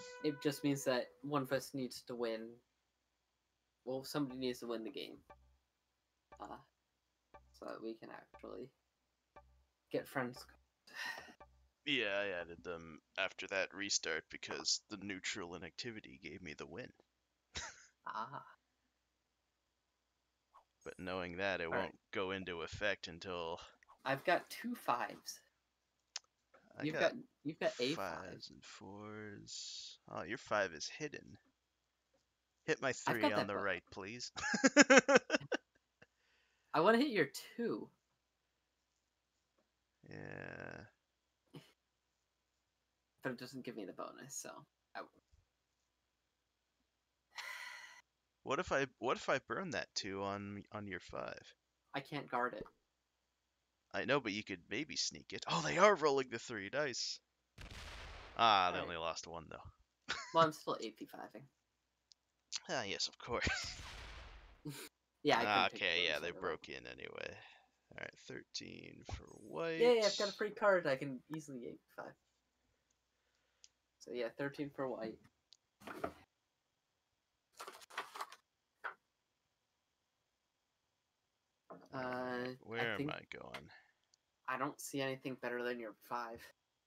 It just means that one of us needs to win. Well, somebody needs to win the game. So that we can actually get friends. Yeah, I added them after that restart because the neutral inactivity gave me the win. Ah. But knowing that, it won't go into effect until I've got 2 5s. I You've got got a 5. 5s and 4s. Oh, your 5 is hidden. Hit my I've 3 got on that the button. right, please. I want to hit your 2. Yeah. But it doesn't give me the bonus, so What if I burn that 2 on your 5? I can't guard it. I know, but you could maybe sneak it. Oh, they are rolling the 3 dice. Ah, they only lost 1 though. Well, I'm still AP5ing. Ah, yes, of course. Yeah, I couldn't take Okay, yeah, the they other broke in anyway. Alright, 13 for white. Yeah, I've got a free card. I can easily AP5. So yeah, 13 for white. Where am I going? I don't see anything better than your 5.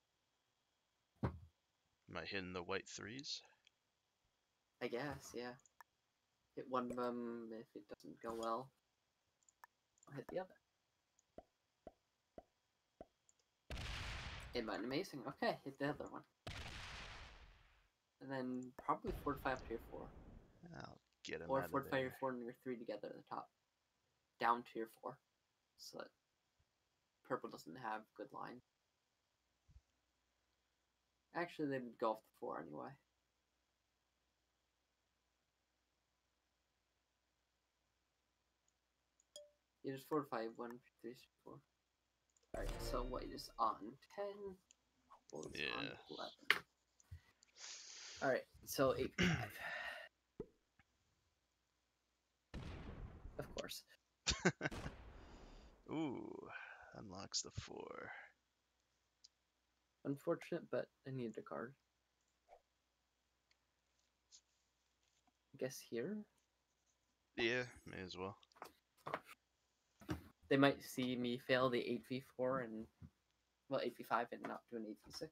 Am I hitting the white 3s? I guess, yeah. Hit one of them. If it doesn't go well, I'll hit the other. It might be amazing. Okay, hit the other one. And then probably fortify up to your 4. I'll get him Or out of fortify your there. 4 and your 3 together at the top. Down to your 4. So that purple doesn't have good line. Actually, they would go off the 4 anyway. You just fortify 1, 2, 3, 4. Alright, so white is on 10. Gold is on 11. Alright, so 8-5. Of course. Ooh, unlocks the 4. Unfortunate, but I needed a card. I guess here? Yeah, may as well. They might see me fail the 8v4 and, well, 8v5 and not do an 8v6.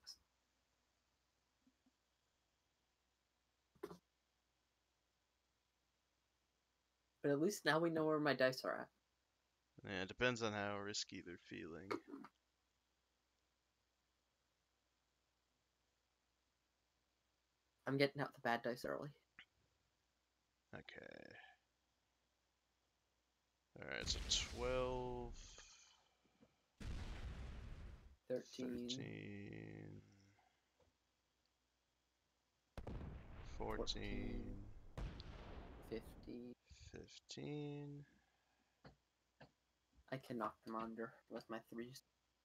But at least now we know where my dice are at. Yeah, it depends on how risky they're feeling. I'm getting out the bad dice early. Okay. Alright, so 12. 13. 14. 50. 15. I can knock them under with my 3s.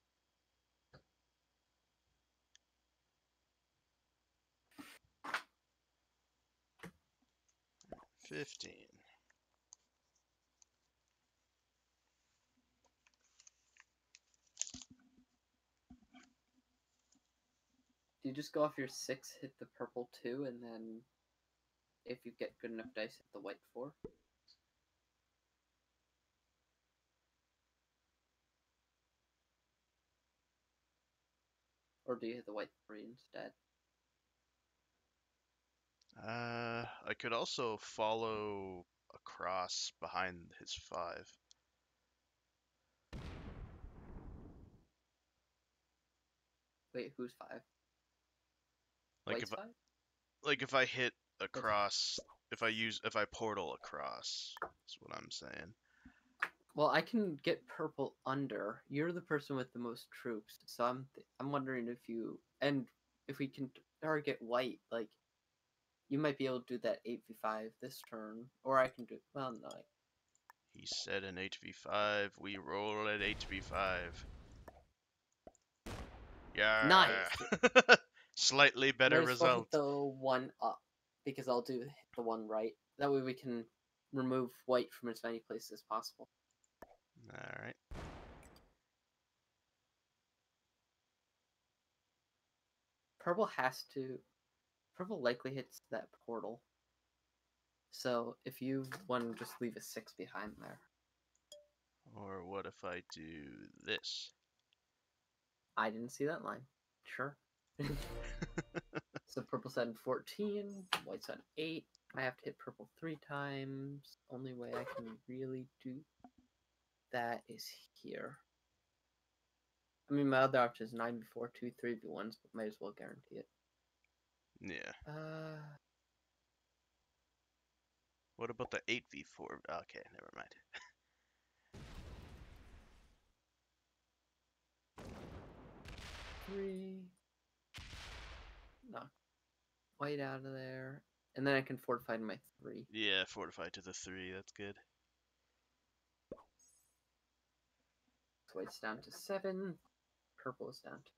$15. Do you just go off your 6, hit the purple 2, and then if you get good enough dice, hit the white 4? Or do you hit the white 3 instead? I could also follow across behind his 5. Wait, who's 5? Like White's 5? if I hit across, if I portal across, is what I'm saying. Well, I can get purple under. You're the person with the most troops, so I'm wondering if we can target white, like you might be able to do that 8v5 this turn, or I can do well no. He said an 8v5. We roll at 8v5. Yeah. Nice. Slightly better result. Hit the one up because I'll do the one right. That way we can remove white from as many places as possible. All right. Purple purple likely hits that portal. So if you want to just leave a 6 behind there. Or what if I do this? I didn't see that line. Sure. So purple's at 14, white's at 8. I have to hit purple 3 times. Only way I can really do that is here. I mean, my other option is 9v4, 2 3v1s, but might as well guarantee it. Yeah. What about the 8v4? Okay, never mind. Three. Knock white out of there. And then I can fortify to my 3. Yeah, fortify to the 3. That's good. So white's down to 7. Purple is down to.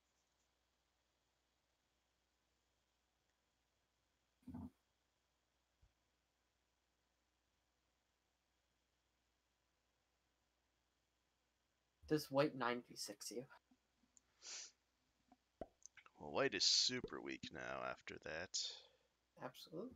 Does white 9v6 you? Well, white is super weak now after that. Absolutely.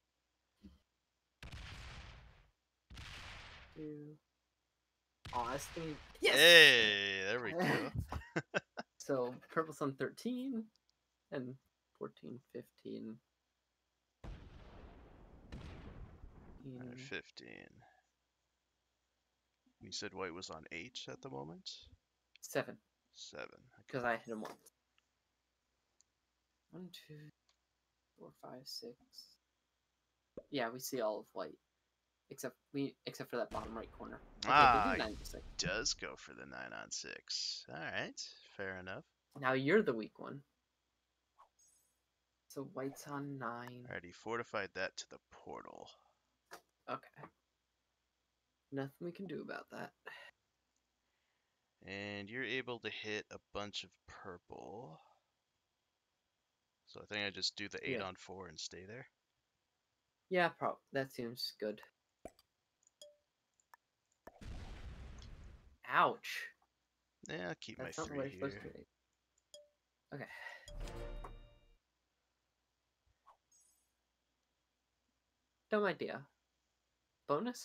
2. Oh, I was thinking. Yes! Hey, there we go. So purple's on 13 and 14, 15. 15. You said white was on 8 at the moment? 7. 7. Because I hit him once. 1, 2, 4, 5, 6. Yeah, we see all of white. Except for that bottom right corner. Okay, they do 9 to 6. Does go for the 9 on 6. Alright, fair enough. Now you're the weak one. So white's on 9. Alrighty, fortified that to the portal. Okay. Nothing we can do about that. And you're able to hit a bunch of purple. So I think I just do the 8 on 4 and stay there. Yeah, that seems good. Ouch. Yeah, I'll keep That's my not 3 what I'm here. supposed to do. Okay. Dumb idea. Bonus?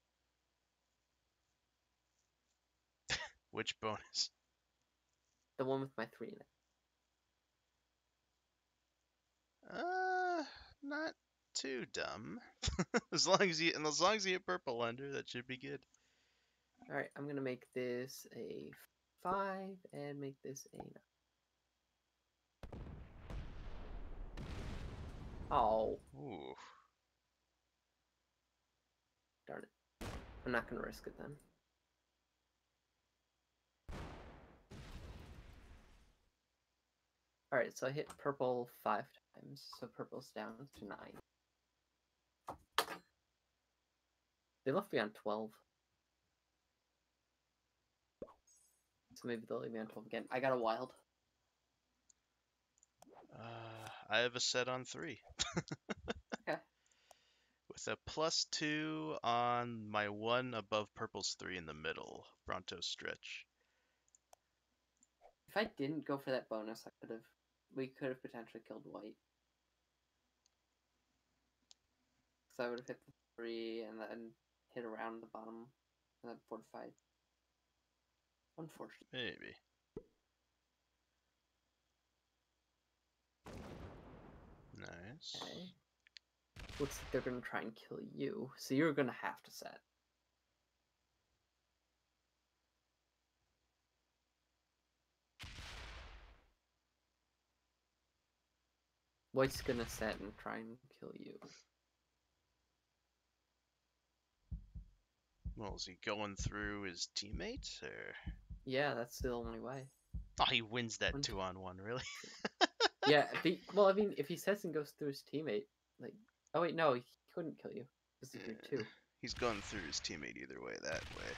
Which bonus? The one with my 3 in it. Not too dumb. as long as you hit purple under, that should be good. All right, I'm gonna make this a 5 and make this a 9. Oh. Ooh. Darn it. I'm not gonna risk it then. Alright, so I hit purple 5 times, so purple's down to 9. They left me on 12. So maybe they'll leave me on 12 again. I got a wild. I have a set on 3. Okay. With a +2 on my 1 above purple's 3 in the middle. Bronto stretch. If I didn't go for that bonus, we could have potentially killed white. So I would have hit the 3 and then hit around the bottom and then fortified. Unfortunately. Maybe. Nice. Okay. Looks like they're gonna try and kill you, so you're gonna have to set. White's gonna set and try and kill you. Well, is he going through his teammates, or? Yeah, that's the only way. Oh, he wins that 2-on-1, really? Yeah, well, I mean, if he sets and goes through his teammate, like, oh wait, no, he couldn't kill you because you're 2. He's going through his teammate either way, that way.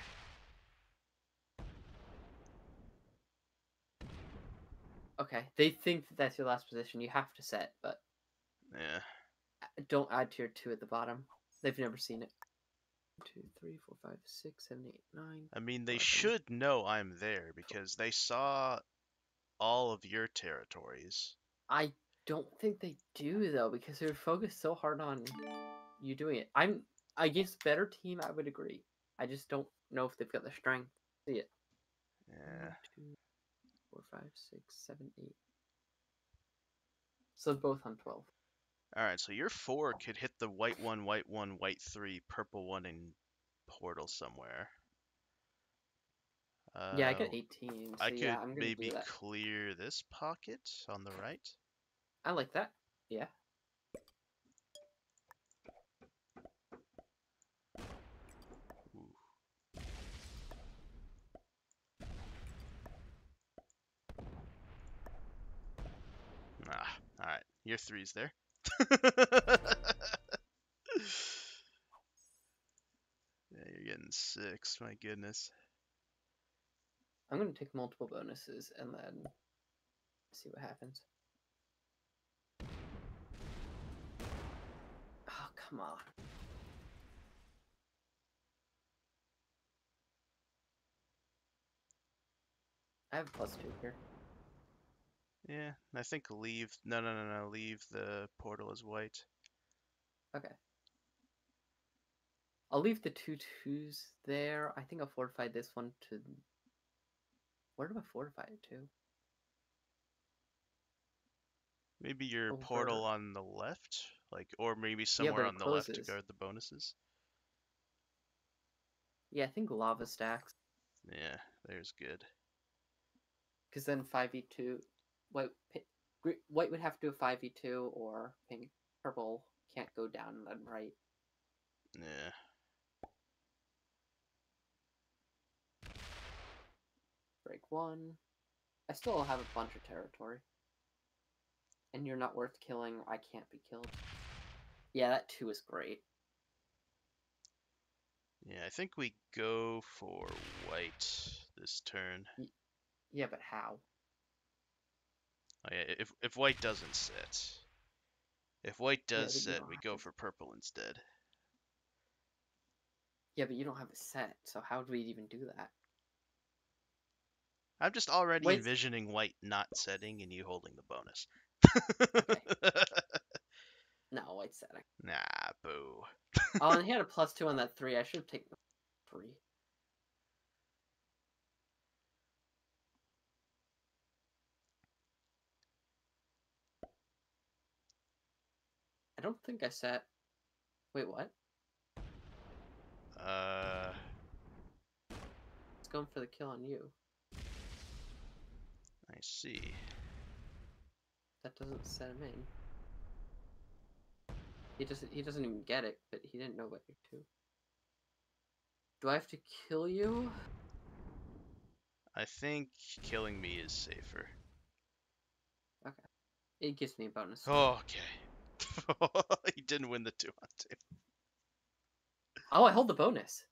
Okay, they think that that's your last position. You have to set, but yeah, don't add to your 2 at the bottom. They've never seen it. 2, 3, 4, 5, 6, 7, 8, 9. I mean, they 11. should know I'm there because they saw all of your territories. I don't think they do though, because they're focused so hard on you doing it. Against better team, I would agree. I just don't know if they've got the strength. See it. Yeah. 1, 2, 4, 5, 6, 7, 8. So both on 12. Alright, so your 4 could hit the white 1, white 3, purple 1 in portal somewhere. Yeah, I got 18. I So yeah, could I'm gonna do maybe that. clear this pocket on the right. I like that. Yeah. Ooh. Ah, alright. Your 3's there. Yeah, you're getting 6, my goodness. I'm gonna take multiple bonuses and then see what happens. Oh, come on. I have +2 here. Yeah, I think leave. No. Leave the portal as white. Okay. I'll leave the 2 2s there. I think I'll fortify this one to... Where do I fortify it to? Maybe your portal Over... on the left, or maybe Yeah, somewhere but it on the left to closes. guard the bonuses. Yeah, I think lava stacks. Yeah, there's good. Because then 5v2... White would have to do a 5v2, or purple can't go down and then right. Yeah. Break 1. I still have a bunch of territory. And you're not worth killing, I can't be killed. Yeah, that 2 is great. Yeah, I think we go for white this turn. Yeah, but how? Oh yeah, if white doesn't sit. If white Yeah, does but you sit, don't we have go to. for purple instead. Yeah, but you don't have a set, so how do we even do that? I'm just already Wait. envisioning white not setting and you holding the bonus. Okay. No, white setting. Nah, boo. Oh, and he had a +2 on that 3. I should have taken the 3. I don't think I set... Wait, what? It's going for the kill on you. I see. That doesn't set him in. He doesn't even get it, but he didn't know about your 2. Do I have to kill you? I think killing me is safer. Okay. It gives me a bonus. Oh, okay. He didn't win the 2 on 2. Oh, I hold the bonus.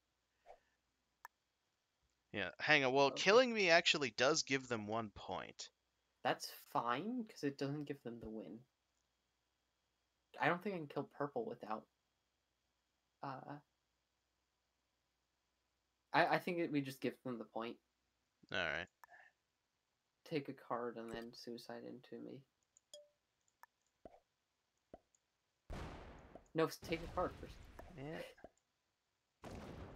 Yeah, hang on. Well, Okay. killing me actually does give them 1 point. That's fine, because it doesn't give them the win. I don't think I can kill purple without... I think we just give them the point. Alright. Take a card and then suicide into me. No, take a card first. Yeah.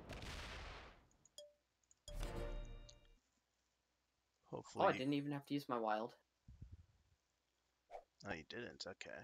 Hopefully. Oh, I didn't even have to use my wild. Oh, you didn't? Okay.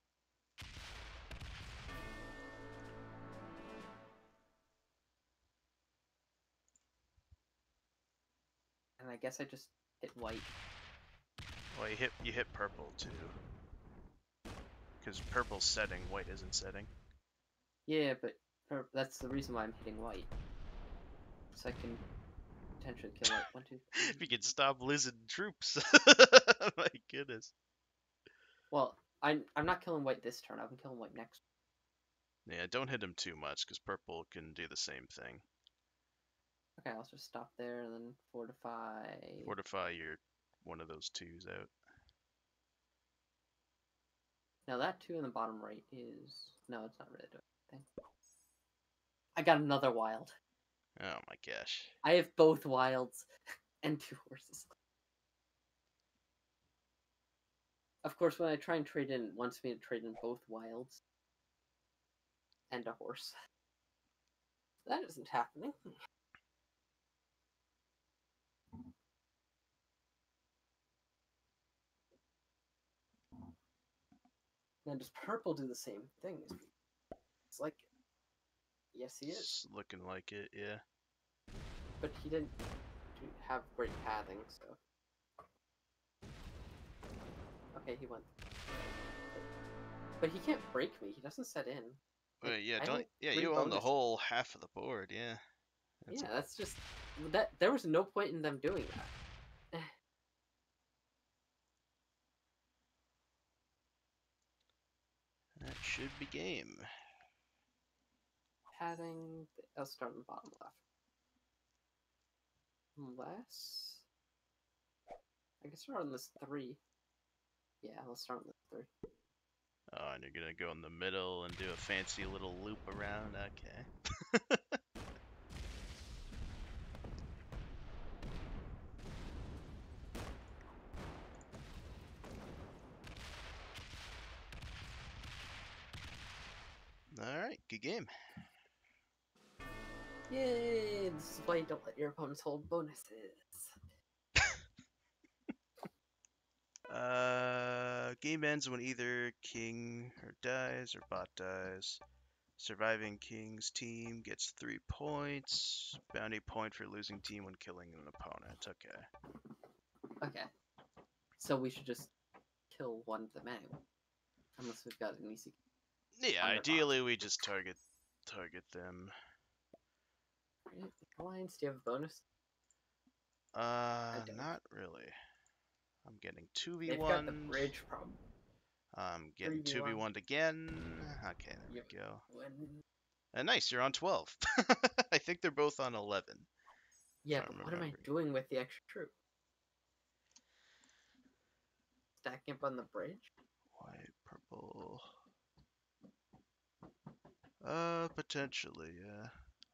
And I guess I just hit white. Well, you hit purple too. Because purple's setting, white isn't setting. Yeah, but that's the reason why I'm hitting white. So I can potentially kill white. 1, 2, 3. If you can stop losing troops. My goodness. Well, I'm not killing white this turn. I'll be killing white next. Yeah, don't hit him too much, because purple can do the same thing. Okay, I'll just stop there and then fortify. Fortify your one of those 2s out. Now that 2 in the bottom right is... No, it's not really doing anything. I got another wild. Oh my gosh. I have both wilds and 2 horses. Of course, when I try and trade in, it wants me to trade in both wilds and a horse. That isn't happening. And does purple do the same thing? It's like, yes, he is. It's looking like it, yeah. But he didn't have great pathing, so. Okay, he went. But he can't break me. He doesn't set in. Like, Wait, yeah, I you own the bonus. whole half of the board, yeah. That's just that. There was no point in them doing that. That should be game. Padding. I'll start on the bottom left. Unless I can start on this 3. Yeah, let's start on this 3. Oh, and you're gonna go in the middle and do a fancy little loop around? Okay. Alright, good game. Yay! This is why you don't let your opponents hold bonuses. Game ends when either king dies or bot dies. Surviving king's team gets 3 points. Bounty point for losing team when killing an opponent. Okay. Okay. So we should just kill one of them anyway. Unless we've got an easy. Yeah, ideally we just target them. Alliance, do you have a bonus? Not really. I'm getting 2v1. They've got the bridge problem. I'm getting 2v1'd again. Okay, there we go. And nice, you're on 12. I think they're both on 11. Yeah, but what am I doing with the extra troop? Stacking up on the bridge? White, purple. Potentially, yeah.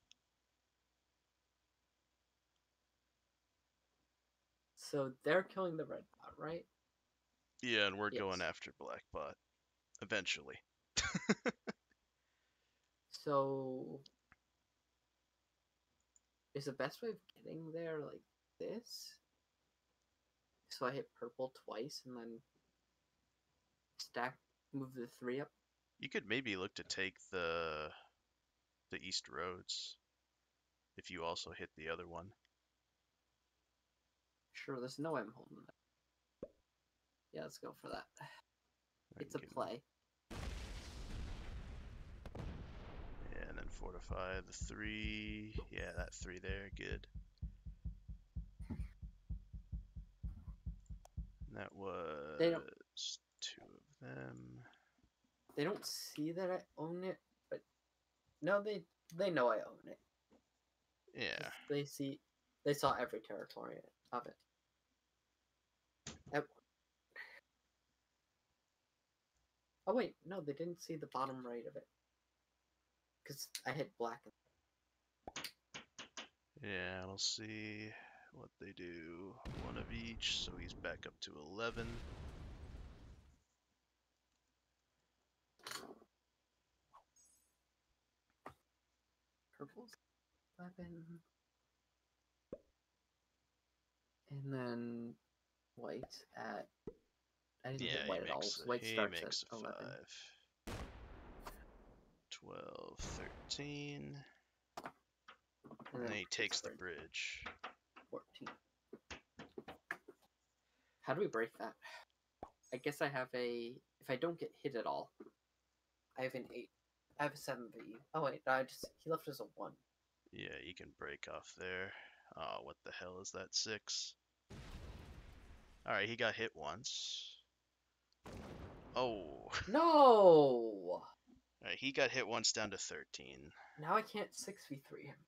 So they're killing the red bot, right? Yeah, and we're going after black bot. Eventually. So is the best way of getting there like this? So I hit purple twice and then move the 3 up? You could maybe look to take the east roads if you also hit the other one. Sure, there's no way I'm holding that. Yeah, let's go for that. It's a play. Yeah, and then fortify the 3. Yeah, that 3 there, good. And that was 2 of them. They don't see that I own it, but no, they know I own it. Yeah. They saw every territory of it. Oh wait, no, they didn't see the bottom right of it. Because I hit black. Yeah, we'll see what they do. 1 of each, so he's back up to 11. Purple's 11. And then white at... I didn't hit white at all. White starts at 11. 12, 13. And then he takes the bridge. 14. How do we break that? I guess I have a... If I don't get hit at all, I have an 8. I have a 7 VE. Oh wait, he left us a 1. Yeah, you can break off there. Oh, what the hell is that? 6. Alright, he got hit once. Oh. No! Alright, he got hit once down to 13. Now I can't 6v3 him.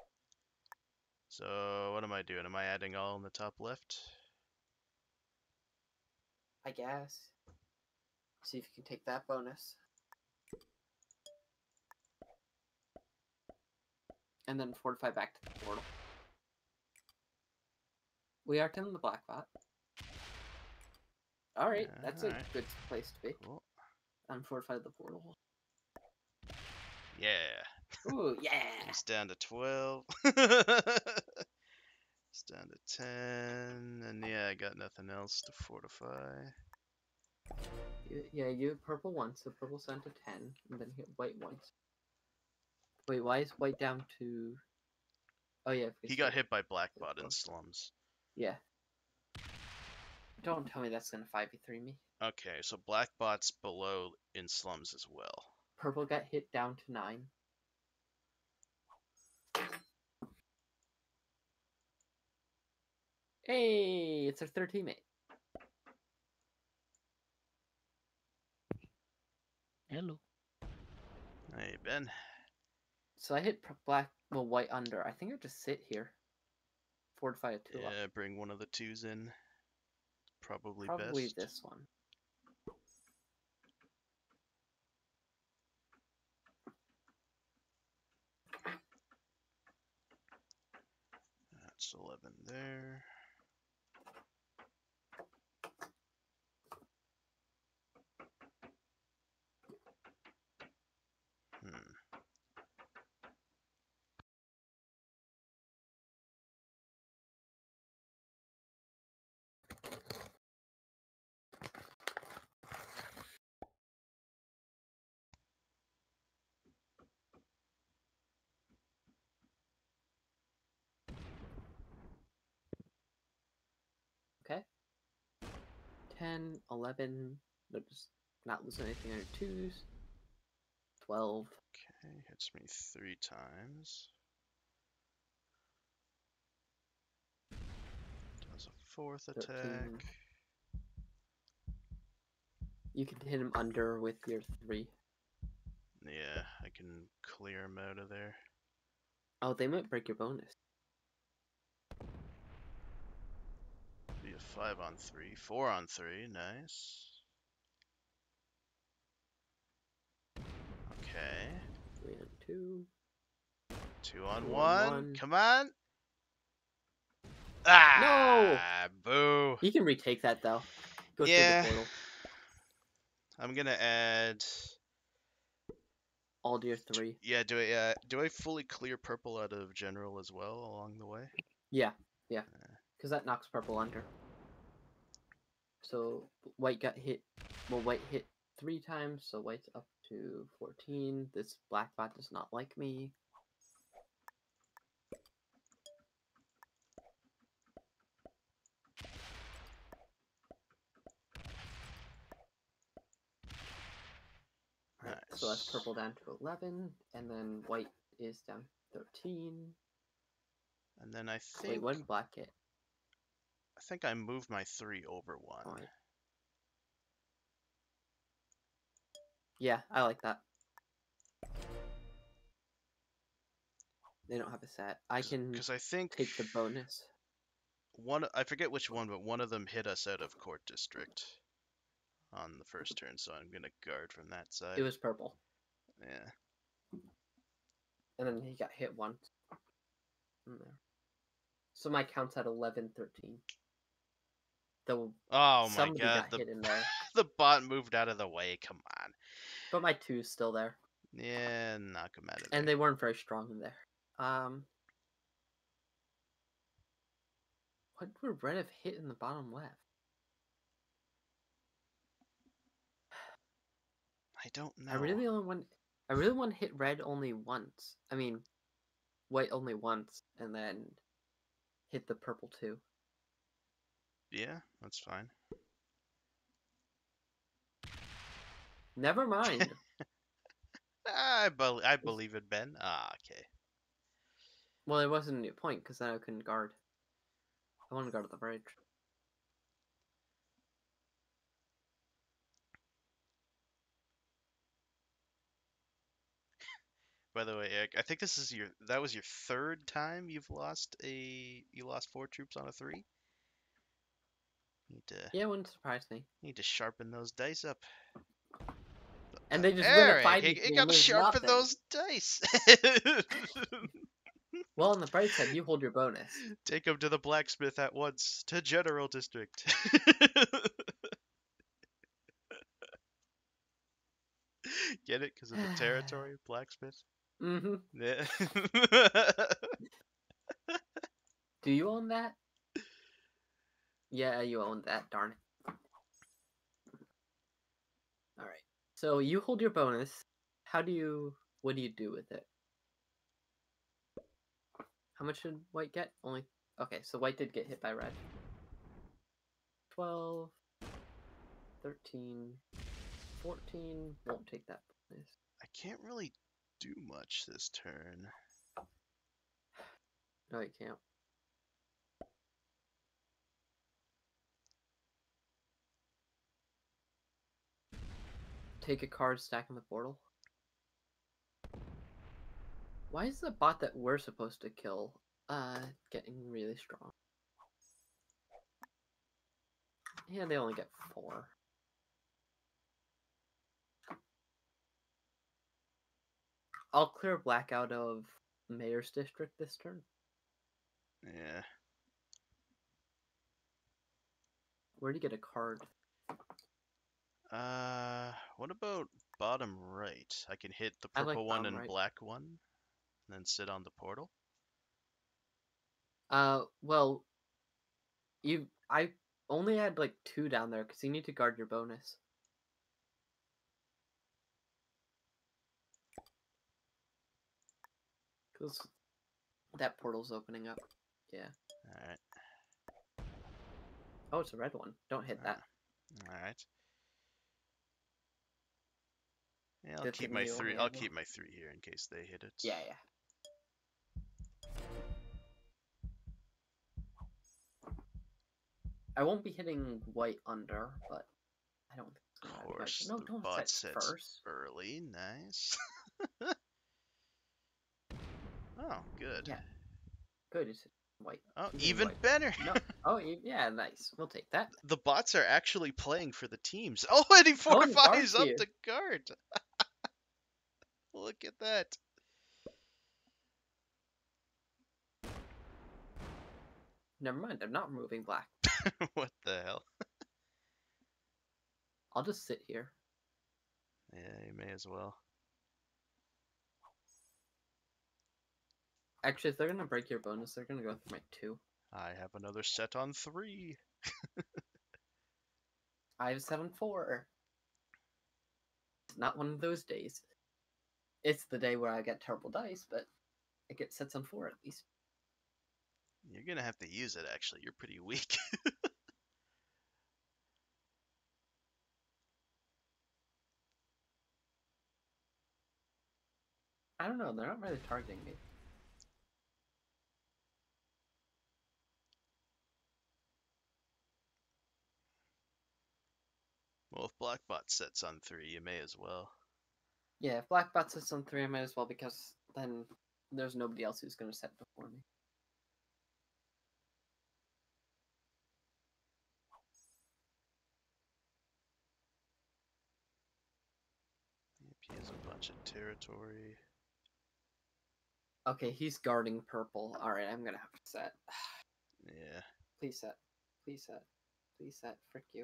So, what am I doing? Am I adding all in the top left? I guess. See if you can take that bonus. And then fortify back to the portal. We are killing the black bot. All right, Yeah, that's alright. a good place to be. Cool. Unfortified the portal. Yeah. Ooh, yeah. It's down to 12. It's down to 10. And yeah, I got nothing else to fortify. Yeah, you hit purple once, so purple's down to 10, and then hit white once. Wait, why is white down to... Oh yeah, He got hit by Blackbot in slums. Yeah. Don't tell me that's gonna 5v3 me. Okay, so Blackbot's below in slums as well. Purple got hit down to 9. Hey, it's our third teammate. Hello. Hey, Ben. So I hit white under. I think I just sit here. Fortify a 2 up. Yeah, bring one of the 2s in. Probably best. This one. That's 11 there. Okay. 10, 11. They're just not losing anything under 2s. 12. Okay, hits me 3 times. Does a 4th 13. attack. You can hit him under with your 3. Yeah, I can clear him out of there. Oh, they might break your bonus. Be a 5 on 3. 4 on 3, nice. Okay. 3 on 2. 2 on 2 on 1. 1. Come on. Ah, no! Boo. You can retake that though. Go Yeah. through the portal. I'm gonna add All to your 3. Yeah, do I fully clear purple out of general as well along the way? Yeah. Because that knocks purple under. So white got hit. Well, white hit 3 times, so white's up to 14. This black bot does not like me. Nice. So that's purple down to 11, and then white is down 13. And then I think Wait, what did black get? I think I moved my 3 over 1. Right. Yeah, I like that. They don't have a set. I can because I think take the bonus. I forget which one, but one of them hit us out of court district on the first turn, so I'm gonna guard from that side. It was purple. Yeah. And then he got hit once. There. So my count's at 11, 13. Though Oh my somebody god, got hit in there. the bot moved out of the way, come on. But my 2's still there. Yeah, knock him out of there. And they weren't very strong in there. What would red have hit in the bottom left? I don't know. I really want to hit red only once. I mean, white only once, and then hit the purple too. Yeah, that's fine. Never mind. I believe it, Ben. Ah, okay. Well, it wasn't a new point because then I couldn't guard. I want to guard the bridge. By the way, Eric, I think this is that was your 3rd time you lost 4 troops on a 3. Yeah, it wouldn't surprise me. Need to sharpen those dice up. And they just Eric, win a 5v3 you gotta sharpen those dice. Well, on the bright side, you hold your bonus. Take them to the blacksmith at once to General District. Get it? Because of the territory, blacksmith. Mm-hmm. Yeah. Do you own that? Yeah, you own that, darn it. Alright. So you hold your bonus. What do you do with it? How much did white get? Only, okay, so white did get hit by red. 12, 13, 14, won't take that bonus. I can't really do much this turn. No, you can't. Take a card, stack in the portal. Why is the bot that we're supposed to kill getting really strong? Yeah, they only get 4. I'll clear black out of Mayor's District this turn. Yeah. Where do you get a card? What about bottom right? I can hit the I like purple one bottom and right. black one, and then sit on the portal. Well, I only had like 2 down there because you need to guard your bonus. Because that portal's opening up. Yeah. Alright. Oh, it's a red one. Don't hit that. Alright. Yeah, I'll Good keep thing my you only 3. I'll have keep my 3 here in case they hit it. Yeah, yeah. I won't be hitting white under, but I don't think it's Of gonna matter much. course, No, the don't bot set sets first. early. Nice. Oh, good. Yeah. Good, it's white. Oh, He's hitting even white. better. No. Oh, yeah, nice. We'll take that. The bots are actually playing for the teams. Oh, and he Oh, and fortifies up Garfield. the guard. Look at that. Never mind, I'm not removing black. What the hell? I'll just sit here. Yeah, you may as well. Actually, if they're gonna break your bonus, they're gonna go through my 2. I have another set on 3. I have 7-4. It's not one of those days. It's the day where I get terrible dice, but I get sets on 4 at least. You're gonna have to use it, actually. You're pretty weak. I don't know, they're not really targeting me. Well, if Blackbot sets on 3, you may as well. Yeah, if black bot sets on 3, I might as well, because then there's nobody else who's gonna set before me. Yep, he has a bunch of territory. Okay, he's guarding purple. Alright, I'm gonna have to set. Yeah. Please set. Please set. Please set. Frick you.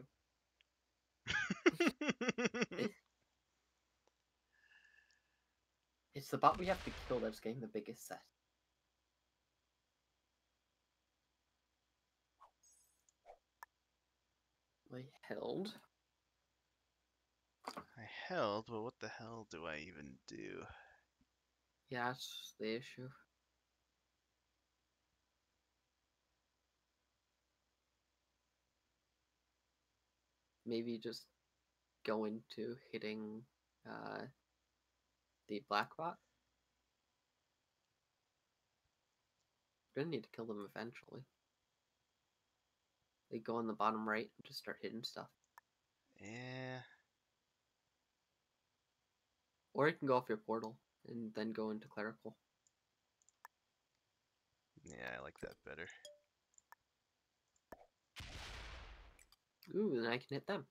It's the bot we have to kill that's getting the biggest set. I held. I held, but what the hell do I even do? Yeah, that's the issue. Maybe just go into hitting the black bot. Gonna need to kill them eventually. They go on the bottom right and just start hitting stuff. Yeah. Or you can go off your portal and then go into clerical. Yeah, I like that better. Ooh, then I can hit them.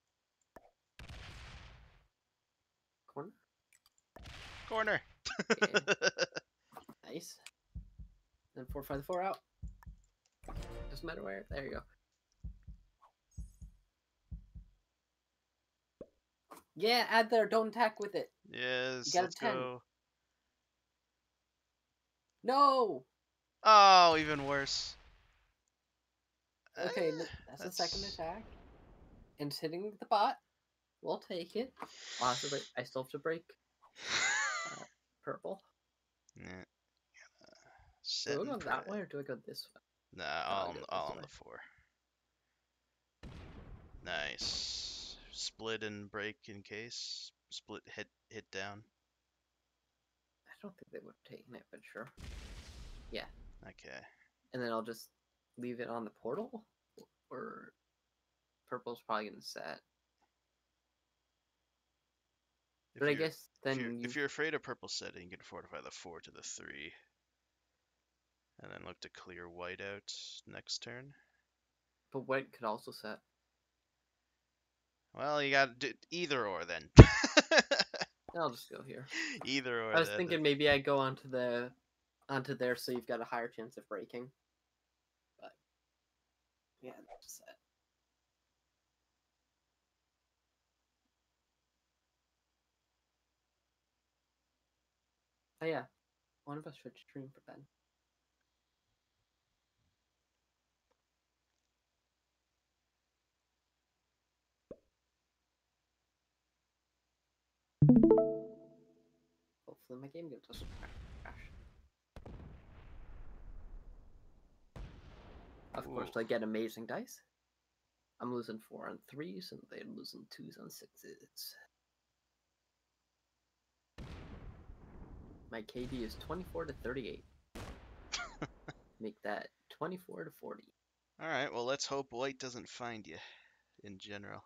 Corner. Corner! Yeah. Nice. Then 4-5-4 out. Doesn't matter where. There you go. Yeah, add there. Don't attack with it. Yes, got a let's 10. go. No. Oh, even worse. Okay, that's the second That's attack. And it's hitting the bot. We'll take it. I'll have to break. I still have to break purple. yeah. Do I Setting go prey. that way or do I go this way? Nah, I'll go all this on way. the 4. Nice. Split and break in case. Split hit down. I don't think they would have taken it, but sure. Yeah. Okay. And then I'll just leave it on the portal? Or purple's probably gonna set. If But I you're guess then if you're afraid of purple setting, you can fortify the 4 to the 3. And then look to clear white out next turn. But white could also set. Well, you got to do either or then. I'll just go here. Either or. I was thinking maybe I go onto there so you've got a higher chance of breaking. But yeah, that's set. Oh yeah. One of us should stream for Ben. Hopefully my game doesn't crash. Of course, I get amazing dice. I'm losing 4 on 3s, and they're losing 2s on 6s. My KD is 24 to 38. Make that 24 to 40. Alright, well, let's hope white doesn't find you in general.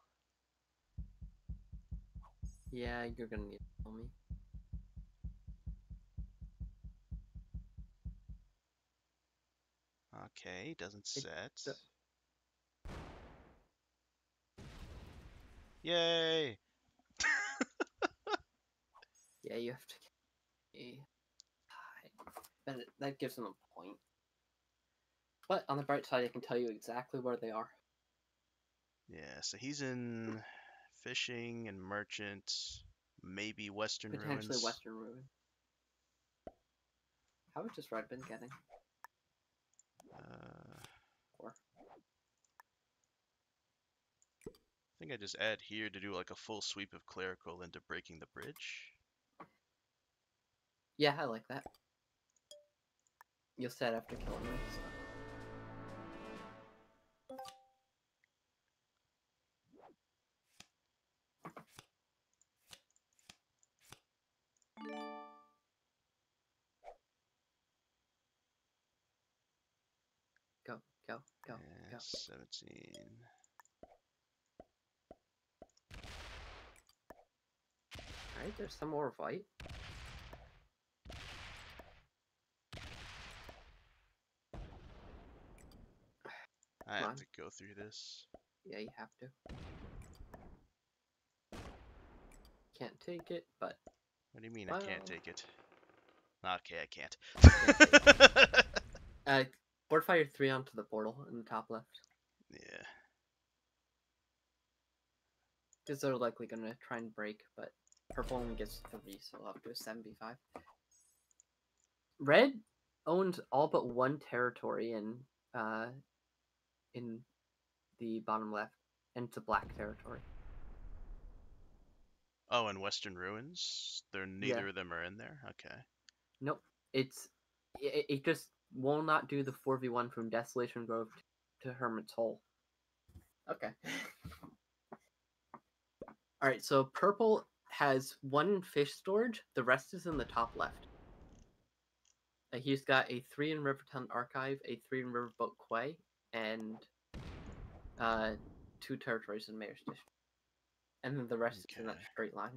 Yeah, you're gonna need to tell me. Okay, doesn't set. Yay! Yeah, you have to get a that gives them a point. But on the bright side, I can tell you exactly where they are. Yeah, so he's in fishing and merchant, maybe Western Potentially Ruins. Western Ruin. How much has Red been getting? 4. I think I just add here to do like a full sweep of clerical into breaking the bridge. Yeah, I like that. You'll set after killing me, so. Go, go, go, go. 17. Alright, there's some more white. I have to go through this. Yeah, you have to. Can't take it, but... What do you mean I can't take it? Okay, I can't. Fortify your 3 onto the portal in the top left. Yeah. Because they're likely going to try and break, but purple only gets 3, so we'll have to do a 75. Red owns all but 1 territory in the bottom left, and it's a black territory. Oh, and Western Ruins? Neither of them are in there? Okay. Nope. It just will not do the 4v1 from Desolation Grove to Hermit's Hole. Okay. Alright, so purple has 1 fish storage, the rest is in the top left. He's got a 3 in Rivertown Archive, a 3 in Riverboat Quay, and 2 territories in Mayor's District. And then the rest is in that straight line.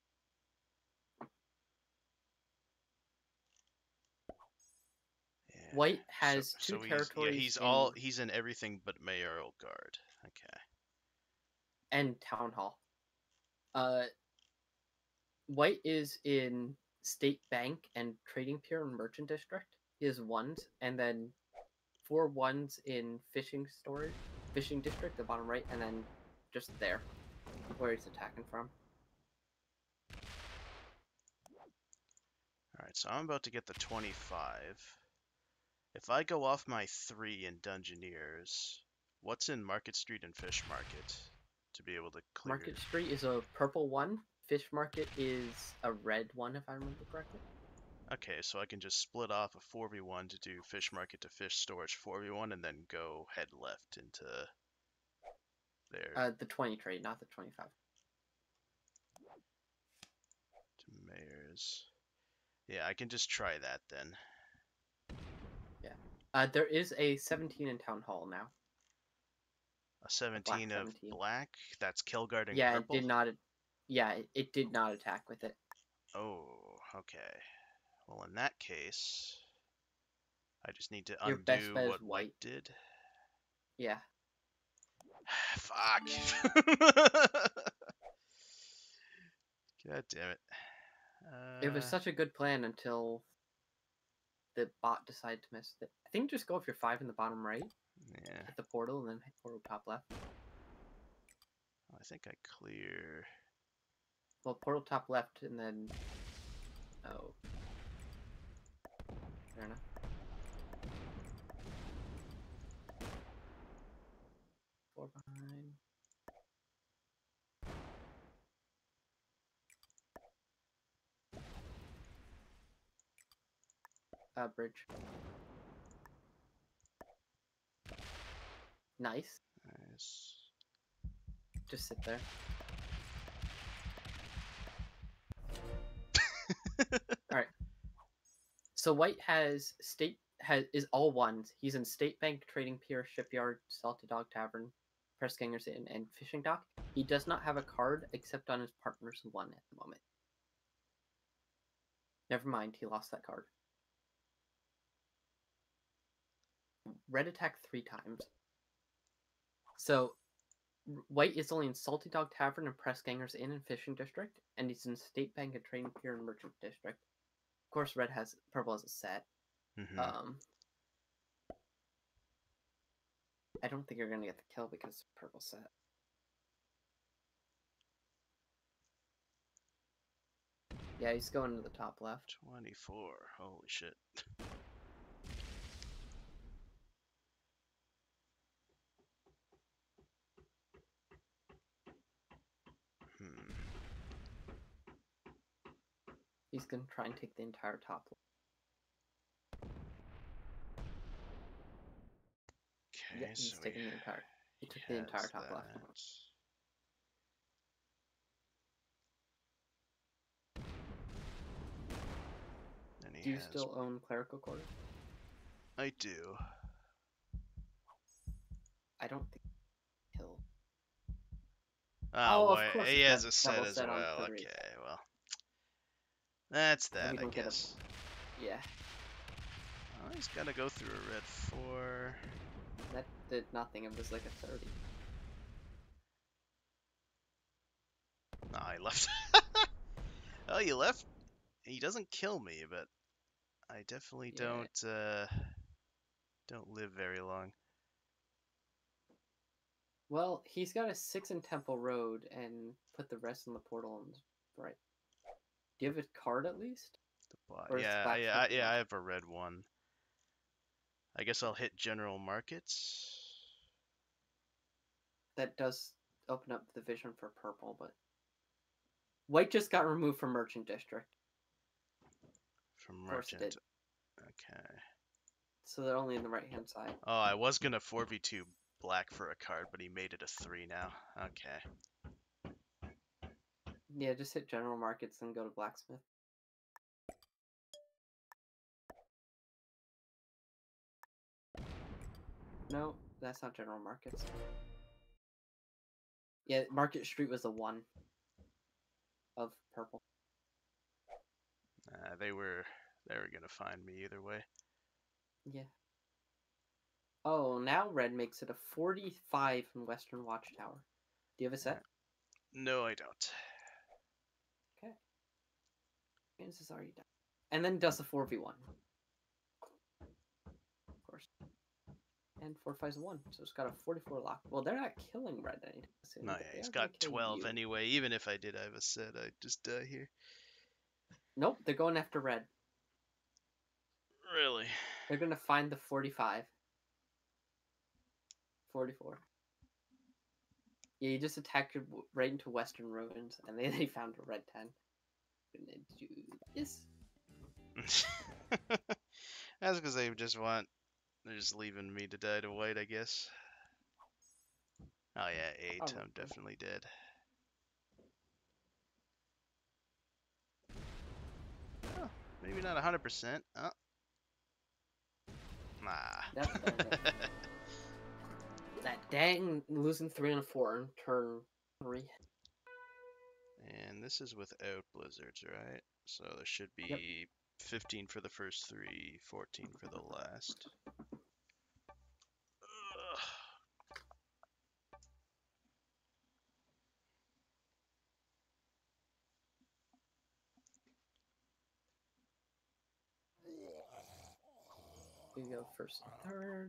Yeah. White has 2 territories. He's in everything but Mayoral Guard. Okay. And Town Hall. White is in State Bank and Trading Pier and Merchant District. He has 1s, and then 4 1s in Fishing District, the bottom right, and then just there, where he's attacking from. Alright, so I'm about to get the 25. If I go off my 3 in Dungeoneers, what's in Market Street and Fish Market to be able to clear? Market Street is a purple one. Fish Market is a red one, if I remember correctly. Okay, so I can just split off a 4v1 to do Fish Market to Fish Storage 4v1 and then go head left into there The 20 trade, not the 25. to Mayor's. Yeah, I can just try that then. Yeah. There is a 17 in Town Hall now. A 17 of 17. black? That's Kilguard and Yeah, purple? it did not. Yeah, it did not attack with it. Oh, okay. Well, in that case, I just need to Your best undo bet is what white white. did. Yeah. Fuck! God damn it. It was such a good plan until the bot decided to miss it. I think just go with your 5 in the bottom right, Yeah, hit the portal, and then hit portal top left. I think I clear. Well, portal top left, and then... Oh. Fair enough. Four behind. Bridge. Nice. Nice. Just sit there. Alright. So white has is all ones. He's in State Bank, Trading Pier, Shipyard, Salty Dog Tavern, Press Gangers Inn, and Fishing Dock. He does not have a card except on his partner's one at the moment. Never mind, he lost that card. Red attacked 3 times. So white is only in Salty Dog Tavern and Press Gangers Inn and Fishing District, and he's in State Bank and Trading Pier and Merchant District. Of course, purple has a set. I don't think you're gonna get the kill because it's a purple set. Yeah, he's going to the top left. 24. Holy shit. He's gonna try and take the entire top left. Okay, Yeah, he's so taking the entire. He took the entire top left. Do you still own Clerical Quarter? I do. I don't think he'll. Oh, of boy, course he it has does. a set Double as set on well. three. Okay, well. That's that, We I don't get guess. Yeah. Oh, he's gotta go through a red 4. That did nothing. It was like a 30. Nah, he left. Oh, you left? He doesn't kill me, but I definitely don't live very long. Well, he's got a 6 in Temple Road and put the rest in the portal on the right. Do you have a card at least? Yeah, I have a red 1. I guess I'll hit General Markets. That does open up the vision for purple, but white just got removed from Merchant District. From Merchant. Okay. So they're only in the right-hand side. Oh, I was gonna 4v2 black for a card, but he made it a 3 now. Okay. Yeah, just hit General Markets and go to Blacksmith. No, that's not General Markets. Yeah, Market Street was a 1 of purple. They were gonna find me either way. Yeah. Oh, now red makes it a 45 in Western Watchtower. Do you have a set? No, I don't. Okay. Games is already done. And then does a 4v1. Of course. And 4 5 1. So it's got a 44 lock. Well, they're not killing red anytime soon. No, yeah, he's got 12 anyway. Even if I did have a set, I'd just die here. Nope, they're going after red. Really? They're gonna find the 45. 44. Yeah, you just attacked right into Western Ruins, and they found a red 10. Gonna do this. That's because they just want. They're just leaving me to die to white, I guess. Oh yeah, 8. Probably. I'm definitely dead. Oh, maybe not 100%. Oh. Nah. That's better. That dang losing 3 and 4 in turn 3. And this is without blizzards, right? So there should be Yep. 15 for the first 3, 14 for the last. Ugh. You go first and third.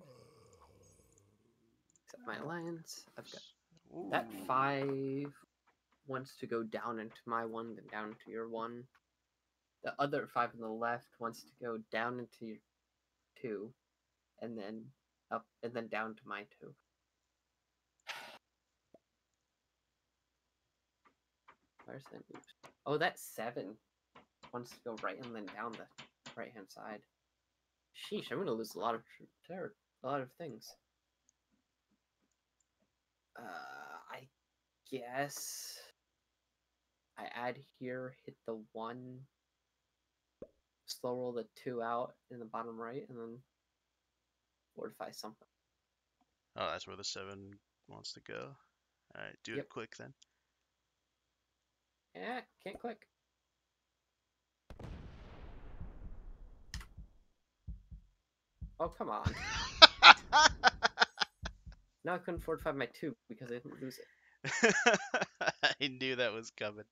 Except my alliance. I've got Ooh. that 5 wants to go down into my 1, then down into your 1. The other 5 on the left wants to go down into your 2, and then up, and then down to my 2. Where's that move? Oh, that 7 wants to go right and then down the right-hand side. Sheesh, I'm gonna lose a lot of a lot of things. I guess I add here, hit the 1, slow roll the 2 out in the bottom right, and then fortify something. Oh, that's where the 7 wants to go. Alright, do it quick then. Yeah, can't click. Oh, come on. Now I couldn't fortify my 2 because I didn't lose it. I knew that was coming.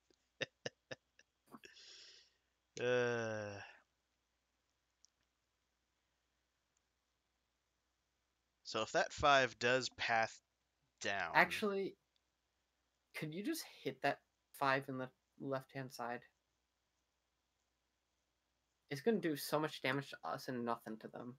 So if that 5 does path down. Actually, could you just hit that 5 in the left-hand side? It's going to do so much damage to us and nothing to them.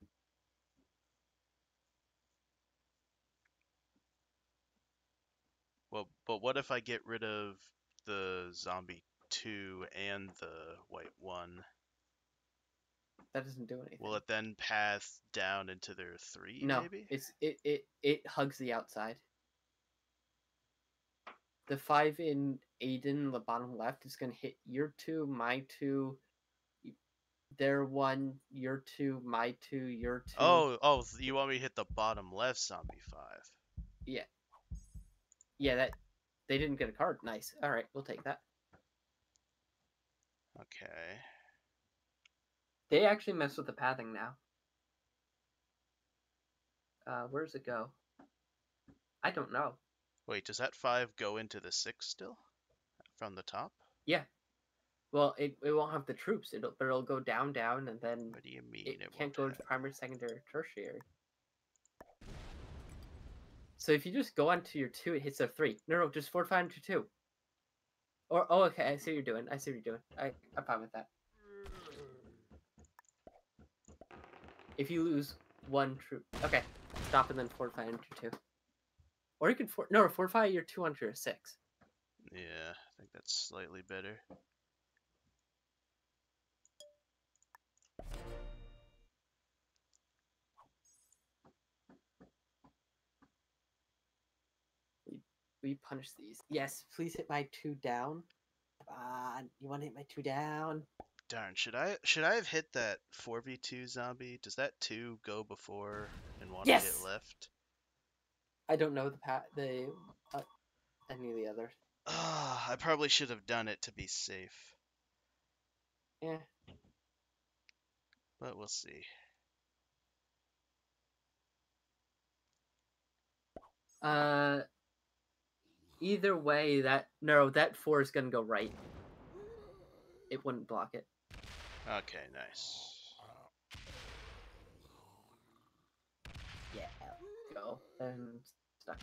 Well, but what if I get rid of the zombie 2 and the white 1? That doesn't do anything. Will it then path down into their 3, no, maybe? it hugs the outside. The 5 in Aiden, the bottom left, is going to hit your 2, my 2, their 1, your 2, my 2, your 2. Oh, you want me to hit the bottom left zombie 5? Yeah. Yeah, that they didn't get a card. Nice. All right, we'll take that. Okay. They actually mess with the pathing now. Where does it go? I don't know. Wait, does that 5 go into the 6 still? From the top? Yeah. Well, it won't have the troops. It'll go down, and then What do you mean it it can't won't go have? to primary, secondary, tertiary. So if you just go onto your 2, it hits a 3. No, just fortify onto 2. Or okay, I see what you're doing. I'm fine with that. If you lose 1 troop, okay, stop and then fortify onto 2. Or you can fortify your 2 onto your 6. Yeah, I think that's slightly better. We punish these. Yes, please hit my 2 down. Come on, you want to hit my 2 down? Darn, should I have hit that 4v2 zombie? Does that 2 go before and want to hit left? I don't know any of the others. I probably should have done it to be safe. Yeah. But we'll see. Either way, that 4 is gonna go right. It wouldn't block it. Okay, nice. Yeah, go and stuck.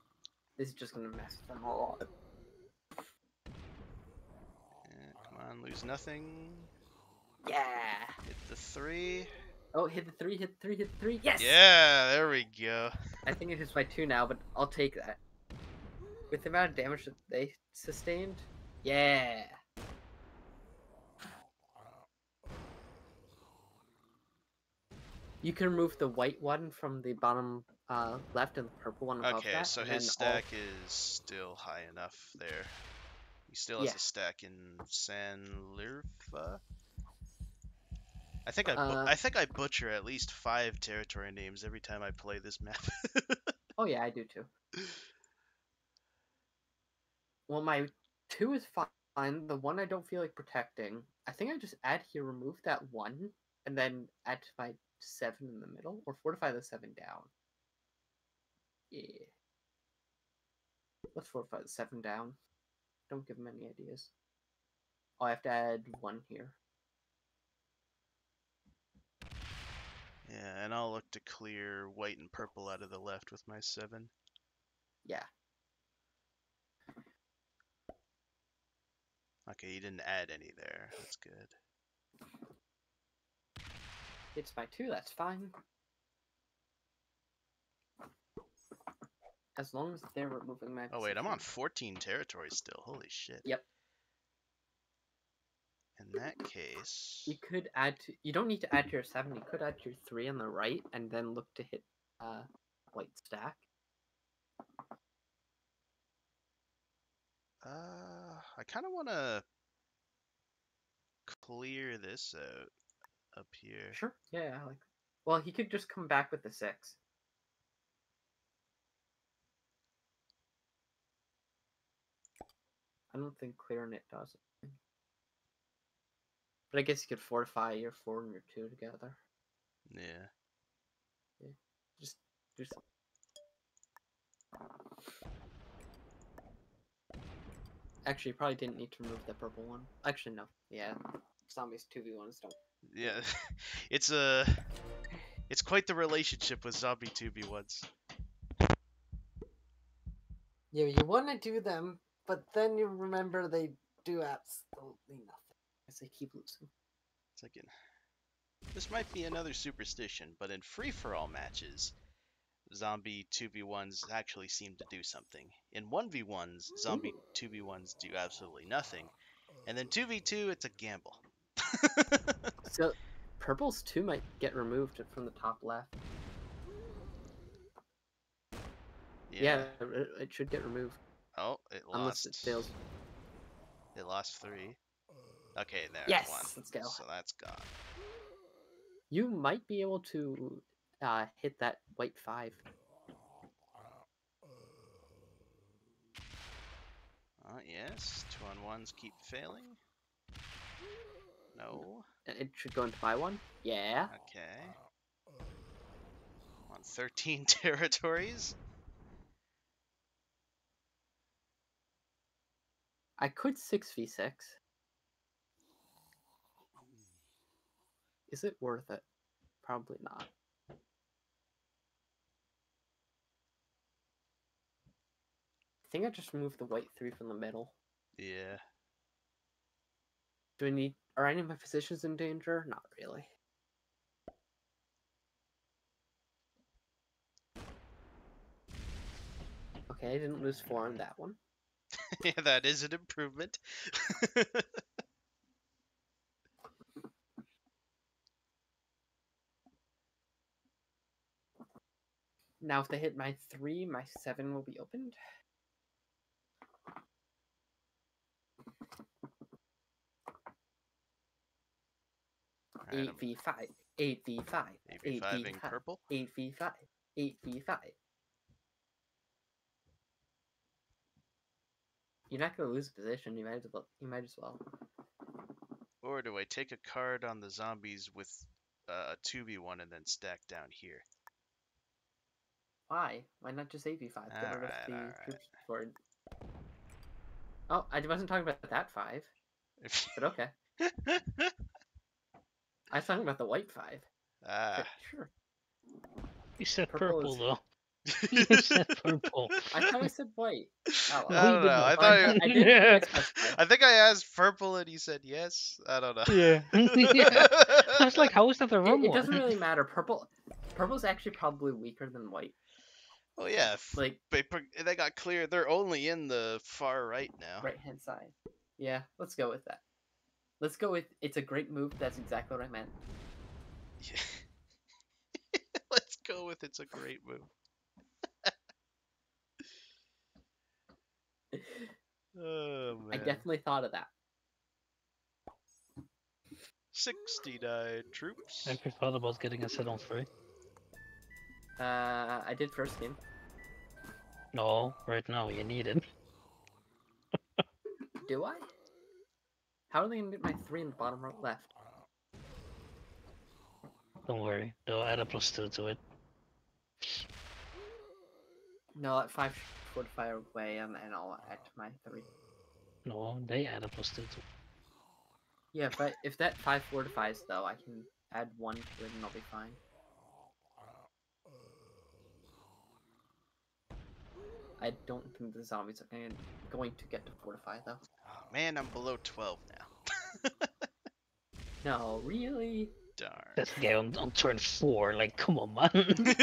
This is just gonna mess with them a lot. Yeah, come on, losing lose nothing. Yeah. Hit the 3. Oh, hit the 3, hit the 3, hit the 3. Yes! Yeah, there we go. I think it is by 2 now, but I'll take that. With the amount of damage that they sustained? Yeah. You can remove the white one from the bottom left and the purple one above Okay, that. so and his then stack is still high enough there. He still has Yeah. a stack in San Lirfa. I think I butcher at least 5 territory names every time I play this map. Oh yeah, I do too. Well, my 2 is fine. The 1 I don't feel like protecting. I think I just add here, remove that 1, and then add to my 7 in the middle, or fortify the 7 down. Yeah. Let's fortify the 7 down. Don't give him any ideas. Oh, I have to add 1 here. Yeah, and I'll look to clear white and purple out of the left with my 7. Yeah. Okay, you didn't add any there. That's good. It's my 2, that's fine. As long as they're removing my Oh wait, I'm on position. 14 territories still. Holy shit. Yep. In that case... You could add to... You don't need to add to your 7. You could add to your 3 on the right, and then look to hit white stack. I kind of want to clear this out up here. Sure. Yeah, I like... Well, he could just come back with the 6. I don't think clearing it does it. But I guess you could fortify your 4 and your 2 together. Yeah. Just do something. Actually, you probably didn't need to remove the purple one. Actually, no. Yeah. Zombies 2v1s don't. Yeah. It's quite the relationship with zombie 2v1s. Yeah, you want to do them, but then you remember they do absolutely nothing as they keep losing. It's like this might be another superstition, but in free-for-all matches, zombie 2v1s actually seem to do something. In 1v1s, zombie 2v1s do absolutely nothing. And then 2v2, it's a gamble. So, purples 2 might get removed from the top left. Yeah, it should get removed. Oh, it Unless lost. it fails. It lost 3. Okay, there. Yes, 1. let's go. So that's gone. You might be able to hit that white 5. Yes. 2-on-1s keep failing. No. It should go into my 1. Yeah. Okay. I'm on 13 territories. I could 6v6. Is it worth it? Probably not. I think I just removed the white 3 from the middle. Yeah. Do I need... Are any of my positions in danger? Not really. Okay, I didn't lose 4 on that one. Yeah, that is an improvement. Now if they hit my 3, my 7 will be opened. Right, 8v5. 8v5. 8v5 in purple? 8v5. 8v5. You're not gonna lose a position. You might as well. Or do I take a card on the zombies with a 2v1 and then stack down here? Why? Why not just 8v5? Get rid of the Alright. troops board. Oh, I wasn't talking about that 5. But okay. I was talking about the white 5. Ah. Sure. You said Purple purple, is- though. You said purple. I thought I said white. Oh, I don't know. I thought I did. I think I asked purple and he said yes. I don't know. Yeah. Yeah. I was like, how is that the wrong It doesn't one? really matter. Purple's actually probably weaker than white. Oh yeah, Like they got clear. They're only in the far right now. right hand side. Yeah, let's go with that. Let's go with it's a great move. That's exactly what I meant. Yeah. Let's go with it's a great move. Oh I man. definitely thought of that. 69 troops. Have you thought about getting a set on 3? I did first game. No, right now you need it. Do I? How are they gonna get my 3 in the bottom right left? Don't worry, they'll add a +2 to it. No, at 5 fortify away, and I'll add my 3. No, they add a +2 to it. Yeah, but if that 5 fortifies though, I can add 1 to it and I'll be fine. I don't think the zombies are going to get to fortify though. Oh, man, I'm below 12 now. No, really? Darn. That's the guy on turn 4, like, come on, man.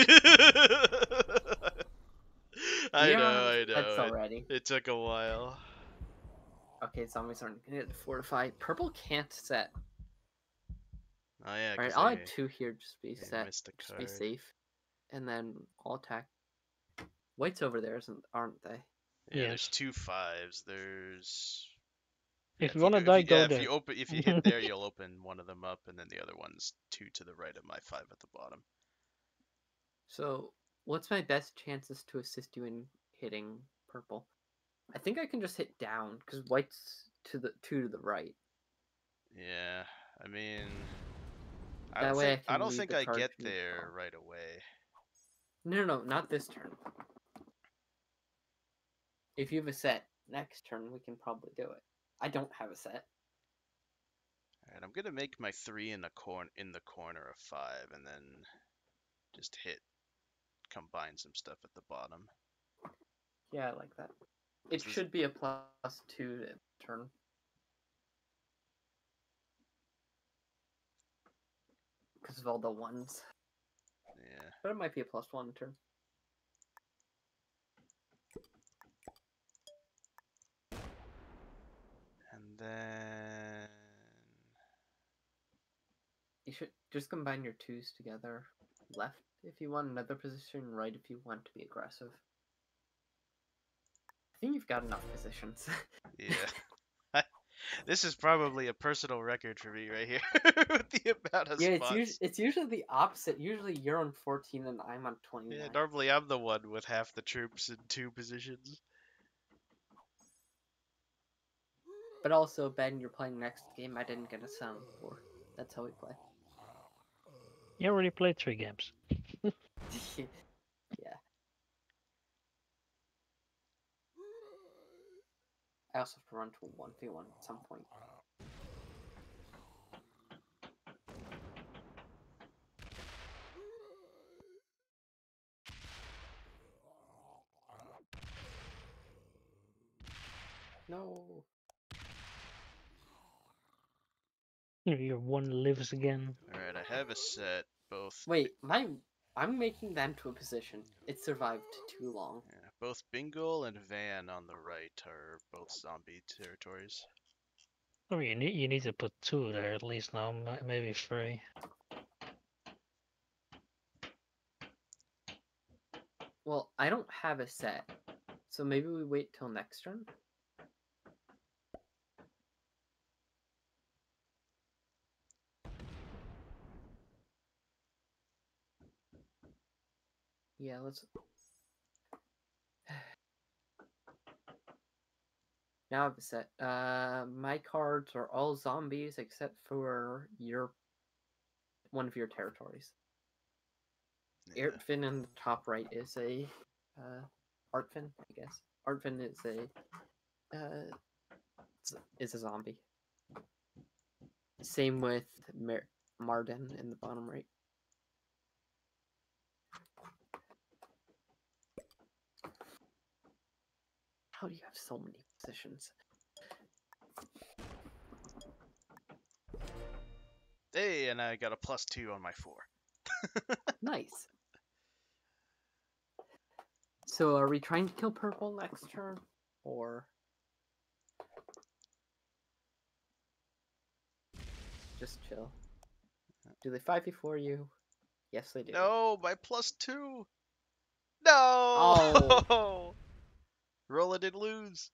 I Yeah, know. that's already. It took a while. Okay, zombies aren't gonna get to fortify. Purple can't set. Oh yeah, Alright, 'cause I'll they- add 2 here, just be they set. missed a Just be card. safe. And then I'll attack. White's over there, aren't they? Yeah, Yes. there's 2 5s. There's. If you wanna die, go there. If you hit there, you'll open one of them up, and then the other one's 2 to the right of my 5 at the bottom. So, what's my best chances to assist you in hitting purple? I think I can just hit down, because white's 2 to the right. Yeah, I mean, That way I I can don't leave think the I card get neutral. there right away. No, not this turn. If you have a set, next turn we can probably do it. I don't have a set. Alright, I'm gonna make my 3 in the corner of 5, and then just combine some stuff at the bottom. Yeah, I like that. It This is- should be a +2 turn. Because of all the ones. Yeah. But it might be a +1 turn. And then You should just combine your 2s together. Left if you want another position, right if you want to be aggressive. I think you've got enough positions. yeah. This is probably a personal record for me right here with the amount of Yeah, spots. it's usually the opposite. Usually you're on 14 and I'm on 29. Yeah, normally I'm the one with half the troops in 2 positions. But also, Ben, you're playing next game. I didn't get a sound for. That's how we play. You already played 3 games. Yeah. I also have to run to a 1v1 at some point. No. Your 1 lives again. Alright, I have a set, both Wait, I'm making them to a position. It survived too long. yeah, both Bingle and Van on the right are both zombie territories. Oh, you need to put 2 there at least now, maybe 3. Well, I don't have a set, so maybe we wait till next turn. Yeah, let's. Now I have a set. My cards are all zombies except for one of your territories. Yeah. Artfin in the top right is a Artfin, I guess. Artfin is a zombie. Same with Marden in the bottom right. How do you have so many positions? Hey, and I got a +2 on my 4. Nice. So are we trying to kill purple next turn? Or just chill? Do they 5v4 you? Yes, they do. No, my +2. No. Oh. Roll it and lose.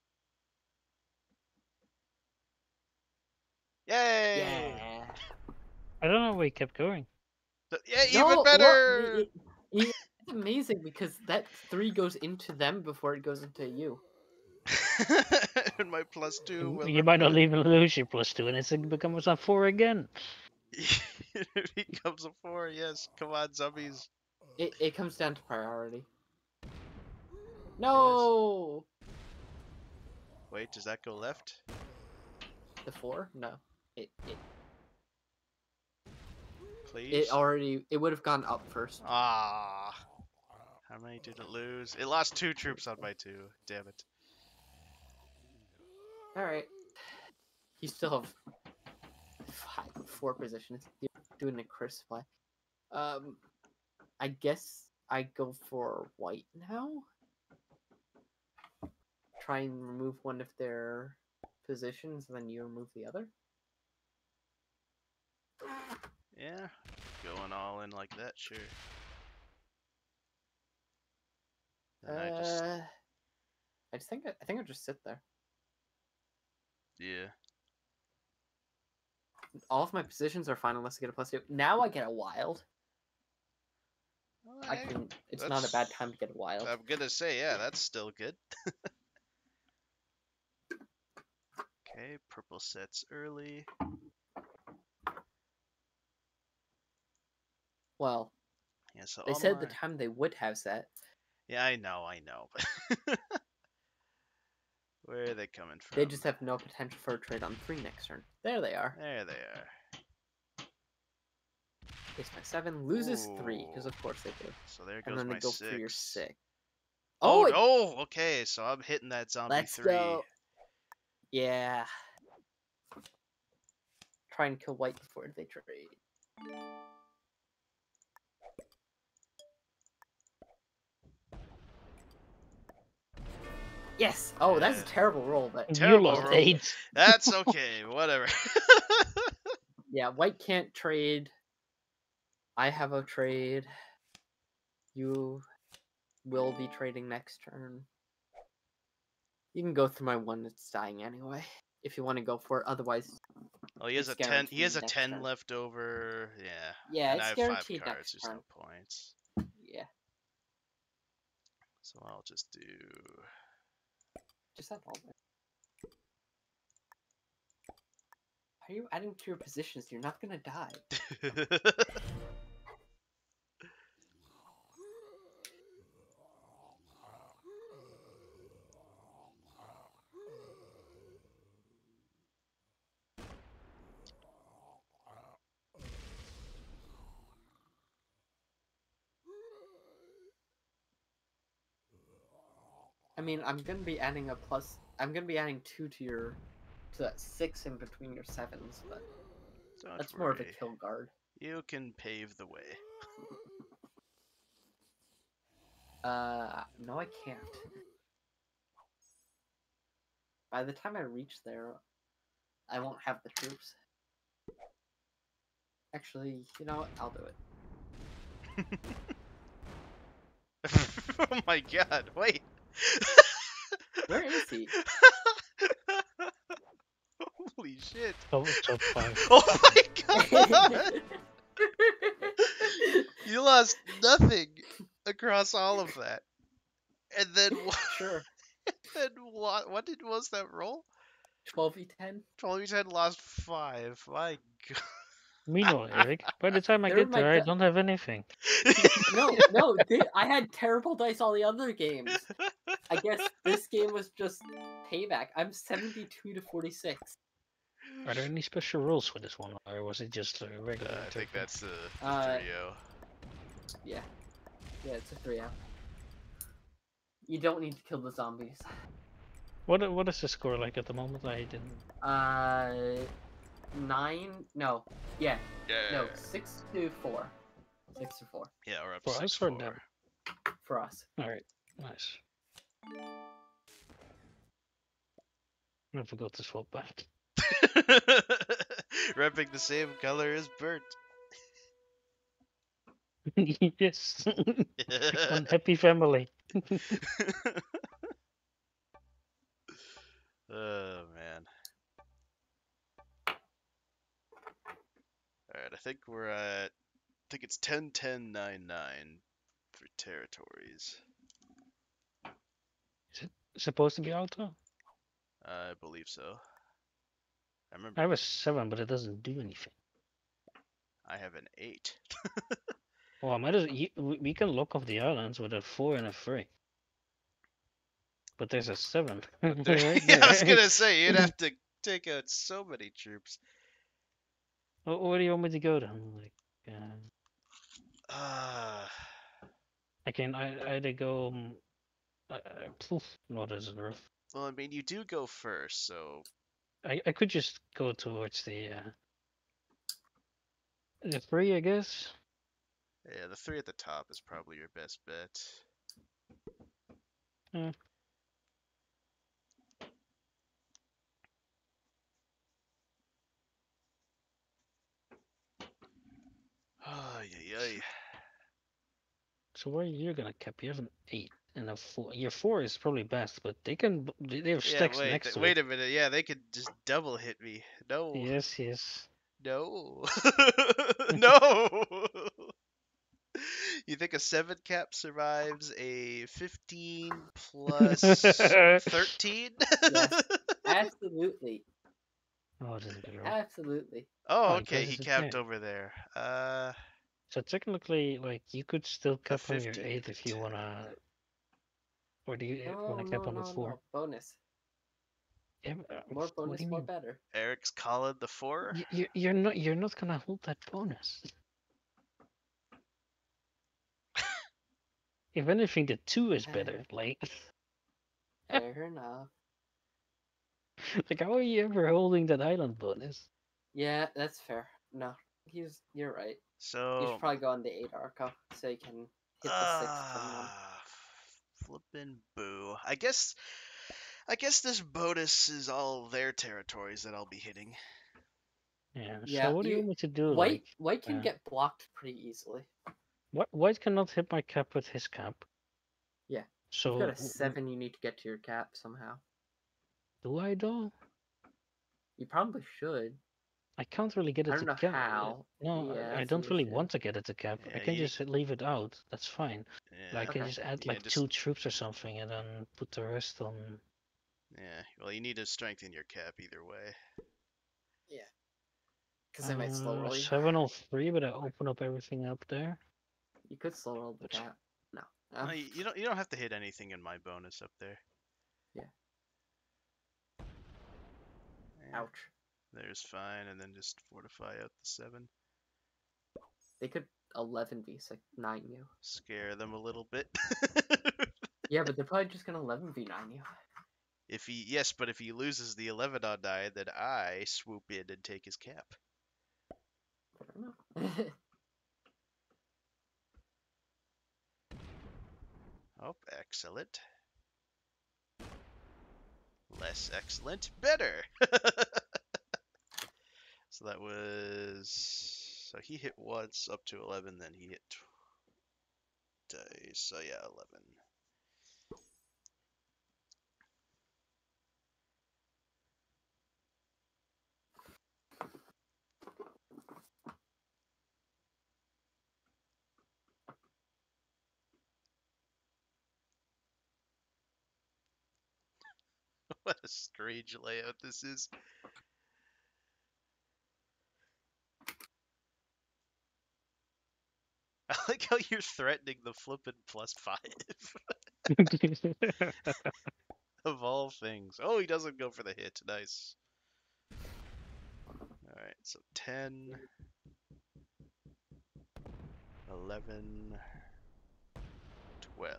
Yay! Yeah. I don't know why he kept going. Yeah, No, even well, better. it's amazing because that 3 goes into them before it goes into you. And my +2 will. You might not even lose your +2, and it becomes a 4 again. It becomes a 4. Yes, come on, zombies. It comes down to priority. No. Wait, does that go left? The 4? No. It Please. it would have gone up first. Ah. How many did it lose? It lost 2 troops on my 2. Damn it. All right. You still have 4 positions. You're doing a crisp play. I guess I go for white now. Try and remove one of their positions, and then you remove the other. Yeah, going all in like that, sure. And I think I'll just sit there. yeah. All of my positions are fine unless I get a +2. Now I get a wild. Well, It's not a bad time to get a wild. I'm gonna say, yeah, that's still good. Okay, purple sets early. Well, Yeah, so they said the time they would have set. Yeah, I know. Where are they coming from? They just have no potential for a trade on 3 next turn. There they are. There they are. It's my 7, loses 3, because of course they do. So there And goes then my they go 6. for your 6. Oh, okay. So I'm hitting that zombie Let's 3. go. Yeah. Try and kill white before they trade. Yes. Oh, that's a terrible roll, but You lost roll. 8. That's okay. Whatever. yeah, white can't trade. I have a trade. You will be trading next turn. You can go through my 1 that's dying anyway, if you want to go for it. Otherwise, Oh, he has it's a 10. He has a guaranteed 10 next turn. left over. Yeah. Yeah, And it's I have 5 guaranteed cards. next There's turn. no points. Yeah, So I'll just do. just have all that. How are you adding to your positions? You're not gonna die. I mean, I'm gonna be adding a plus. I'm gonna be adding 2 to that 6 in between your 7s, but that's more of a kill guard. You can pave the way. No, I can't. By the time I reach there, I won't have the troops. Actually, you know what? I'll do it. Oh my god, wait. Where is he? Holy shit. Top 5. Oh my god! You lost nothing across all of that. And then what? Sure. Then what was that roll? 12v10? 12v10 lost 5. My god. Meanwhile, Eric, by the time I They're get my there, I gut. don't have anything. No, I had terrible dice all the other games. I guess this game was just payback. I'm 72 to 46. Are there any special rules for this one, or was it just a regular? I think turkey? that's the 3-0. Yeah, it's a 3-0. You don't need to kill the zombies. What is the score like at the moment? I didn't. 9. No. Yeah. Yeah. No. 6 to 4. 6 to 4 Yeah, we're up For us 6-4. or them? for us. All right, nice. I forgot to swap back. Repping the same color as Bert. Yes. One happy family. Oh man. Alright, I think we're at I think it's 10-10-9-9 for territories. Supposed to be auto? I believe so. I I remember have a 7, but it doesn't do anything. I have an 8. Well, we can lock off the islands with a 4 and a 3. But there's a 7 right Yeah, I was there. gonna say you'd have to take out so many troops. Where do you want me to go then? Like, Uh, I can either go. What is it, rough? well, I mean, you do go first, so I could just go towards the 3, I guess. yeah, the 3 at the top is probably your best bet. Yeah. Ay, ay, ay. So where you're gonna cap? You have an 8 and a 4. Your 4 is probably best, but they have Yeah, stacks next to wait it. a minute. Yeah, they could just double hit me. No, Yes, yes. no, no. You think a 7 cap survives a 15 plus 13? Yes. Absolutely. Oh, this is good. Absolutely. Oh, Oh, okay, because he it's a capped 10. over there. So technically, like, you could still A cap on your 15 8 to if you 10. wanna. Or do you No, wanna cap no, on the no, 4? no. Bonus. Yeah, More what bonus, do you more mean? better. Eric's calling the 4. You're not gonna hold that bonus. If anything, the 2 is better. Like, Fair enough. like how are you ever holding that island bonus? Yeah, that's fair. No, you're right. You should So, probably go on the 8 Arco so you can hit the 6 turn 1. flippin' boo. I guess this bonus is all their territories that I'll be hitting. Yeah. Yeah, So what do you want me to do? White can get blocked pretty easily. White cannot hit my cap with his cap. Yeah. So You've got a 7, you need to get to your cap somehow. do I though? You probably should. I can't really get I it don't to know cap. how. No, Yeah, I that's the don't really issue. want to get it to cap. I Yeah, can just leave it out. That's fine. Yeah, Like, I can Okay. just add Yeah, like just- 2 troops or something, and then put the rest on. yeah. Well, you need to strengthen your cap either way. Yeah. Because they might slow roll you. 703, but I open up everything up there. You could slow roll the cap. No. No, you don't have to hit anything in my bonus up there. Yeah. Yeah, Ouch. there's fine, and then just fortify out the 7. They could 11v9 you. Scare them a little bit. Yeah, but they're probably just gonna 11v9 you. But if he loses the 11 on 9, then I swoop in and take his cap. I don't know. Oh, excellent. Less excellent. Better! So that was... So he hit once up to 11, then he hit... So yeah, 11. What a strange layout this is. I like how you're threatening the flippin' +5 of all things. Oh, he doesn't go for the hit. Nice. Alright, so 10, 11, 12.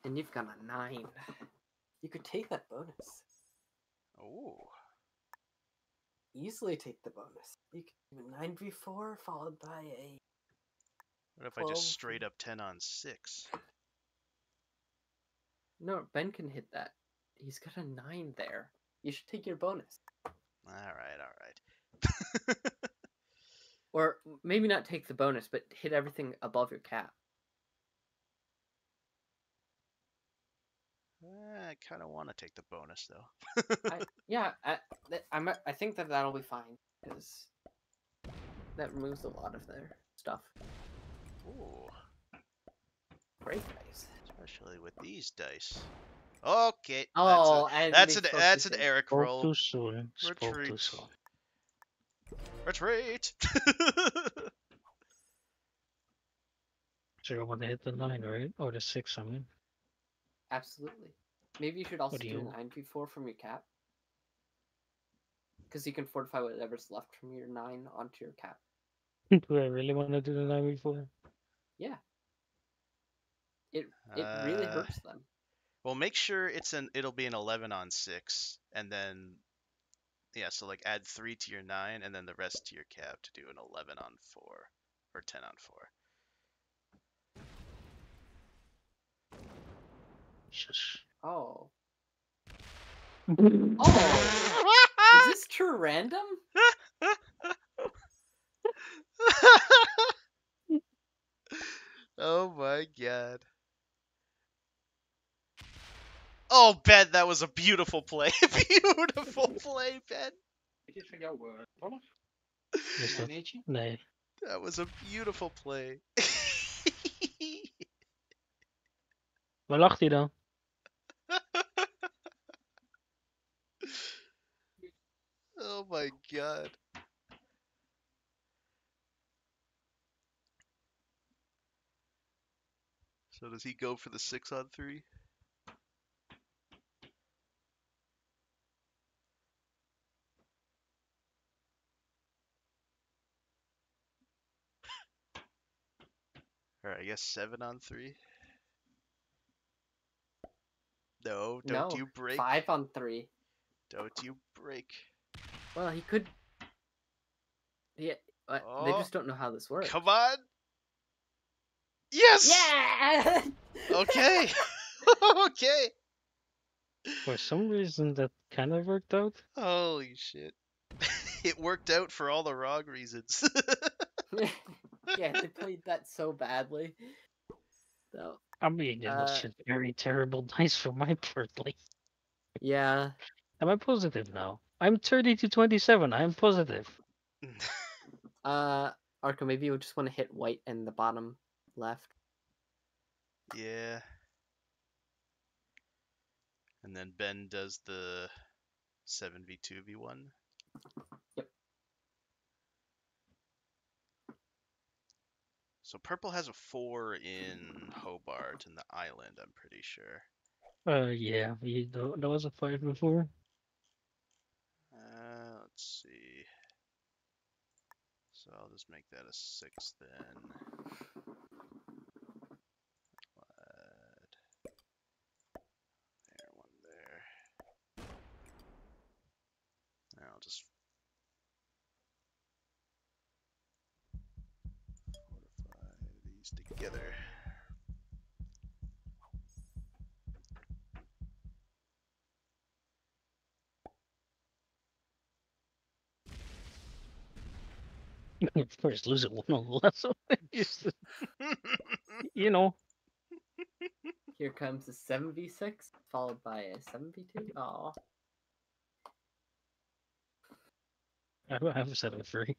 And you've got a 9. You could take that bonus. Oh. Easily take the bonus. You could do a 9v4 followed by a... What if I 12. just straight up 10 on 6? No, Ben can hit that. He's got a 9 there. You should take your bonus. Alright. Or maybe not take the bonus, but hit everything above your cap. I kind of want to take the bonus, though. I think that'll be fine, because that removes a lot of their stuff. Ooh. Great dice. Especially with these dice. Okay. Oh, that's an Eric Spoke roll. too soon. Spoke too Retreat. soon. Retreat. So you want to hit the 9, right? Or the 6, I mean. Absolutely. Maybe you should also What do do you- a 9v4 from your cap. Because you can fortify whatever's left from your 9 onto your cap. Do I really want to do the 9 before? Yeah. It really Uh, hurts them. Well, make sure it'll be an 11 on 6, and then so like add 3 to your 9, and then the rest to your cap to do an 11 on 4 or 10 on 4. Jesus. Oh. Oh! Is this true random? Oh my god. Oh, Ben, that was a beautiful play. Beautiful play, Ben. Is dat... Nee. That was a beautiful play. Waar lag hij dan? Oh my god. So does he go for the 6 on 3? Or I guess 7 on 3? No, don't No. you break. 5 on 3. Don't you break. Well, he could... Yeah, they Oh, just don't know how this works. come on. Yes! Yeah! Okay. Okay. For some reason that kind of worked out. Holy shit. It worked out for all the wrong reasons. Yeah, they played that so badly. So, I mean, it was just very terrible dice for my birthday. yeah. Am I positive now? I'm 30 to 27. I'm positive. Arco, maybe you just want to hit white in the bottom left. Yeah. And then Ben does the 7v2v1. Yep. So purple has a 4 in Hobart in the island, I'm pretty sure. Yeah, there was a 5 before. Let's see. So I'll just make that a 6 then. There, one there. And I'll just fortify these together. Of course, lose it 1 on less. You know. Here comes the 7v6, followed by a 7v2. Aw. I have a 7-3.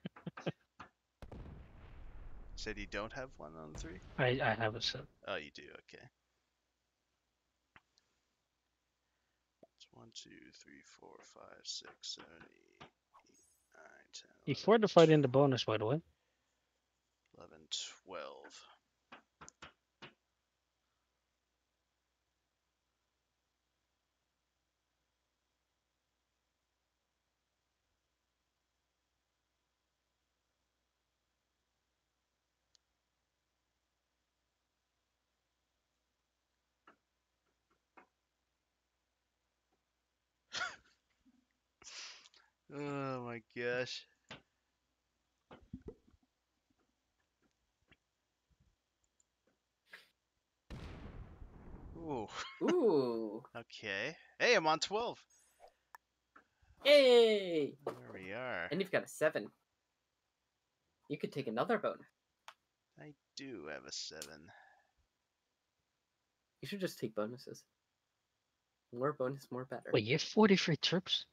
Said you don't have 1 on 3? I have a 7. Oh, you do, okay. It's 1, 2, 3, 4, 5, 6, 7, 8, 9, 10, He 11, fortified in the bonus, by the way. 11, 12. Oh my gosh. Ooh. Ooh. Okay. Hey, I'm on 12. Yay! There we are. And you've got a 7. You could take another bonus. I do have a 7. You should just take bonuses. More bonus, more better. Wait, you have 43 troops?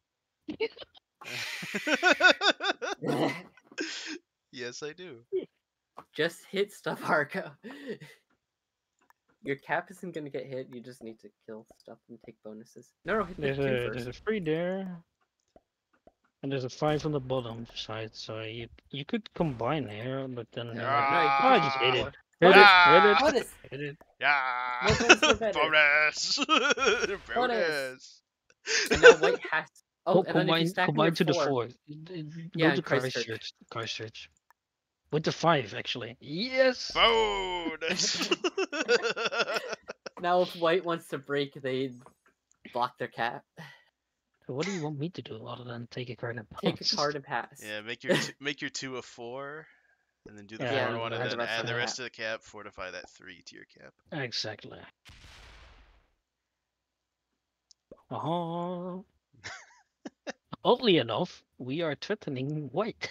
Yes, I do. Just hit stuff, Arco. Your cap isn't gonna get hit. You just need to kill stuff and take bonuses. No, hit the There's 2 a first. there's a 3 there, and there's a 5 on the bottom side. So you could combine here, but then you're like, No, you oh, could I just just hit it. four. Hit it, hit it, Bonus! hit it. Yeah. More bonus, more better. Bonus. Bonus. And now white has. Oh, and then if you stack Combine to the 4. 4. Yeah, Go to Christchurch. Christchurch. With the 5, actually. Yes! Bonus. Now, if white wants to break, they block their cap. So what do you want me to do other than take a card and Take a pass? card and pass. Yeah, make your 2 a 4, and then do the Yeah, 4 one, and add then the rest add of the the rest of the cap. Fortify that 3 to your cap. Exactly. Uh-huh. Oddly enough, we are threatening white.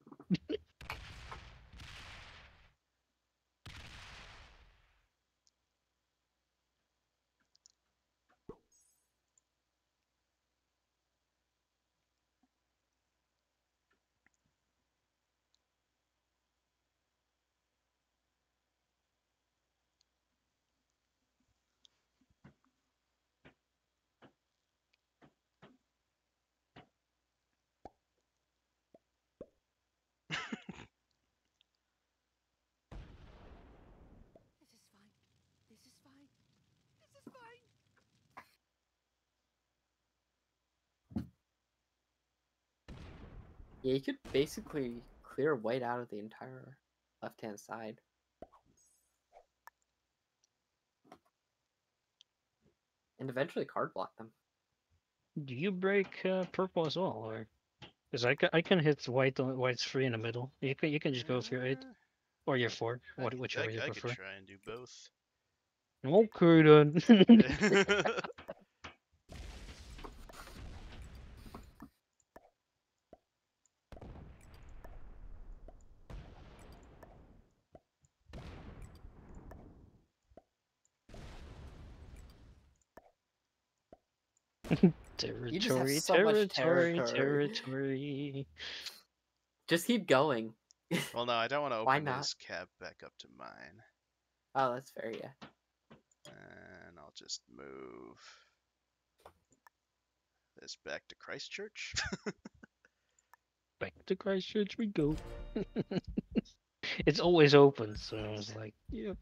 This is fine. This is fine. Yeah, you could basically clear white out of the entire left-hand side. And eventually card block them. Do you break purple as well, or? Because I can hit white on white's 3 in the middle. You can just go with your 8 or your 4, whichever you I could prefer. try and do both. Okay then. You just have Territory, so much territory. Just keep going. Well, no, I don't want to Why open not? his cap back up to mine. Oh, that's fair, yeah. And I'll just move this back to Christchurch. Back to Christchurch we go. It's always open, so I was like, yep.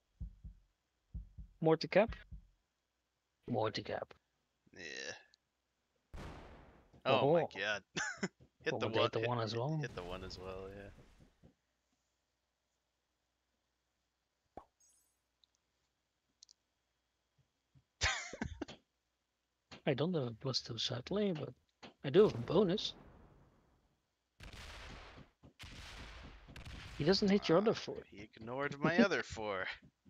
More to cap? More to cap. Yeah. Oh my Oh. god. Hit the Would one. hit the 1 as well. Hit the 1 as well, yeah. I don't have a +2 sadly, but I do have a bonus. He doesn't hit your other 4. He ignored my other 4.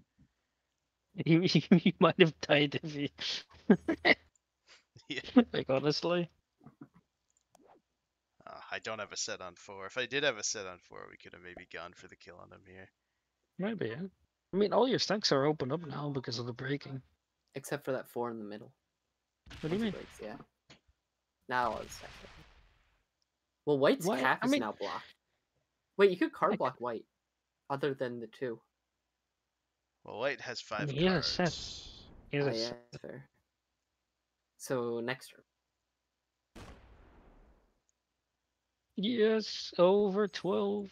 He might have died if he. Yeah. Like honestly. I don't have a set on 4. If I did have a set on 4, we could have maybe gone for the kill on him here. Maybe, yeah. I mean, all your stacks are opened up now because of the breaking. Except for that 4 in the middle. What do you mean? Breaks, yeah. Now I'll stack it. Well, white's Why- cap I is mean- now blocked. Wait, you could card I ca- block white. Other than the 2. Well, white has 5 mean, he has a cards. set. Yes, Oh, it's- yeah, that's fair. So, next turn. Yes, over 12.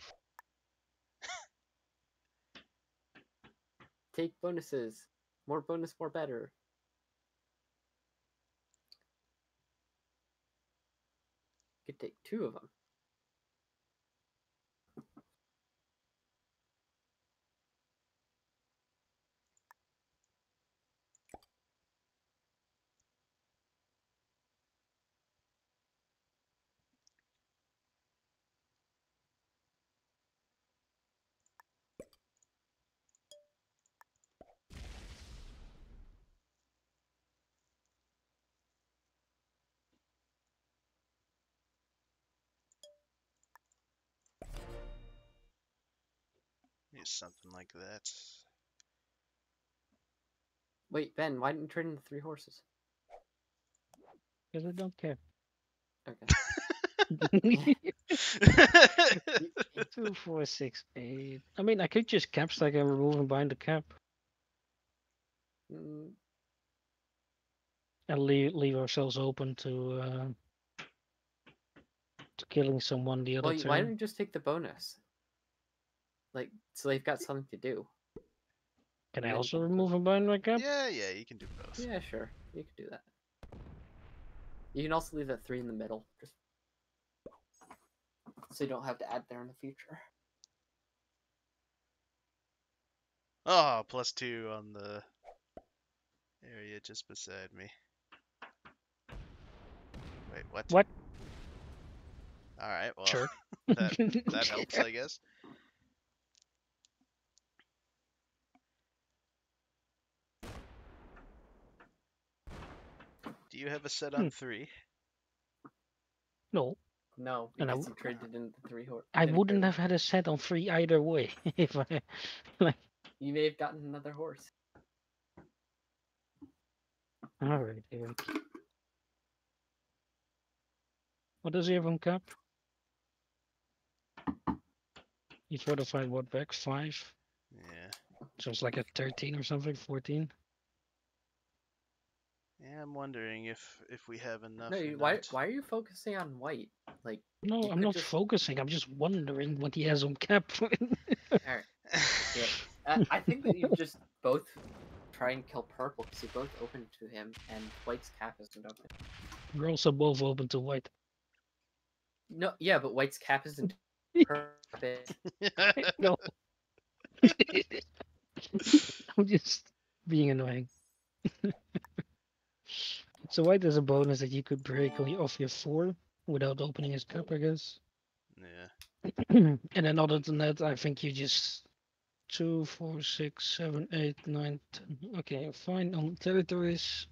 Take bonuses. More bonus, more better. You could take 2 of them. use something like that. Wait, Ben, why didn't you trade in the 3 horses? Because I don't care. Okay. 2, 4, 6, 8. I mean, I could just cap stack and remove and bind the cap. Mm, And leave ourselves open to killing someone the other well, turn. why don't you just take the bonus? Like, so they've got something to do. Can and I then also you can remove and bind my cap? Yeah, you can do both. Yeah, sure. You can do that. You can also leave that 3 in the middle, just so you don't have to add there in the future. Oh, +2 on the area just beside me. Wait, what? What? Alright, well, Sure. that helps, I guess. Do you have a set on 3? No, No, And I because you traded in the 3 horse. I wouldn't have had a set on 3 either way. If I You may have gotten another horse. Alright, Eric. What does he have on cap? He fortified what back? 5? Yeah. So it's like a 13 or something, 14. Yeah, I'm wondering if we have enough. No, or why not. are you focusing on white? Like, No, you I'm could not just- focusing. I'm just wondering what he has on cap. Alright. Yeah. I think that you just both try and kill purple because you're both open to him, and white's cap isn't open. We're also both open to white. No, yeah, but white's cap isn't perfect. No. I'm just being annoying. So white has a bonus that you could break off your 4 without opening his cap, I guess. Yeah. And then other than that, I think you just 2, 4, 6, 7, 8, 9, 10. Okay, fine on territories.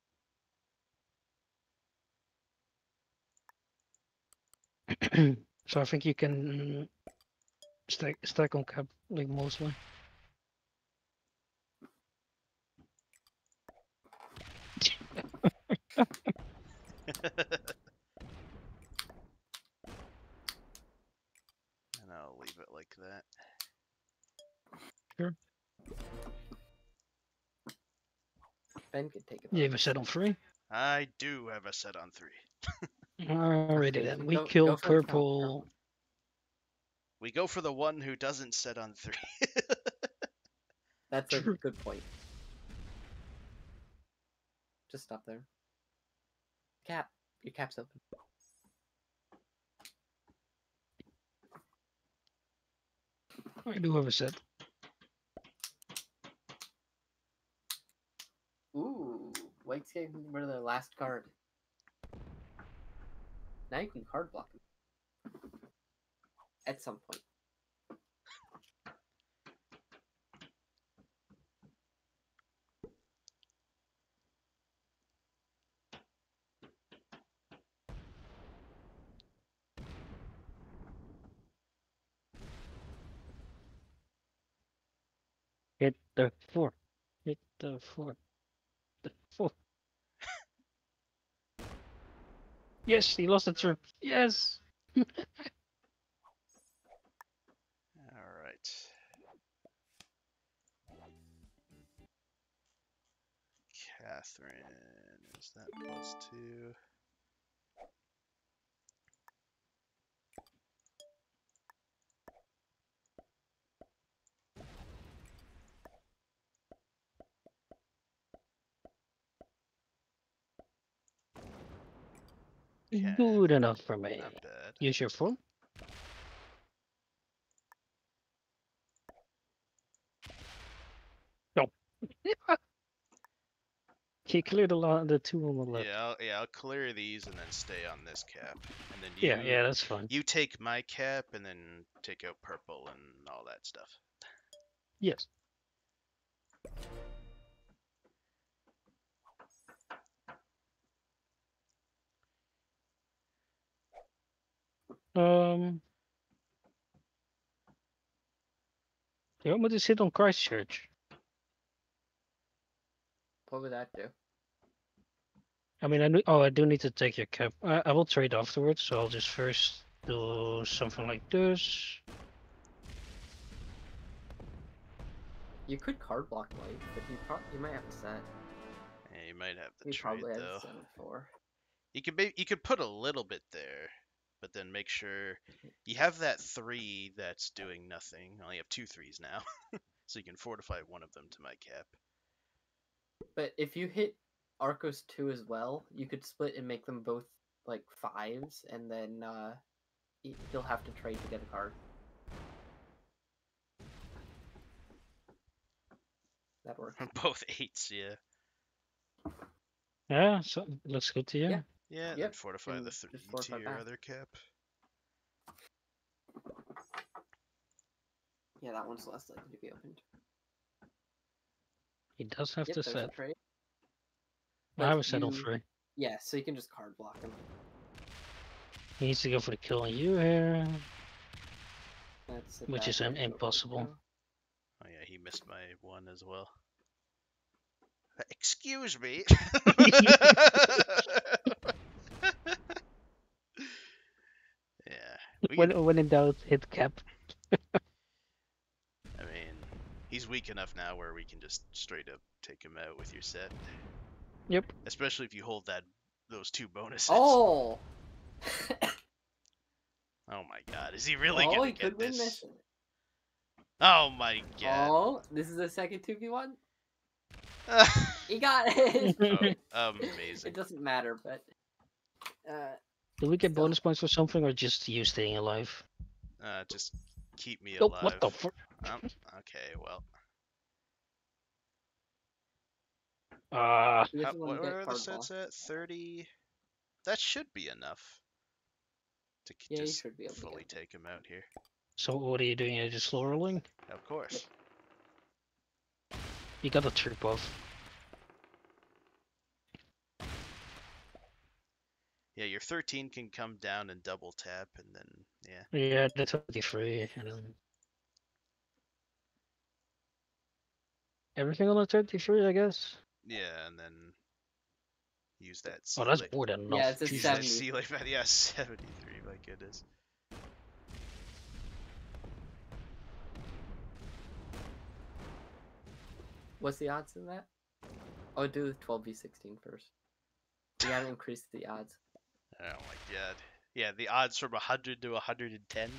So I think you can stack on cap like mostly. And I'll leave it like that. Sure. Ben could take it. You have a set on 3. I do have a set on 3. Alrighty then. We Go killed for the count, purple. We go for the one who doesn't set on 3. That's a True. good point. Just stop there. Cap. Your cap's open. I do have a set. Ooh, white's getting rid of their last card. Now you can card block him. At some point. Hit the 4. Hit the 4. The 4. Yes, he lost the turn. Yes. Alright. Catherine, is that +2? Okay. Good enough for me. Not bad. Use your 4. No. He cleared the 2 on the left. Yeah, I'll clear these and then stay on this cap. And then Yeah, that's fine. you take my cap and then take out purple and all that stuff. Yes. Um. You want me to sit on Christchurch? What would that do? I mean, I do need to take your cap. I will trade afterwards, so I'll just first do something like this. You could card block white, but you might have to set. Yeah, you might have the You trade probably have though. to set it for. You could put a little bit there, but then make sure you have that 3 that's doing nothing. I only have 2 3s now, so you can fortify one of them to my cap. But if you hit Arcos 2 as well, you could split and make them both like 5s, and then he'll have to trade to get a card. That works. Both 8s, yeah. Yeah, so looks good to you. Yeah. Yeah, then Yep, fortify and the just 3 fortify to your back. other cap. Yeah, that one's less likely to be opened. He does have Yep, to there's a set. trade. I But have a settle you- free. Yeah, so you can just card block him. He needs to go for the kill on you here. That's a Which bad is way to avoid impossible. kill. Oh yeah, he missed my 1 as well. Excuse me. Yeah. We can, When in doubt, hit cap. I mean, he's weak enough now where we can just straight up take him out with your set. Yep. Especially if you hold those 2 bonuses. Oh! Oh my god, is he really oh, gonna he get could win this? this. Oh my god. Oh, this is the second 2v1? Oh, He got it! amazing. It doesn't matter, but... Do we get Still. bonus points for something or just you staying alive? Just keep me Nope, alive. what the fuck? Oh, okay, well. he doesn't want What to get are the card sets block. at? 30? That should be enough to Yeah, you just should be able to fully get it. take him out here. So what are you doing? You're just slow rolling? Of course. You got a trip off. Yeah, your 13 can come down and double tap, and then, yeah. Yeah, the 23. And then... Everything on the 33, I guess? Yeah, and then use that Oh, that's more than enough. Yeah, it's a Jesus. 70. See, like, yeah, 73, my goodness. What's the odds in that? Oh, do 12v16 first. You gotta increase the odds. Oh my god. Yeah, the odds from 100 to 110.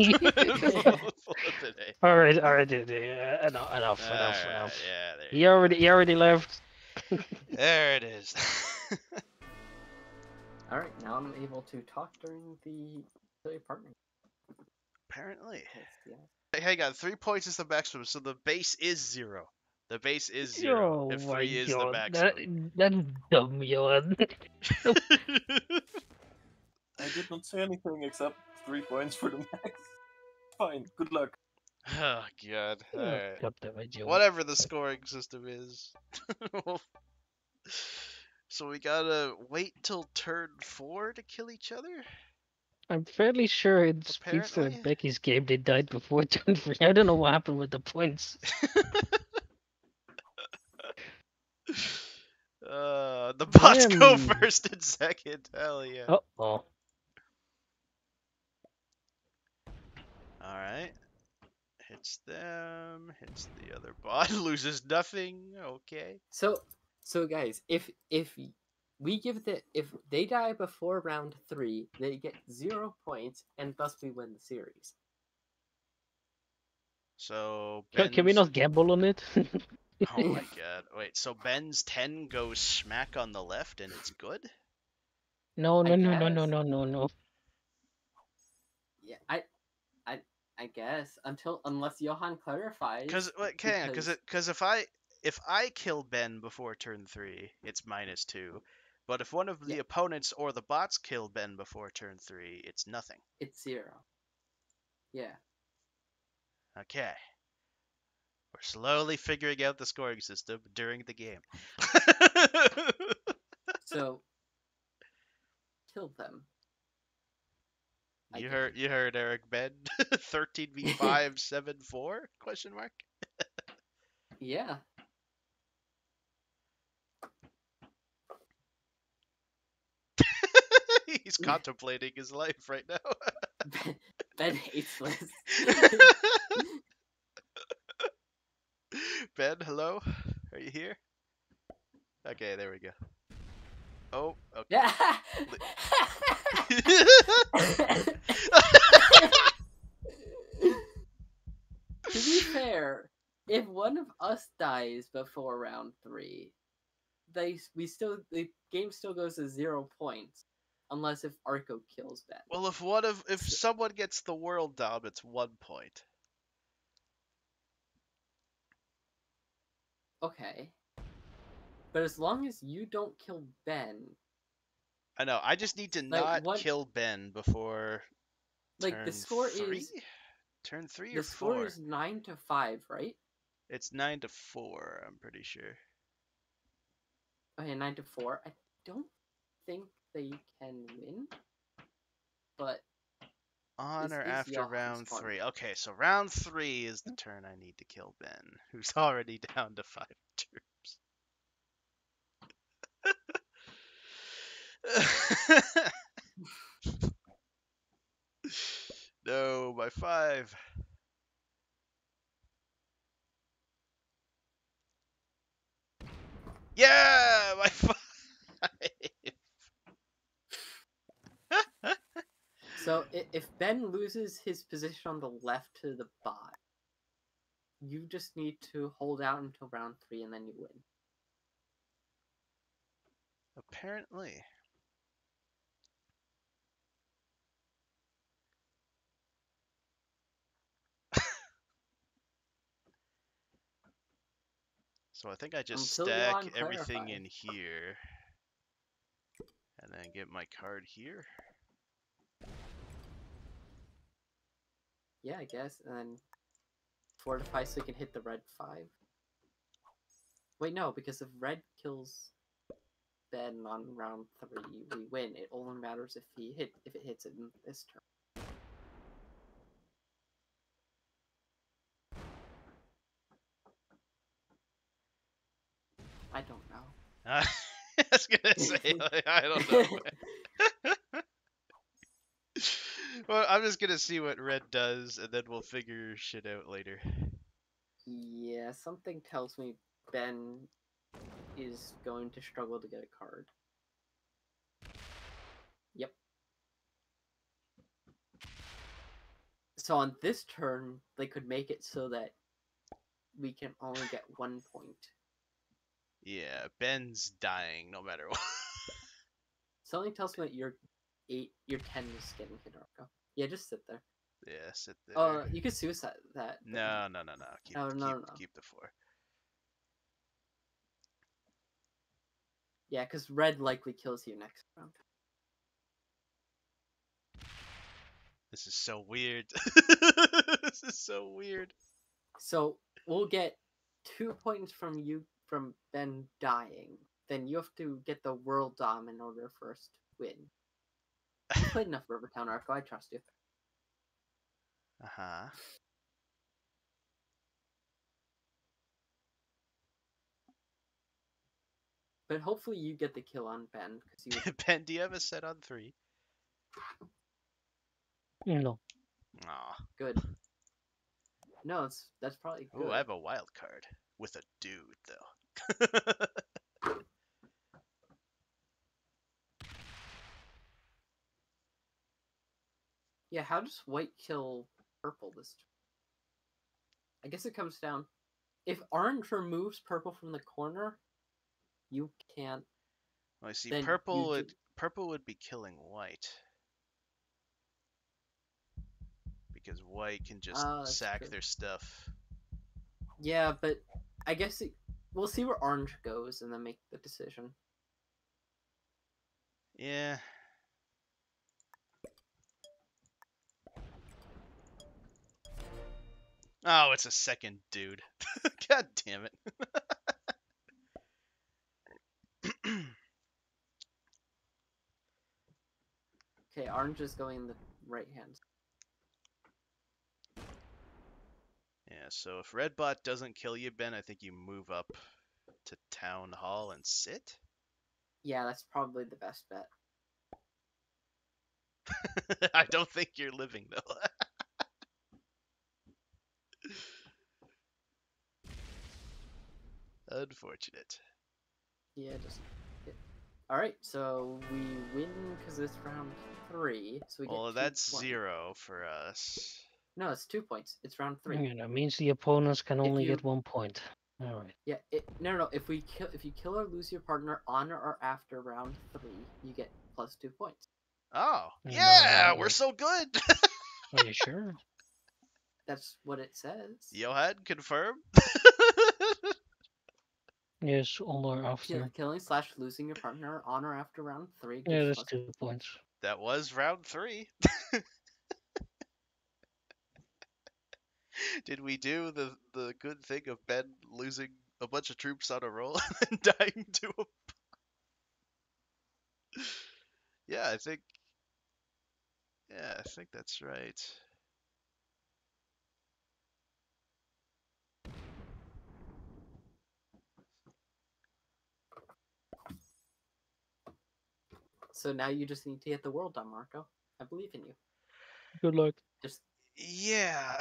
Alright, enough. Alright, Yeah, there he already left. There it is. Alright, now I'm able to talk during the affiliate partner. Apparently. That's the odds. Hey, God, 3 points is the maximum, so the base is 0. The base is 0. Oh if my 3 is the god, maximum. that's dumb, Johan. I did not say anything except 3 points for the max. Fine, good luck. Oh, God. Alright. God damn it, Johan. Whatever the scoring system is. So we gotta wait till turn 4 to kill each other? I'm fairly sure it's before Apparently. Becky's game they died before turn 3. I don't know what happened with the points. The bots go Damn. first and second. Hell yeah. Uh-oh. Alright. Hits them. Hits the other bot. Loses nothing. Okay. So guys, if we give if they die before round 3, they get 0 points, and thus we win the series. So Can we Ben's- not gamble on it? Oh my god. Wait, so Ben's 10 goes smack on the left and it's good? No. guess. Yeah, I guess unless Johan clarifies. Because if I kill Ben before turn 3, it's -2. But if one of the Yeah. opponents or the bots kill Ben before turn 3, it's nothing. It's 0. Yeah. Okay. We're slowly figuring out the scoring system during the game. So kill them. I You did. heard Eric Ben. 13v5 7-4? Question mark. Yeah. He's contemplating his life right now. Ben hates Liz. Ben, hello? Are you here? Okay, there we go. Oh, okay. Yeah. To be fair, if one of us dies before round 3, the game still goes to 0 points, unless if Arco kills Ben. Well, if someone gets the world dom, it's 1 point. Okay. But as long as you don't kill Ben, I know. I just need to not kill Ben before like turn the score 3? is Turn 3 or the 4? score is 9-5, right? It's 9-4, I'm pretty sure. Okay, 9-4. I don't think they can win, but On this or is after Johan's round fun. 3. Okay, so round 3 is the turn I need to kill Ben, who's already down to 5 troops. No, my 5. Yeah, my 5. So if Ben loses his position on the left to the bot, you just need to hold out until round 3 and then you win. Apparently. So I think I just Until stack Johan everything clarifies. in here. And then get my card here. Yeah, I guess, and then fortify so you can hit the red 5. Wait, no, because if red kills Ben on round 3, we win. It only matters if it hits it in this turn. I don't know. I was gonna say, like, I don't know. Well, I'm just gonna see what red does, and then we'll figure shit out later. Yeah, something tells me Ben is going to struggle to get a card. Yep. So on this turn, they could make it so that we can only get 1 point. Yeah, Ben's dying no matter what. Something tells me that your 10 is getting hit, Arco. Yeah, just sit there. Yeah, sit there. You could suicide that. No. Keep the 4. Yeah, because red likely kills you next round. This is so weird. This is so weird. So we'll get 2 points from Ben dying. Then you have to get the world dom in order for us to win. You played enough Rivertown, Arco. I trust you. Uh-huh. But hopefully you get the kill on Ben because you. Ben, do you have a set on 3? No. Aw. Good. No, that's probably good. Ooh, I have a wild card with a dude though. Yeah, how does white kill purple this turn? I guess it comes down. If orange removes purple from the corner, you can't. Well, I see. Then Purple would be killing white because white can just sack true. their stuff. Yeah, but I guess we'll see where orange goes and then make the decision. Yeah. Oh, it's a second dude. God damn it. Okay, orange is going right hand. Yeah, so if Red Bot doesn't kill you, Ben, I think you move up to Town Hall and sit. Yeah, that's probably the best bet. I don't think you're living, though. Unfortunate. Yeah, just. All right, so we win because it's round 3, so we Well, get 2 that's points. 0 for us. No, it's 2 points. It's round 3. Yeah, that means the opponents can If only you- get 1 point. All right. Yeah, no. If you kill or lose your partner on or after round 3, you get plus 2 points. Oh, No, yeah, no, we're so good. Are you sure? That's what it says. Johan, confirm. Yes, on or after. Killing / losing your partner on or after round 3 gives Yeah, that's plus 2 points. That was round 3. Did we do the good thing of Ben losing a bunch of troops on a roll and dying to him? Yeah, I think that's right. So now you just need to get the world done, Marco. I believe in you. Good luck. Just Yeah.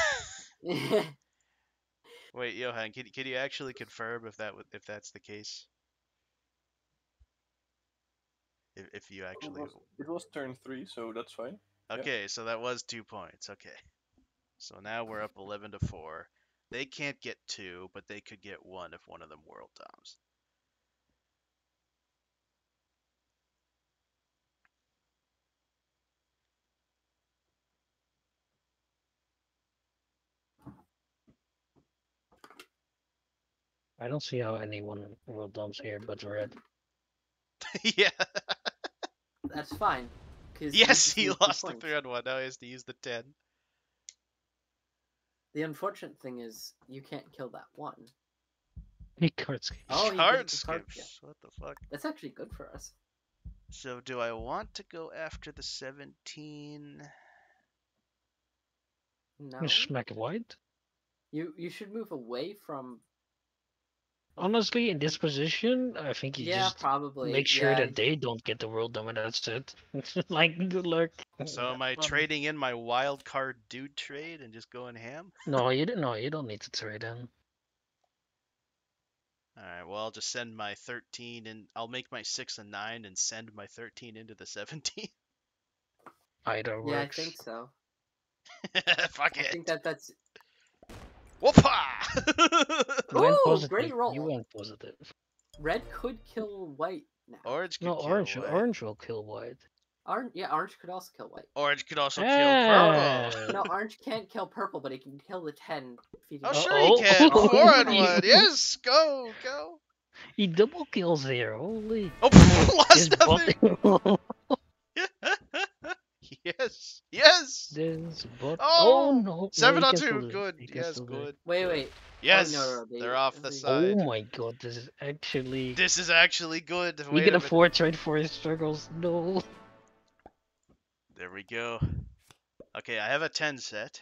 Wait, Johan, can you actually confirm if that's the case? If you actually It was turn 3, so that's fine. Okay, so that was 2 points. Okay. So now we're up 11 to 4. They can't get 2, but they could get 1 if one of them world doms. I don't see how anyone will dumps here but red. Yeah. that's fine. 'Cause you Yes, just he need 2 lost the points. 3 on 1. Now he has to use the 10. The unfortunate thing is you can't kill that one. He card skips. Oh, he Card gets the card. skips. What the fuck? That's actually good for us. So do I want to go after the 17? No, You smack white. you should move away from. Honestly, in this position, I think you Yeah, just probably. make sure yeah, that they don't get the world done, and that's it. Like, good luck. So am I Well- trading in my wild card dude trade and just going ham? No, you don't. No, you don't need to trade in. Alright, well, I'll just send my 13 and I'll make my 6 and 9 and send my 13 into the 17. Either Yeah, I works. think so. Fuck I it. think that's. Whoopah! You went Ooh, positive. great roll. You went positive. Red could kill white now. Orange could No, kill orange. white. Orange will kill white. Orange could also kill white. Orange could also kill Ah. purple. No, orange can't kill purple, but it can kill the 10. Oh, feeding sure Uh-oh. he can. 4 on You- 1. Yes, go, go. He double kills here. Holy. Oh, His lost nothing. bot. Yes, yes. This bot. Oh, Oh no. 7 no, on he can still 2. do it. Good. He can Yes, still do it. good. Wait. Yes, no, they're off the they- side. Oh my god, this is actually. This is actually good. We Wait get a a minute. 4 trade for his struggles. No. There we go. Okay, I have a 10 set.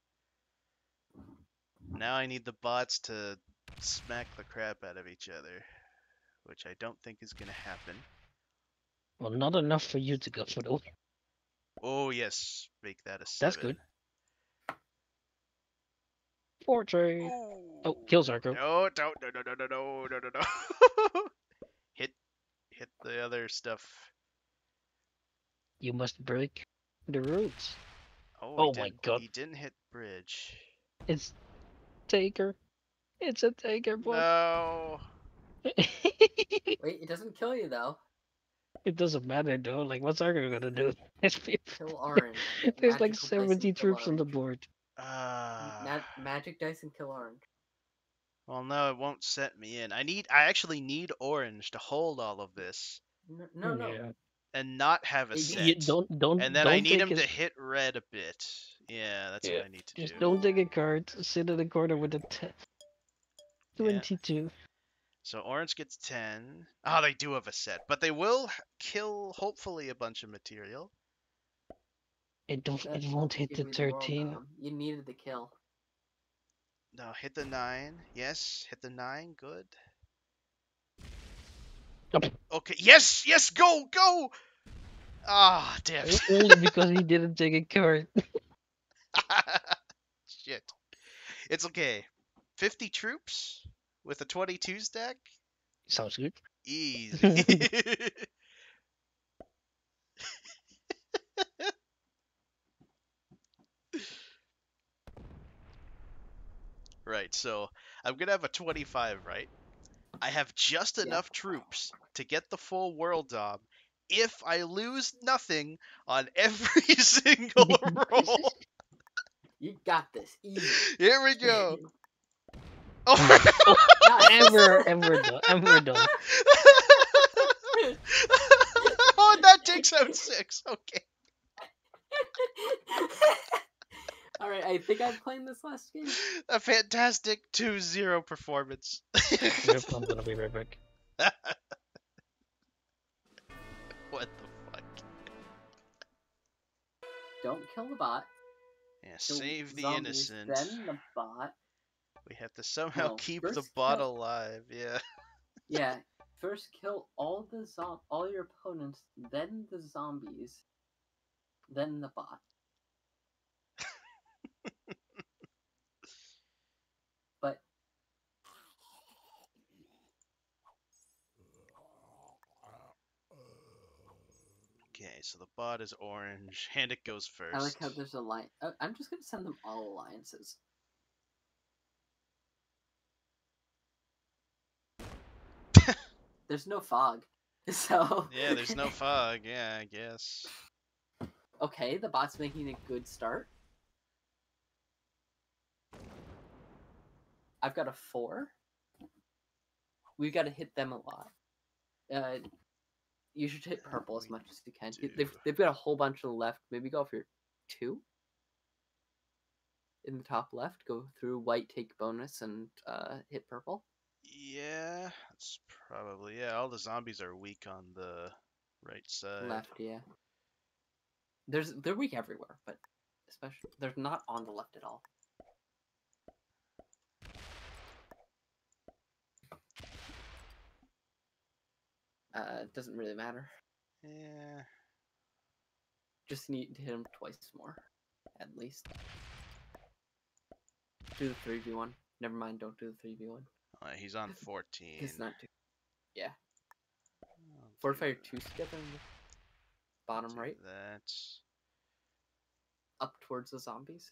Now I need the bots to smack the crap out of each other, which I don't think is gonna happen. Well, not enough for you to go for the win. Oh yes, make that a 7. That's good. 4 trade. Oh, kills Arco. No, don't, no. hit the other stuff. You must break the rules. Oh, Oh my God. He didn't hit bridge. It's Taker. It's a Taker bot. No. Wait, it doesn't kill you though. It doesn't matter though. Like, what's Arco gonna do? Kill orange. There's like Magical dice 70 and kill troops on the orange. board. Magic dice and kill orange. Well, no, it won't set me in. I actually need orange to hold all of this No. Yeah. and not have a You- set. You don't. And then don't I need take him a- to hit red a bit. Yeah, that's Yeah, what I need to Just do. don't take a card. Sit in the corner with a 10. Yeah. 22. So orange gets 10. Oh, they do have a set, but they will kill hopefully a bunch of material. It don't. That It won't hit give the me the world 13. bomb. You needed the kill. No, hit the 9. Yes, hit the 9. Good. Up. Okay. Yes, yes, go, go. Ah, damn. Only because he didn't take a card. Shit. It's okay. 50 troops with a 22 stack? Sounds good. Easy. Right, so I'm gonna have a 25, right? I have just Yeah. enough troops to get the full world dom if I lose nothing on every single roll. You got this. Easy. Here we go. Oh, Nice. Ever done. Ever done. oh, that takes out 6. Okay. All right, I think I'm playing this last game. A fantastic 2-0 performance. Yep, I'm gonna be right back. What the fuck? Don't kill the bot. Yeah, Kill save the zombies, innocent. Then the bot. We have to somehow No, keep the first bot kill- alive. Yeah. Yeah. First kill all your opponents, then the zombies, then the bot. But Okay, so the bot is orange. Handit goes first. I like how there's a line. I'm just gonna send them all alliances. There's no fog, so Yeah, there's no fog. Yeah, I guess. Okay, the bot's making a good start. I've got a 4. We got to hit them a lot. You should hit purple as much as you can. They've got a whole bunch on the left. Maybe go for your 2. In the top left, go through white, take bonus, and hit purple. Yeah, that's probably yeah. All the zombies are weak on the right side. Left, yeah. They're weak everywhere, but especially they're not on the left at all. It doesn't really matter. Yeah. Just need to hit him twice more, at least. Do the 3v1. Never mind, don't do the 3v1. He's on 14. It's not too. Yeah. I'll Fortify your do 2 together in the bottom right, that. up towards the zombies.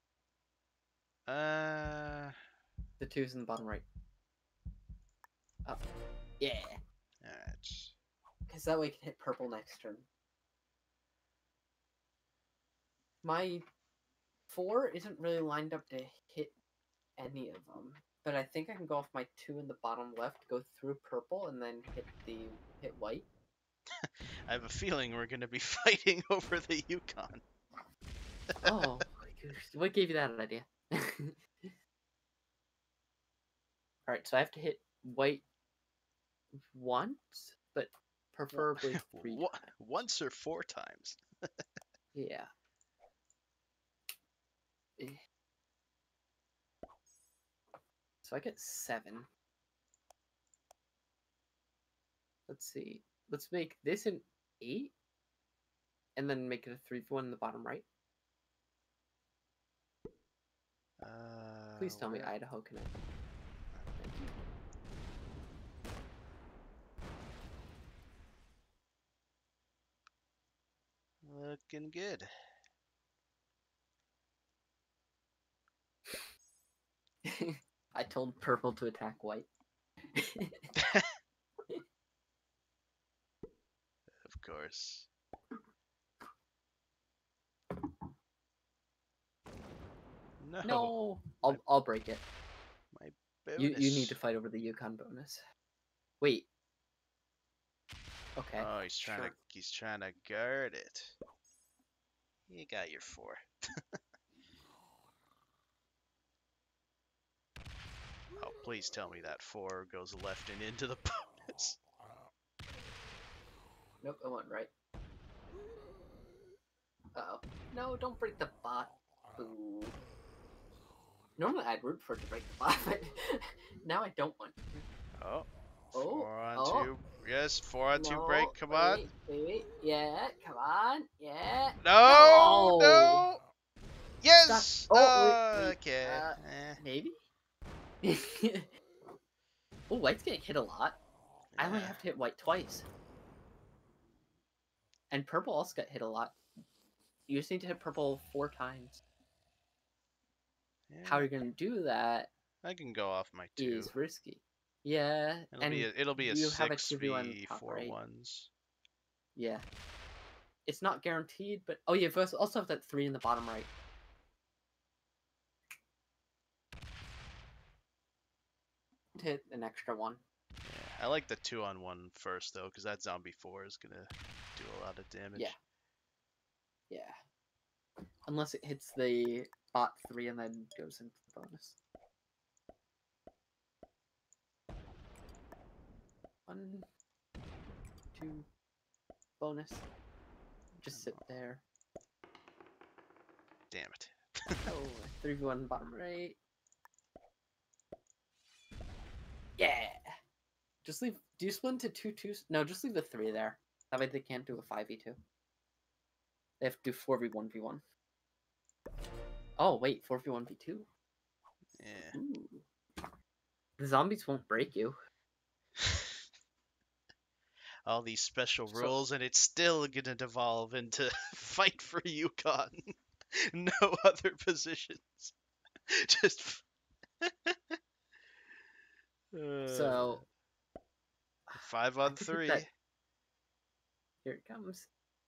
Uh. The 2's in the bottom right. Up. Yeah. Alright. Because that way you can hit purple next turn. My 4 isn't really lined up to hit any of them. But I think I can go off my 2 in the bottom left, go through purple, and then hit white. I have a feeling we're gonna be fighting over the Yukon. Oh, what gave you that idea? Alright, so I have to hit white once, but preferably 3 times. Once or 4 times. Yeah. So I get 7. Let's see. Let's make this an 8. And then make it a 3-1 in the bottom right. Please tell me where- Idaho can. Thank you. Looking good. I told purple to attack white. Of course. No. No, I'll break it. You need bonus. to fight over the Yukon bonus. Wait. Okay. Oh, he's trying sure. to guard it. You got your 4. Oh, please tell me that 4 goes left and into the bonus. Nope, I went right. Uh-oh. No, don't break the bot. Boo. Normally I'd root for it to break the bot, but now I don't want to. Oh. Oh, 4 on oh. 2. Yes, 4 on 2 No, break. Come on. wait. Yeah, come on. Yeah. No, No! no. Yes. Stop. Oh, wait. Okay. Maybe? Oh, white's getting hit a lot. I only Yeah. have to hit white twice. And purple also got hit a lot. You just need to hit purple 4 times. Yeah, How you're gonna do that I can go off my 2. is risky. Yeah, It'll be a you have a 6v 2v1 top 4 right. ones. Yeah. It's not guaranteed, but oh, you also have that 3 in the bottom right. To hit an extra 1. Yeah, I like the 2 on 1 first though, because that zombie 4 is gonna do a lot of damage. Yeah. Yeah. Unless it hits the bot 3 and then goes into the bonus. 1, 2, bonus. Just sit there. Damn it. Oh, 3v1 bottom right. Yeah! Just leave. Do you split into 2-2s? No, just leave the 3 there. That way they can't do a 5v2. They have to do 4v1v1. Oh, wait, 4v1v2? Yeah. Ooh. The zombies won't break you. All these special rules, and it's still gonna devolve into fight for Yukon. No other positions. Just. So 5 I on could hit 3. that- Here it comes.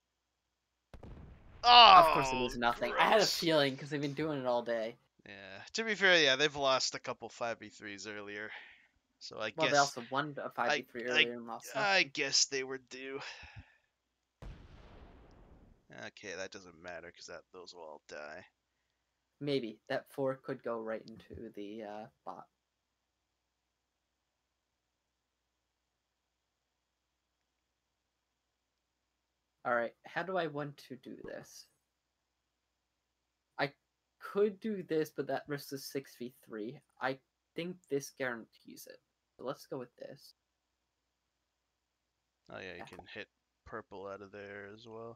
Oh, Of course it was nothing. I had a gross. feeling because they've been doing it all day. Yeah. To be fair, yeah, they've lost a couple 5v3s earlier. So I Well, guess they also won a 5v3 earlier and lost. I guess they were due. Okay, that doesn't matter because those will all die. Maybe that 4 could go right into the bot. All right, how do I want to do this? I could do this, but that risks a 6v3. I think this guarantees it. So let's go with this. Oh yeah, you can hit purple out of there as well.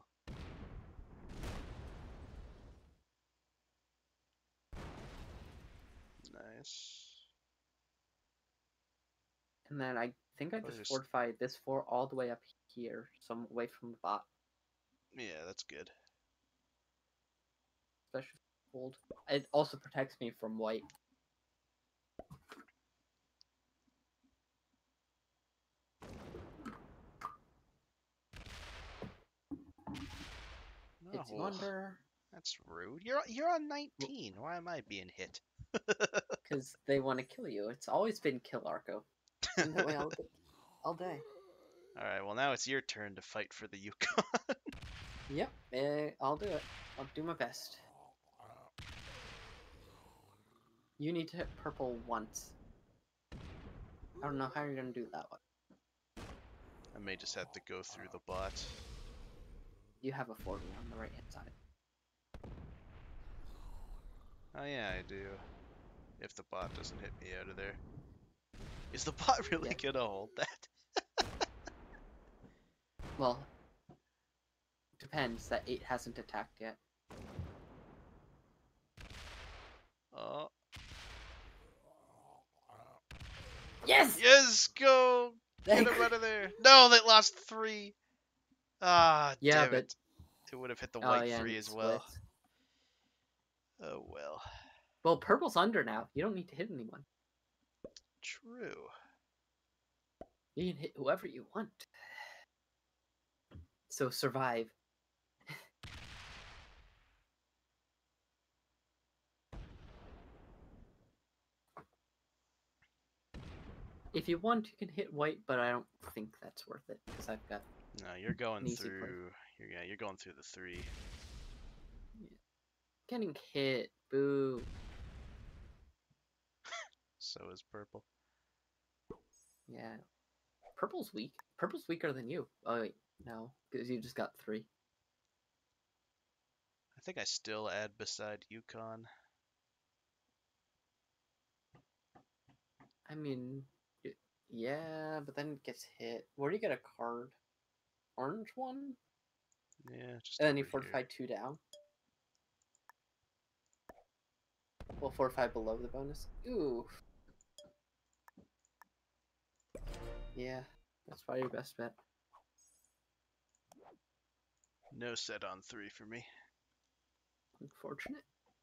Nice. And then I think I Oh, just there's- fortified this 4 all the way up here, so I'm away from the bot. Yeah, that's good. Special hold. It also protects me from white. Hits you Oh, under. that's rude. You're on 19. Why am I being hit? Because they want to kill you. It's always been kill Arco. And that way all day. Alright, well now it's your turn to fight for the Yukon. Yep, I'll do it. I'll do my best. You need to hit purple once. I don't know how you're gonna do that one. I may just have to go through the bot. You have a 40 on the right hand side. Oh yeah, I do. If the bot doesn't hit me out of there. Is the bot really Yeah. gonna hold that? Well, depends. That 8 hasn't attacked yet. Oh. Yes! Yes, go! Get him out of there. No, they lost 3. Ah, Yeah, damn but- it. It would have hit the Oh, white yeah, 3 and as well. splits. Oh well. Well, purple's under now. You don't need to hit anyone. True. You can hit whoever you want. So survive. If you want, you can hit white, but I don't think that's worth it because I've got. No, you're going An easy play. through. You're going through the 3. Getting hit. Boo. So is purple. Yeah. Purple's weak. Purple's weaker than you. Oh wait, no, because you just got 3. think I still add beside Yukon. I mean, yeah, but then it gets hit. Where do you get a card? Orange one? Yeah, just And then you over here. fortify 2 down. Well, 4 or 5 below the bonus. Ooh. Yeah, that's probably your best bet. No set on 3 for me. Unfortunate.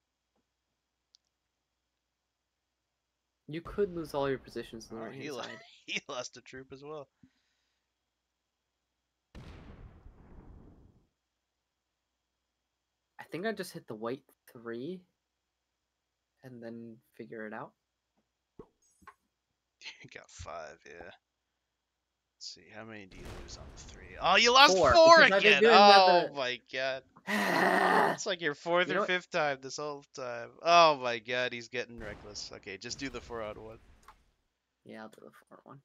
You could lose all your positions on the Oh, right hand side. he lost a troop as well. I think I just hit the white 3 and then figure it out. You got 5, yeah. Let's see, how many do you lose on the 3? Oh, you lost 4 because I've been again! doing Oh the- my god. yeah, It's like your 4th You know or what? 5th time this whole time. Oh my god, he's getting reckless. Okay, just do the 4 on 1. I'll do the 4 one.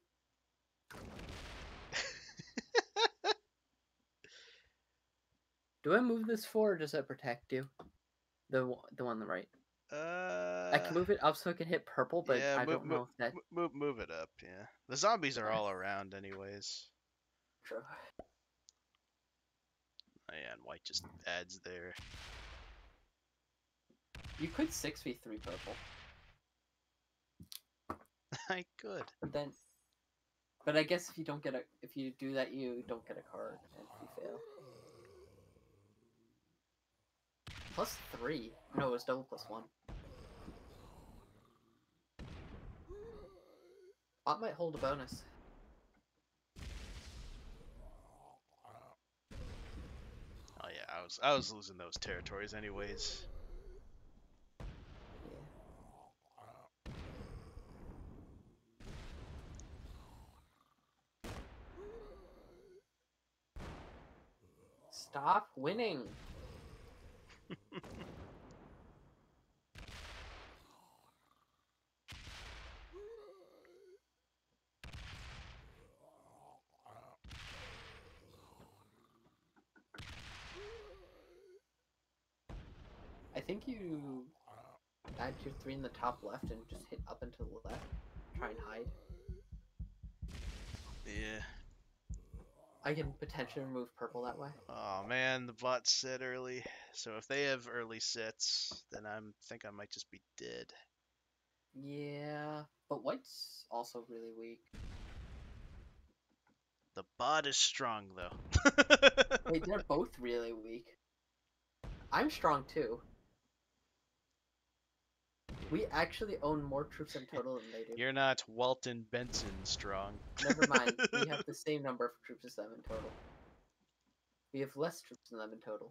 Do I move this 4 or does that protect you? The one on the right. I can move it up so I can hit purple, but yeah, I don't know if that. move it up, yeah. The zombies are Okay. all around anyways. True. Oh, yeah, and white just adds there. You could 6v3 purple, I could. but I guess if you do that, you don't get a card, and if you fail. +3. No, it was double +1. Bot might hold a bonus. Oh yeah, I was losing those territories anyways. Yeah. Stop winning. I think you add your 3 in the top left and just hit up and to the left. Try and hide. Yeah. I can potentially remove purple that way. Oh man, the bot set early. So if they have early sets, then think I might just be dead. Yeah, but white's also really weak. The bot is strong though. Wait, they're both really weak. I'm strong too. We actually own more troops in total than they do. You're not Walton Benson strong. Never mind. We have the same number of troops as them in total. We have less troops than them in total.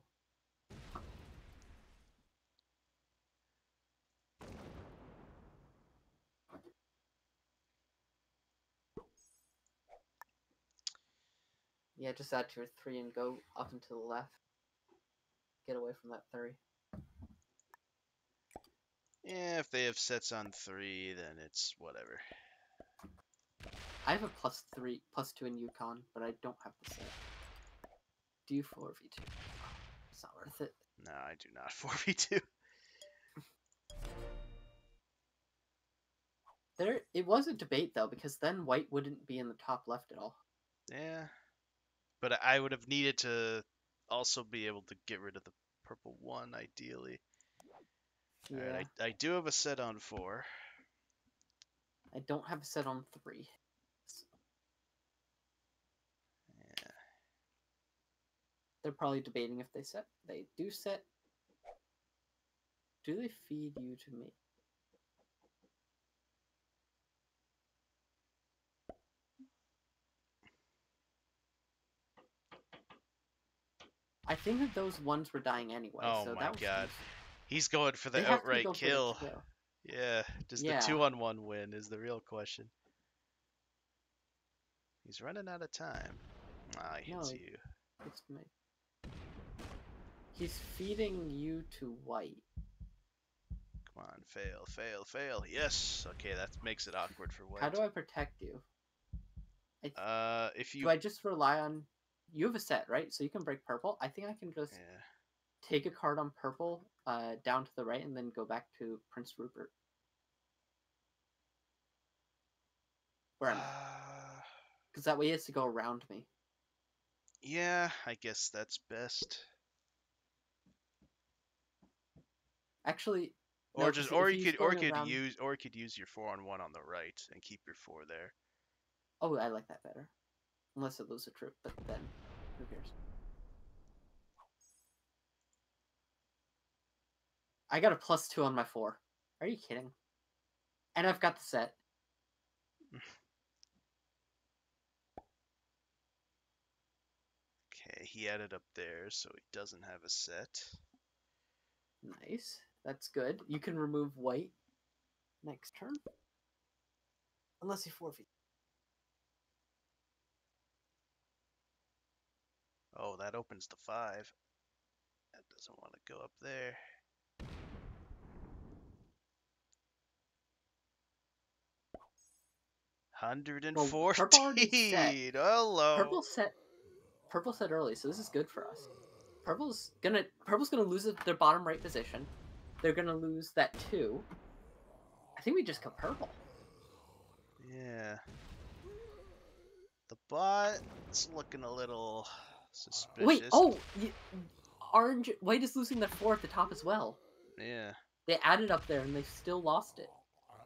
Yeah, just add to your 3 and go up and to the left. Get away from that 3. Yeah, if they have sets on 3, then it's whatever. I have a +3, +2 in Yukon, but I don't have the set. Do you 4v2? It's not worth it. No, I do not 4v2. It was a debate though, because then white wouldn't be in the top left at all. Yeah. But I would have needed to also be able to get rid of the purple 1, ideally. Yeah. Alright, I do have a set on 4. I don't have a set on 3. Yeah. They're probably debating if they set. They do set. Do they feed you to me? I think that those ones were dying anyway. Oh so my that was god. useful. He's going for the They have to outright go for the kill. kill. Yeah, does Yeah. the 2-on-1 win is the real question. He's running out of time. Ah, he hits No. you. It's me. He's feeding you to white. Come on, fail, fail, fail. Yes. Okay, that makes it awkward for white. How do I protect you? If you Do I just rely on... You have a set, right? So you can break purple. I think I can just yeah. take a card on purple, down to the right, and then go back to Prince Rupert. Where am I? Because that way he has to go around me. Yeah, I guess that's best. Actually, Or no, just 'cause if he's going around... you could use your 4-on-1 on the right and keep your 4 there. Oh, I like that better. Unless it loses a troop, but then who cares? I got a +2 on my 4. Are you kidding? And I've got the set. Okay, he added up there, so he doesn't have a set. Nice. That's good. You can remove white next turn. Unless he forfeits. Oh, that opens the 5. That doesn't want to go up there. Well, purple already set. 114. Hello. Purple set early, so this is good for us. Purple's gonna lose their bottom right position. They're gonna lose that 2. I think we just got purple. Yeah. The bot's looking a little suspicious. Wait, oh, white is losing their 4 at the top as well. Yeah. They added up there and they still lost it.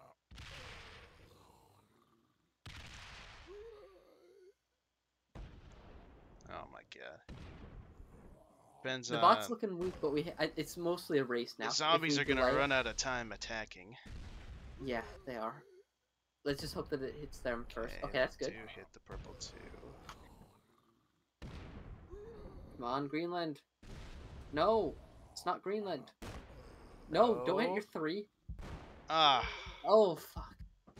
Oh my god. Depends The on... bot's looking weak, but it's mostly a race now. The zombies are gonna run out of time attacking. Yeah, they are. Let's just hope that it hits them first. Okay, that's good. 2 hit the purple 2. Come on, Greenland. No, it's not Greenland. No, don't hit your 3. Ah. Oh, fuck.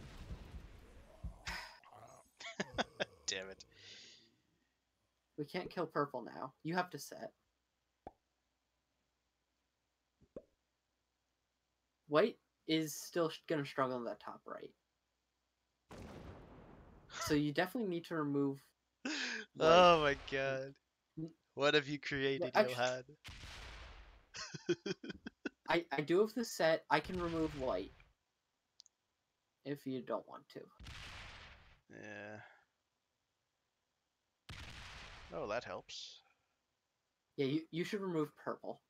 Damn it. We can't kill purple now. You have to set. White is still gonna struggle in that top right. So you definitely need to remove white. Oh my god. What have you created, Johan? I do have the set. I can remove white. If you don't want to. Yeah. Oh, that helps. Yeah, you should remove purple.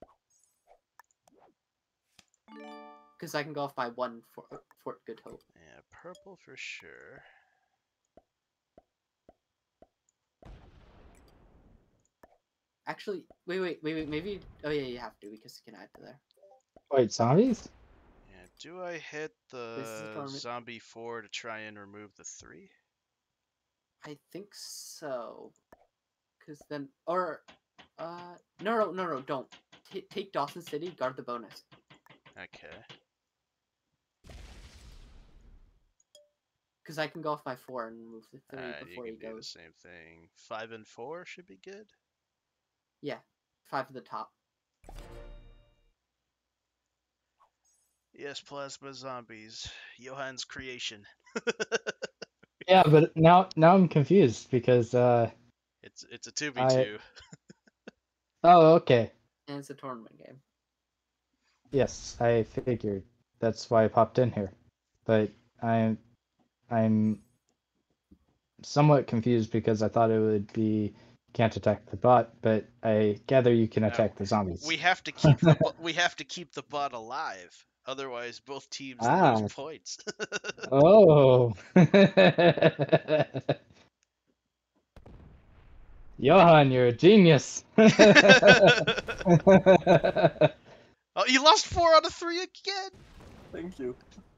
Because I can go off by 1 Fort Good Hope. Yeah, purple for sure. Actually, wait, maybe... Oh yeah, you have to, because you can add to there. Wait, zombies? Yeah, do I hit the zombie 4 to try and remove the 3? I think so. Because then... Or... No, don't. Take Dawson City, guard the bonus. Okay. Because I can go off by 4 and remove the 3 before he you can do the goes. same thing. 5 and 4 should be good. Yeah, 5 at the top. Yes, plasma zombies. Johann's creation. Yeah, but now I'm confused because It's a 2v2. Oh, okay. And it's a tournament game. Yes, I figured. That's why I popped in here. But I'm somewhat confused because I thought it would be can't attack the bot, but I gather you can attack the zombies. We have to keep the bot alive. Otherwise, both teams lose points. Oh. Johan, you're a genius. Oh, you lost 4 out of 3 again. Thank you.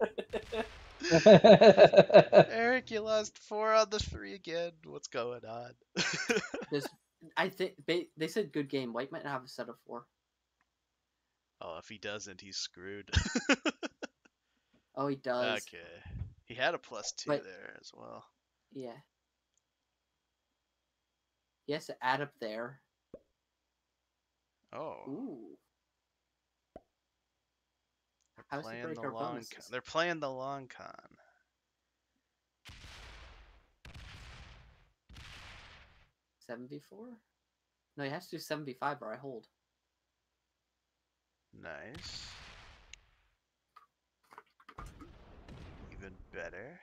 Eric, you lost 4 out of 3 again. What's going on? I think they said good game. White might have a set of 4. Oh, if he doesn't, he's screwed. Oh, he does. Okay. He had a +2 there as well. Yeah. He has to add up there. Oh. Ooh. They're playing the long con. 74? No, he has to do 75 or I hold. Nice. Even better.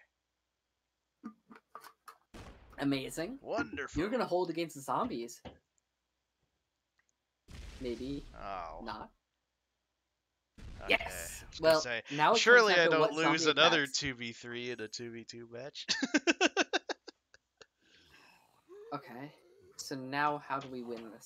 Amazing. Wonderful. You're gonna hold against the zombies. Maybe Oh. not. Okay. Yes. I was gonna Well, say, now it surely comes I down to don't what lose zombie another attacks. 2v3 in a 2v2 match. Okay. So now, how do we win this?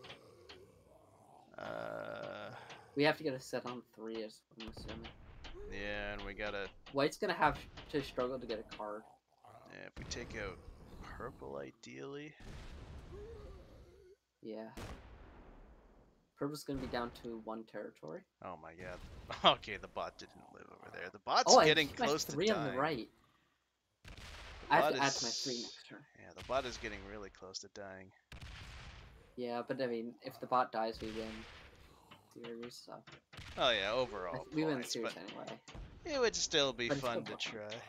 We have to get a set on 3, as I'm assuming. Yeah, and we gotta. White's gonna have to struggle to get a card. Yeah, if we take out purple, ideally. Yeah. Purple's gonna be down to 1 territory. Oh my god. Okay, the bot didn't live over there. The bot's Oh, I getting hit my close to 3 dying. on the right. The I have bot to add to my is- 3 next turn. Yeah, the bot is getting really close to dying. Yeah, but I mean, if the bot dies, we win series. So Oh yeah, overall we win the points, series but anyway. it would still be But it's fun still to fun. try.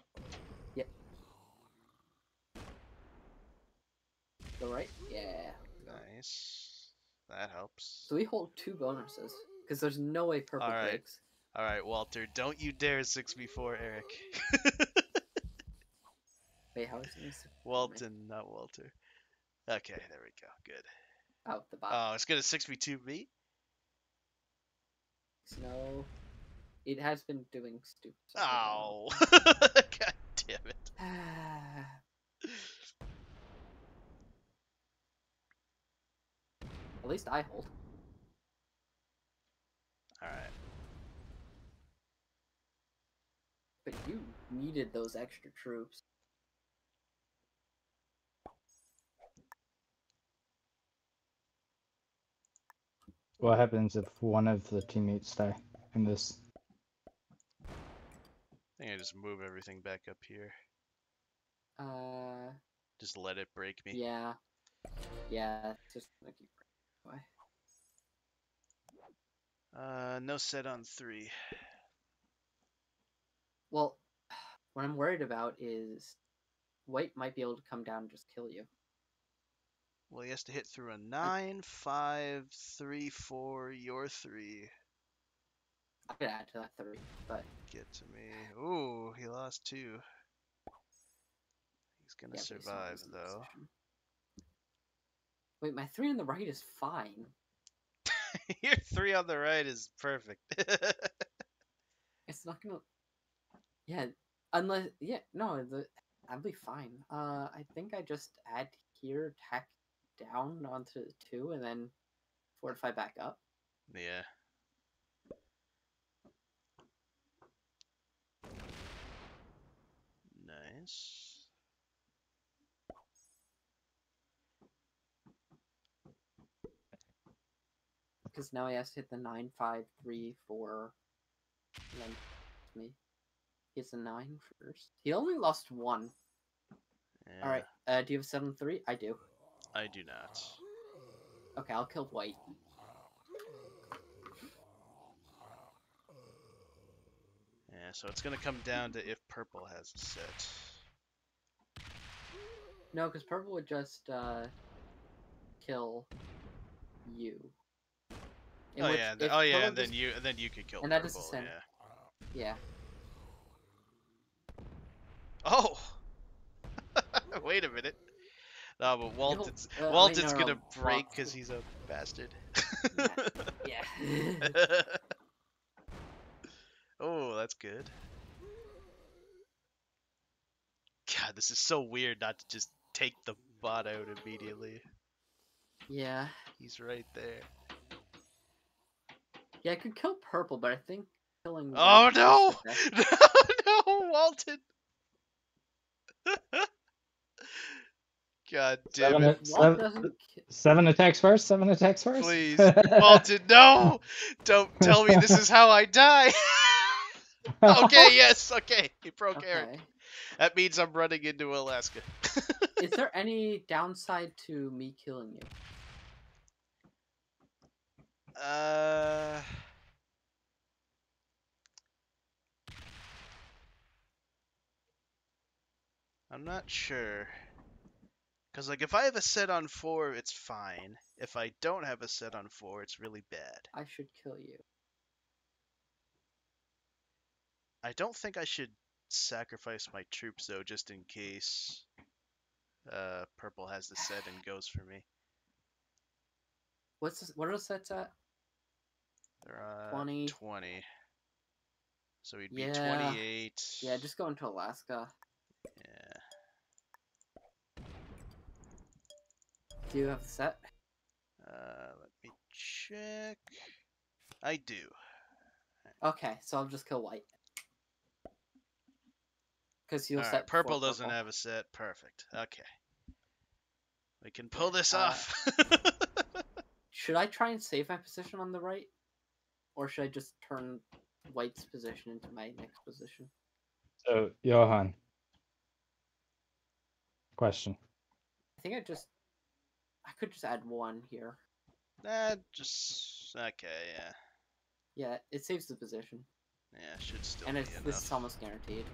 Go right. Yeah. Nice. That helps. So we hold 2 bonuses because there's no way purple Alright. breaks. Alright, Walter, don't you dare 6v4 Eric. Wait, how is this? Walton, not Walter. Okay, there we go. Good. Oh, the bot. Oh, it's gonna 6v2 me? No. It has been doing stupid stuff. Oh. God damn it. At least I hold. Alright. But you needed those extra troops. What happens if one of the teammates die in this? I think I just move everything back up here. Just let it break me. Yeah. Yeah, it's just gonna keep breaking away. No set on 3. Well, what I'm worried about is White might be able to come down and just kill you. Well, he has to hit through a 9, 5, 3, 4, your 3. I could add to that 3, but Get to me. Ooh, he lost 2. He's gonna yeah, but he's not survive, losing the though. position. Wait, my 3 on the right is fine. Your 3 on the right is perfect. It's not gonna. Yeah, unless no, I'll be fine. I think I just add here, tack down onto 2, and then fortify back up. Yeah. Nice. Because now he has to hit the 9, 5, 3, 4, and then me. He hits a 9 first. He only lost 1. Yeah, All right. Do you have 7-3? I do. I do not. Okay, I'll kill White. Yeah, so it's gonna come down to if purple has a set. No, because purple would just kill you. In Oh which, yeah, if and purple then just- you could kill and that is purple. the same. Yeah. Yeah. Oh. Wait a minute. No, but Walton's wait, Walton's no, gonna no, break Walt- because he's a bastard. Yeah. Oh, that's good. God, this is so weird not to just take the bot out immediately. Yeah. He's right there. Yeah, I could kill purple, but I think killing. Oh white is no! the best. No, no, Walton! God damn Seven, it. Walt doesn't. 7 attacks first. 7 attacks first. Please, Walton, no! Don't tell me this is how I die! Okay, yes, okay. He broke Eric. Okay. That means I'm running into Alaska. Is there any downside to me killing you? I'm not sure. Because, like, if I have a set on 4, it's fine. If I don't have a set on 4, it's really bad. I should kill you. I don't think I should sacrifice my troops, though, just in case purple has the set and goes for me. What's this, what are the sets at? They're 20. 20. So we'd be Yeah. 28. Yeah, just go into Alaska. Yeah. Do you have the set? Let me check. I do. Okay, so I'll just kill white. Because you'll Alright, set purple before doesn't purple. have a set. Perfect. Okay. We can pull this Uh, off. Should I try and save my position on the right? Or should I just turn white's position into my next position? So, Johan. Question. I think I could just add 1 here. Just... Okay, yeah. Yeah, it saves the position. Yeah, should still And be it's, enough. this is almost guaranteed.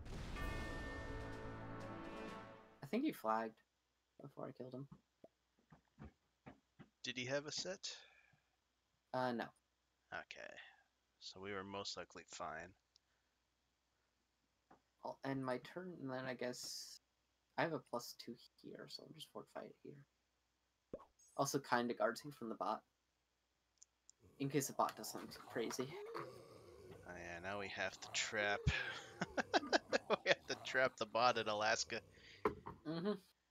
I think he flagged before I killed him. Did he have a set? No. Okay. So we were most likely fine. I'll end my turn, and then I guess I have a +2 here, so I'll just fortify it here. Also kinda guards him from the bot. In case the bot does something crazy. Oh yeah, now we have to trap. We have to trap the bot in Alaska. Mm-hmm.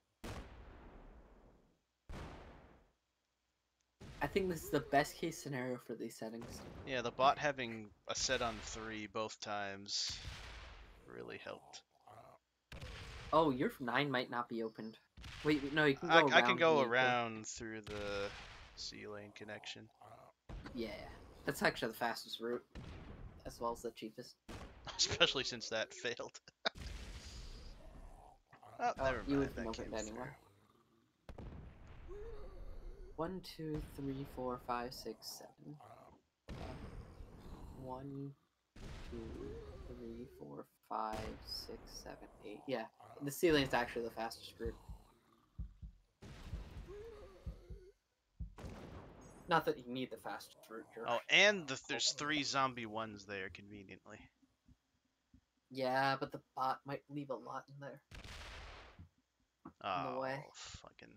I think this is the best case scenario for these settings. Yeah, the bot having a set on 3 both times really helped. Oh, your 9 might not be opened. Wait, no, you can go around. I can go the- around through the sea lane connection. Yeah, that's actually the fastest route, as well as the cheapest. Especially since that failed. Oh, never you mind, wouldn't that open came it anyway. through. 1, 2, 3, 4, 5, 6, 7. 1, 2, 3, 4, 5, 6, 7, 8. Yeah, the sea lane is actually the fastest route. Not that you need the fastest route here. Oh, and there's 3 zombie ones there conveniently. Yeah, but the bot might leave a lot in there. Oh, way. fucking...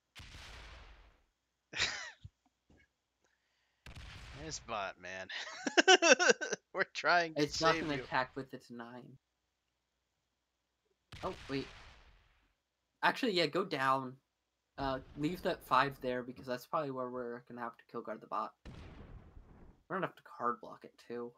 This bot, man. We're trying to It's not save going to you. attack with its 9. Oh, wait. Actually, yeah, go down. Leave that 5 there, because that's probably where we're going to have to kill guard the bot. We're going to have to card block it, too.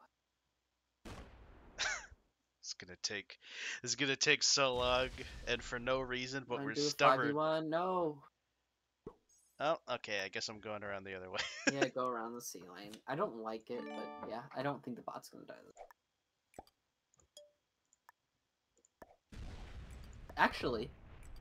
It's gonna take so long, and for no reason, but Wanna we're do a stubborn. 5v1? No. Oh, okay, I guess I'm going around the other way. Yeah, go around the sea lane. I don't like it, but yeah, I don't think the bot's gonna die. Actually,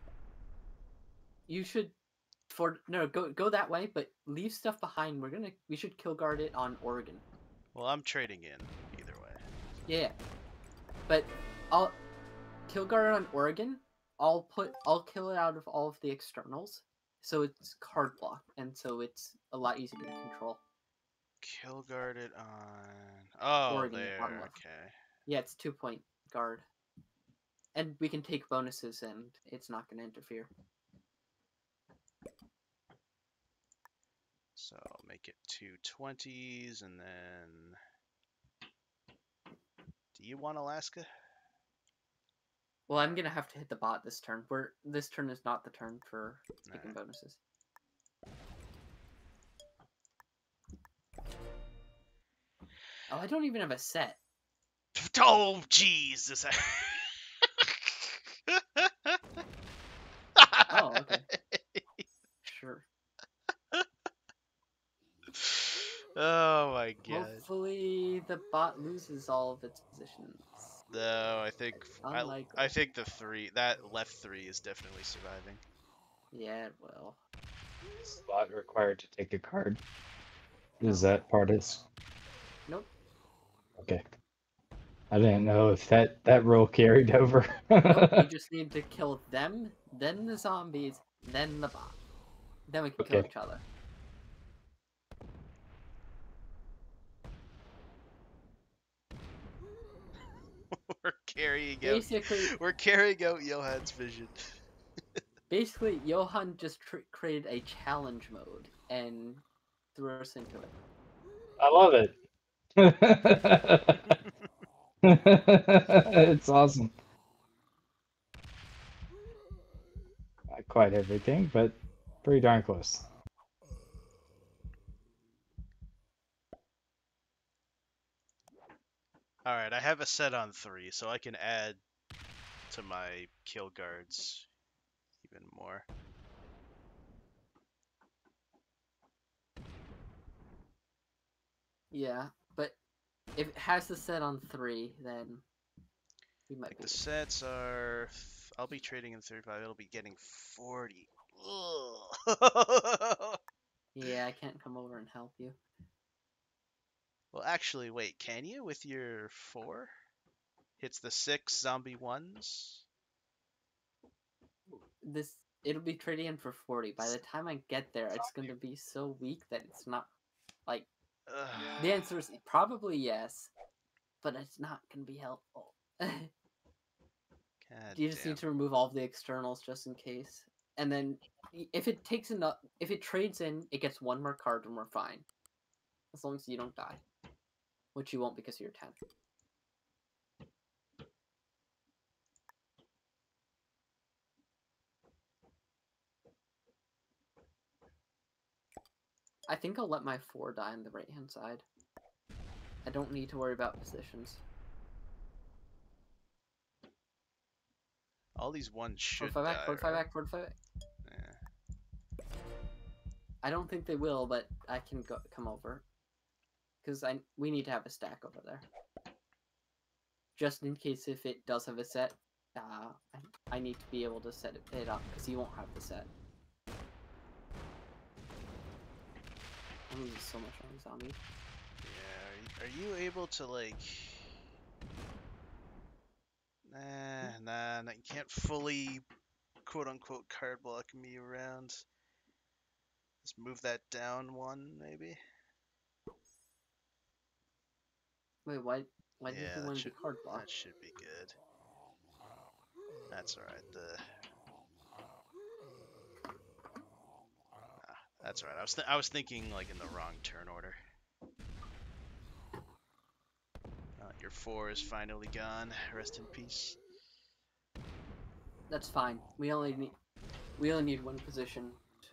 you should go that way, but leave stuff behind. We should kill guard it on Oregon. Well, I'm trading in either way. Yeah, but I'll kill guard on Oregon. I'll kill it out of all of the externals, so it's card blocked, and so it's a lot easier to control. Kill guarded on... Oh, Oregon, there, bottom left. okay. Yeah, it's 2-point guard. And we can take bonuses and it's not going to interfere. So, I'll make it 2 20s, and then... Do you want Alaska? Well, I'm going to have to hit the bot this turn. This turn is not the turn for taking bonuses. Oh, I don't even have a set. Oh, jeez! Oh, okay. Sure. Oh my god. Hopefully the bot loses all of its positions. No, I think Unlikely. I think that left 3 is definitely surviving. Yeah, it will. Is the bot required to take a card? Is that part of... Nope. Okay. I didn't know if that rule carried over. Nope, you just need to kill them, then the zombies, then the bot. Then we can kill Okay. each other. We're carrying out. Basically, We're carrying out Johan's vision. basically, Johan just created a challenge mode and threw us into it. I love it. It's awesome. Not quite everything, but pretty darn close. Alright, I have a set on 3, so I can add to my kill guards even more. Yeah, but if it has the set on 3, then we might Like be. the sets are, I'll be trading in 35. It'll be getting 40. Ugh. Yeah, I can't come over and help you. Well, actually, wait. Can you with your 4? Hits the 6 zombie 1s. It'll be trading in for 40. By the time I get there, it's going to be so weak that it's not like. Ugh. The answer is probably yes, but it's not going to be helpful. God You just damn. need to remove all of the externals just in case. And then if it takes enough, if it trades in, it gets one more card and we're fine. As long as you don't die. Which you won't because you're 10. I think I'll let my 4 die on the right hand side. I don't need to worry about positions. All these ones should Fortify die. back, fortify right? back, fortify back. Yeah. I don't think they will, but I can come over. Because we need to have a stack over there. Just in case if it does have a set, I need to be able to set it up, because you won't have the set. I'm losing so much on zombies. Yeah. Are you able to like? Nah. You can't fully, quote unquote, card block me around. Let's move that down 1, maybe. Wait, why do you Yeah, think that one to should, be card block? that should be good. That's alright. That's alright. I was thinking like in the wrong turn order. Your 4 is finally gone. Rest in peace. That's fine. We only need one position to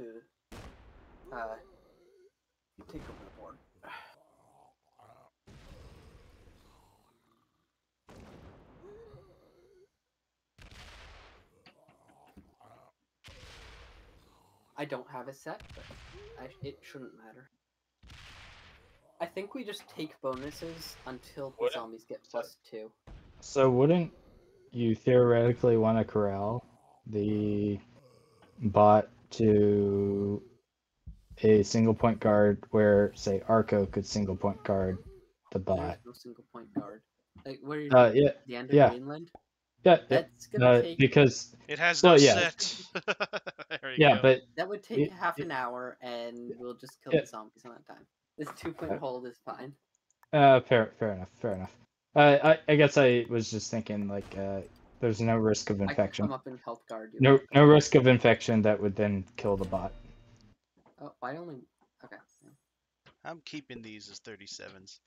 take over the board. I don't have a set, but it shouldn't matter. I think we just take bonuses until the zombies get +2. So wouldn't you theoretically want to corral the bot to a single point guard where, say, Arco could single point guard the There's bot? no single point guard. Like where are you? Yeah, The end of yeah. Greenland. Yeah, That's gonna take. because It has Well, no yeah. set. There you yeah, go. but That would take half an hour, and we'll just kill Yeah. the zombies in that time. This 2-point hold is fine. fair enough. I guess I was just thinking like there's no risk of I can infection. come up and help guard you. No risk of infection that would then kill the bot. Oh, I only. Okay. I'm keeping these as 37s.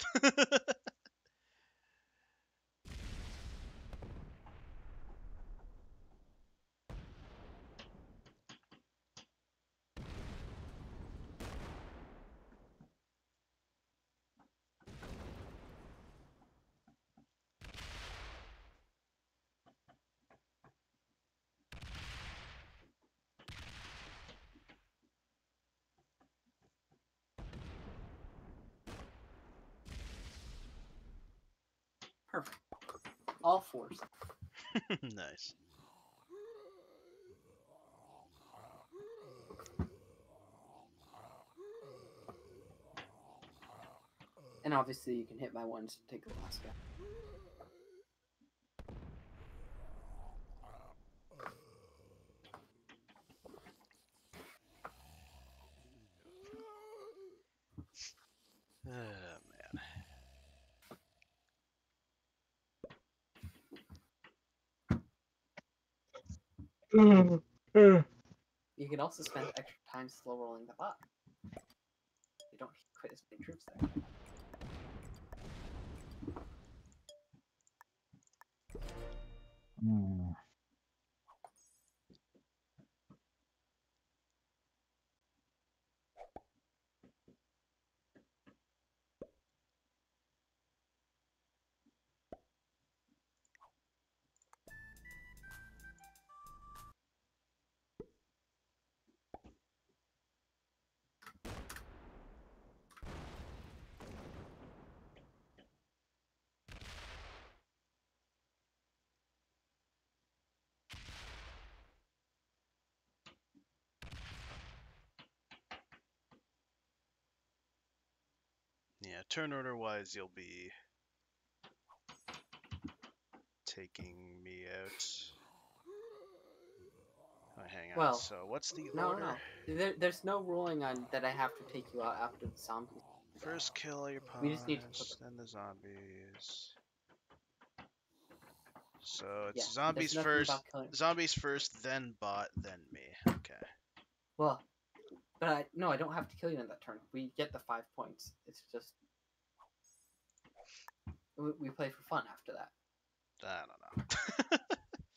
Perfect. All 4s. Nice. And obviously, you can hit my 1s to take Alaska. Man. You can also spend extra time slow rolling the bot. You don't quit as many troops there. Hmm. Yeah, turn order wise, you'll be taking me out. Oh, hang on. Well, So, what's the No, order? no. There's no ruling on that I have to take you out after the zombies. First kill all your We just need to pawns, put- then the zombies. So Yeah, it's zombies there's nothing first, about killing. zombies first, then bot, then me. Okay. Well, but no, I don't have to kill you in that turn. We get the 5 points. It's just we play for fun after that. I don't know.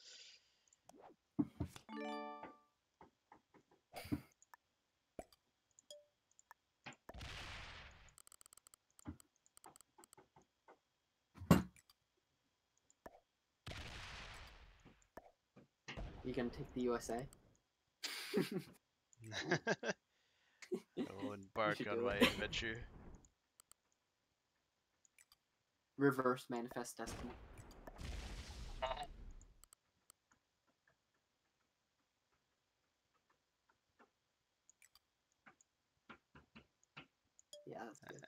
You gonna take the USA? I will embark should on do my it. adventure. Reverse manifest destiny. Yeah, that's good.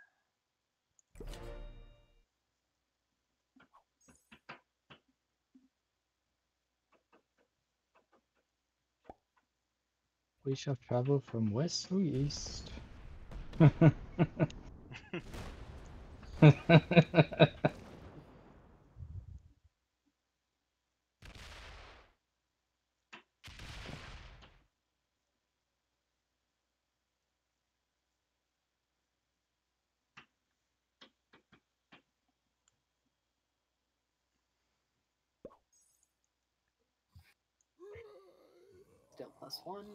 We shall travel from west to east. Still +1.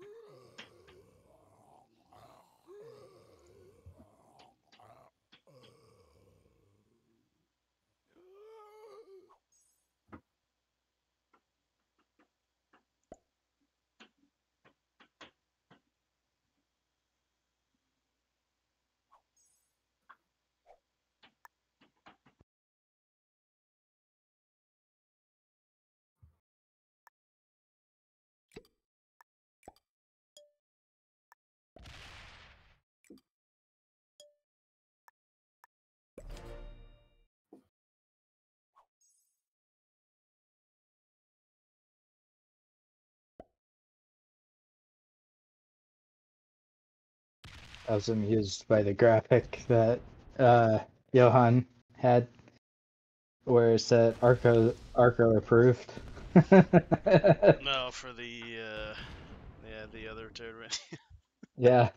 I was amused by the graphic that Johan had, where it said Arco approved. No, for the yeah, the other tournament. Yeah.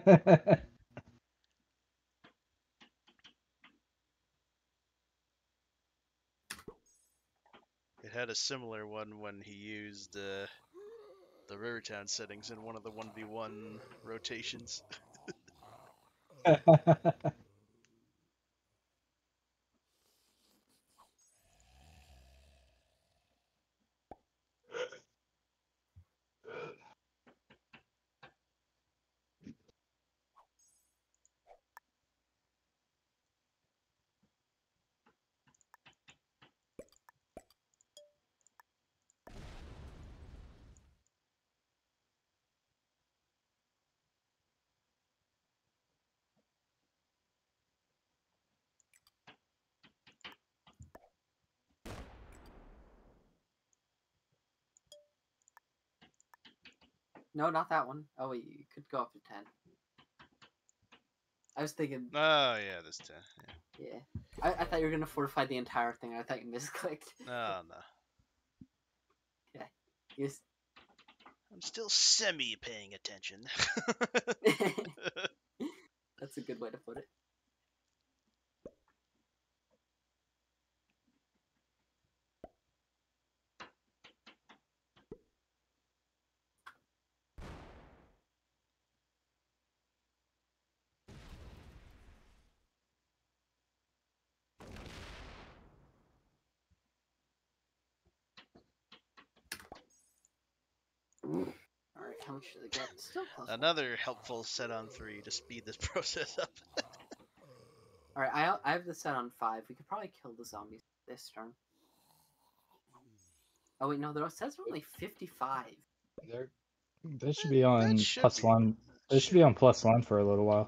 It had a similar one when he used the Rivertown settings in one of the 1v1 rotations. No, not that one. Oh wait, you could go up to 10. I was thinking, Oh yeah, this time. yeah. I thought you were gonna fortify the entire thing. I thought you misclicked. Yeah. Oh no. You s- I'm still semi paying attention. That's a good way to put it. Alright, how much did I get? Still close. Another helpful set on 3 to speed this process up. Alright, I have the set on 5. We could probably kill the zombies this turn. Oh wait, no, there says only 55. They should be on should plus be- one. They should be on plus one for a little while.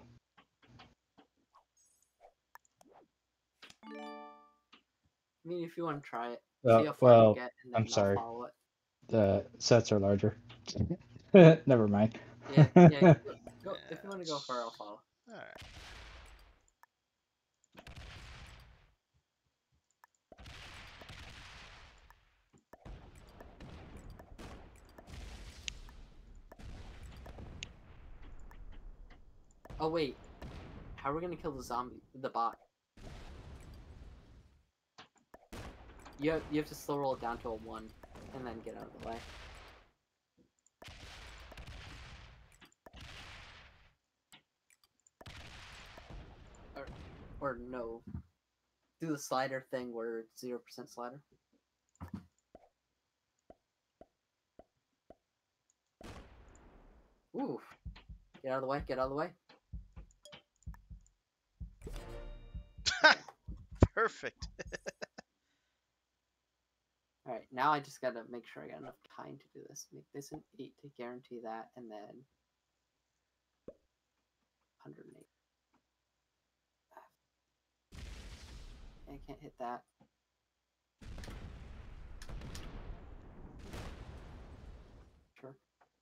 I mean, if you want to try it, Well- see how far you well, get, and then I'm sorry. I'll follow it. The sets are larger. Never mind. Yeah, yeah. Go, if you want to go far, I'll follow. Alright. Oh wait, how are we gonna kill the zombie, the bot? You have to slow roll it down to a 1, and then get out of the way. Or no, do the slider thing where it's 0% slider. Ooh, get out of the way, get out of the way. Perfect. Alright, now I just gotta make sure I got enough time to do this. Make this an 8 to guarantee that, and then 108. I can't hit that. Sure.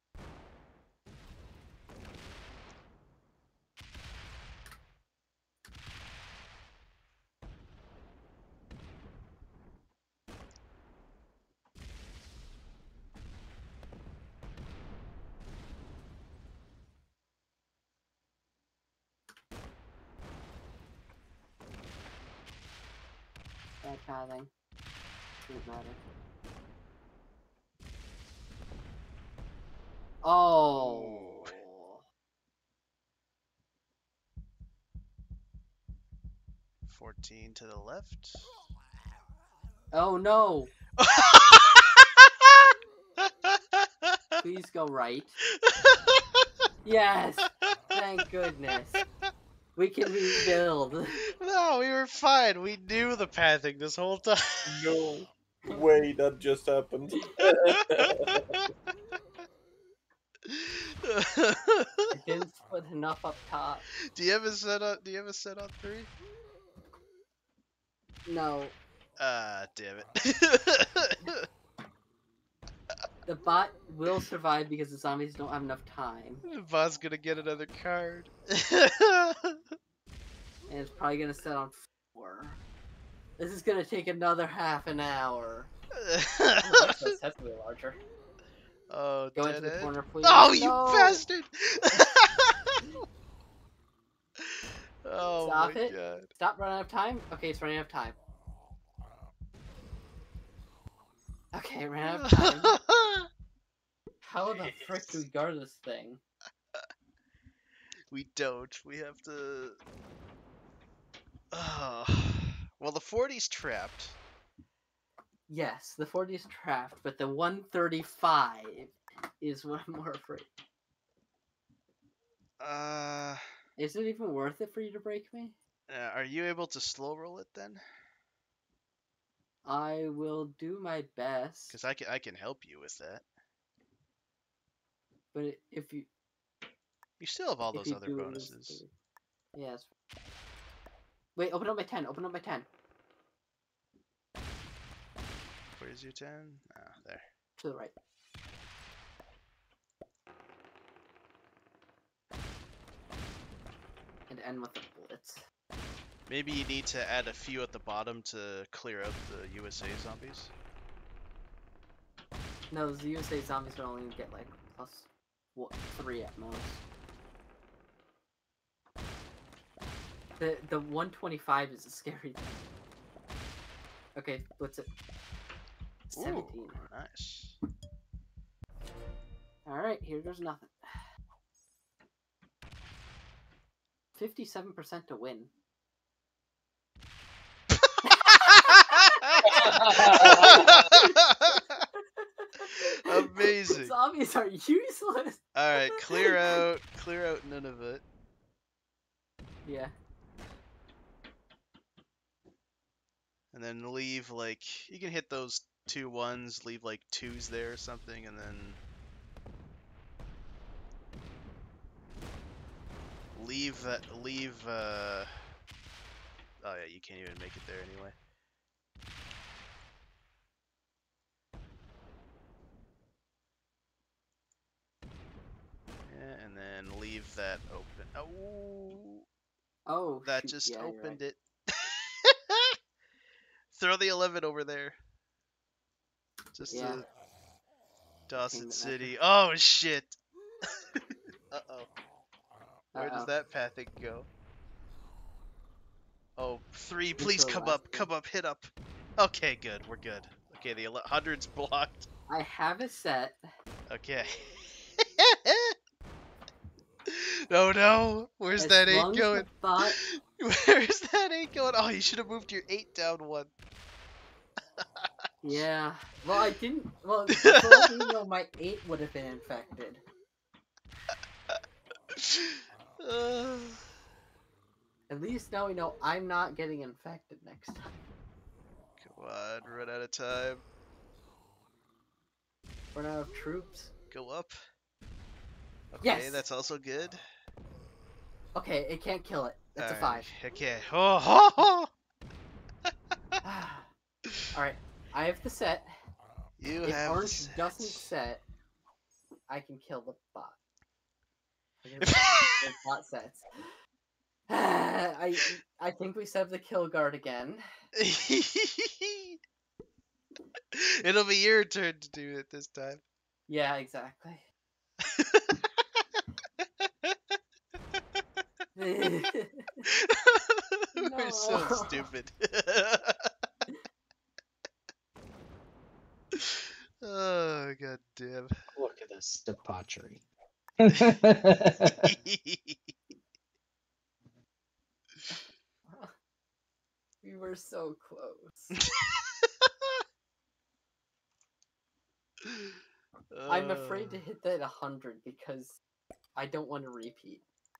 Bad pathing. Doesn't matter. Oh. 14 to the left. Oh no! Please go right. Yes! Thank goodness. We can rebuild. No, we were fine. We knew the pathing this whole time. No way that just happened. I didn't put enough up top. Do you have a set on? Do you have a set on 3? No. Damn it. The bot will survive because the zombies don't have enough time. The bot's gonna get another card. And it's probably gonna set on 4. This is gonna take another half an hour. That's definitely larger. Oh, Go dead into the end. corner, please. Oh, you No! bastard! Oh Stop my it. god. Stop running out of time? Okay, it's running out of time. Okay, it ran out of time. How the frick do we guard this thing? We don't. We have to. Well, the 40's trapped. Yes, the 40 is trapped, but the 135 is what I'm more afraid. Is it even worth it for you to break me? Are you able to slow roll it then? I will do my best. Because I can help you with that. But if you You still have all if those you other do it, bonuses. yes. Wait, open up my 10. Open up my 10. Where's your 10? Ah, there. To the right. And end with a blitz. Maybe you need to add a few at the bottom to clear out the USA zombies. No, the USA zombies will only get like +3 at most. The 125 is a scary thing. Okay, blitz it. 17. Ooh, nice. Alright, here goes nothing. 57% to win. Amazing. Zombies are useless. Alright, clear out none of it. Yeah. And then leave like, you can hit those 2 1s, leave like 2s there or something, and then leave oh yeah, you can't even make it there anyway. Yeah, and then leave that open. Oh, Oh, that shoot. just Yeah, you're opened right. it. Throw the 11 over there. Just Yeah. to Dawson Payment City. Oh shit. Uh-oh. Where does Uh-oh. that pathing go? Oh, 3, Into please the come last up, come up, hit up. Okay, good, we're good. Okay, the 100's blocked. I have a set. Okay. No, where's As that 8 long as going? the bot- Where's that 8 going? Oh, you should have moved your 8 down 1. Yeah. Well, I didn't. Well, for all you know, my 8 would have been infected. At least now we know I'm not getting infected next time. Come on, run out of time. Run out of troops. Go up. Okay, Yes! that's also good. Okay, it can't kill it. That's a 5. Okay. Oh, Alright, I have the set. you If have Orange the doesn't sets. set, I can kill the bot. The bot sets. I think we set up the kill guard again. It'll be your turn to do it this time. Yeah, exactly. We're so No. stupid. Oh, god damn. Look at this debauchery. We were so close. I'm afraid to hit that 100 because I don't want to repeat.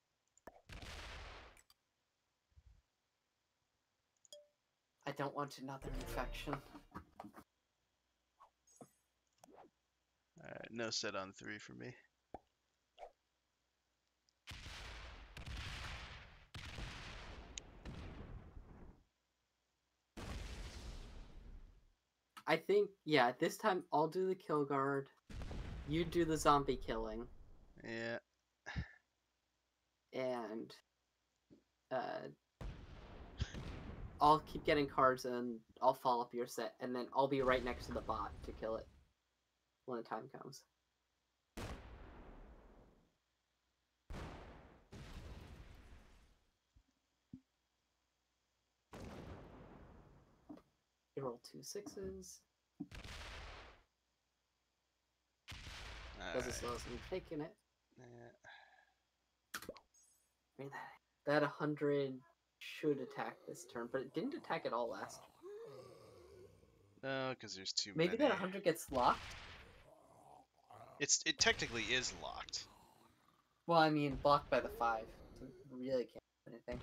I don't want another infection. Alright, no set on 3 for me. I think, yeah, this time I'll do the kill guard. You do the zombie killing. Yeah. And I'll keep getting cards and I'll follow up your set, and then I'll be right next to the bot to kill it when the time comes. You roll 2 6s. Does it slow us from taking it? Yeah. I mean, that 100 should attack this turn, but it didn't attack at all last. No, because there's too Maybe many. that 100 gets locked? It technically is locked. Well, I mean, blocked by the 5. So we really can't do anything.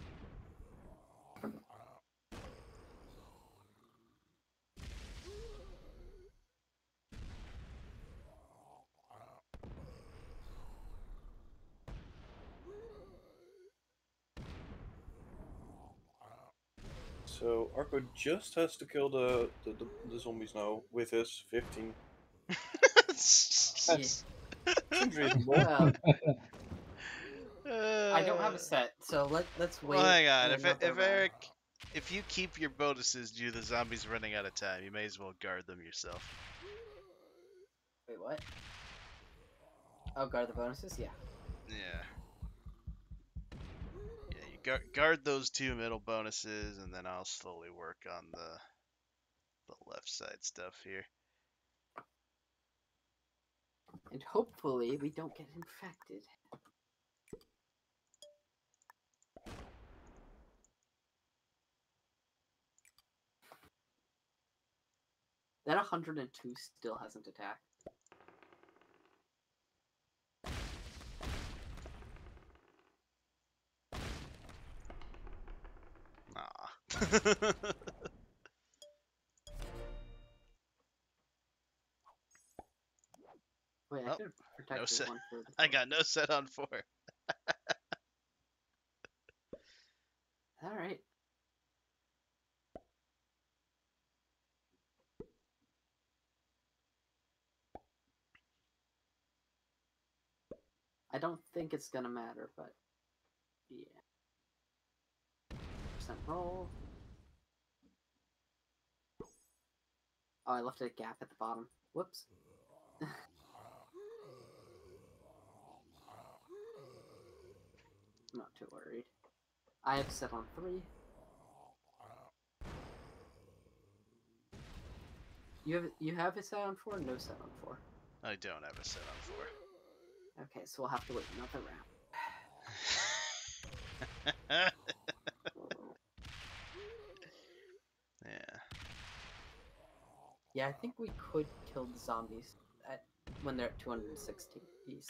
So Arco just has to kill the zombies now with his 15. Seems reasonable. Well, I don't have a set, so let's wait. Well, hang on. another If round. Eric, if you keep your bonuses due to the zombies running out of time, you may as well guard them yourself. Wait, what? Oh, guard the bonuses? Yeah. Yeah. Yeah, you guard those 2 middle bonuses, and then I'll slowly work on the left side stuff here. And hopefully we don't get infected. That 102 still hasn't attacked. Nah. Wait, I Oh, could have protected set. one for the I got no set on 4. Alright. I don't think it's gonna matter, but yeah. Percent roll. Oh, I left a gap at the bottom. Whoops. I'm not too worried. I have set on 3. You have a set on 4? No set on 4. I don't have a set on 4. Okay, so we'll have to wait another round. Yeah. Yeah, I think we could kill the zombies when they're at 216 piece.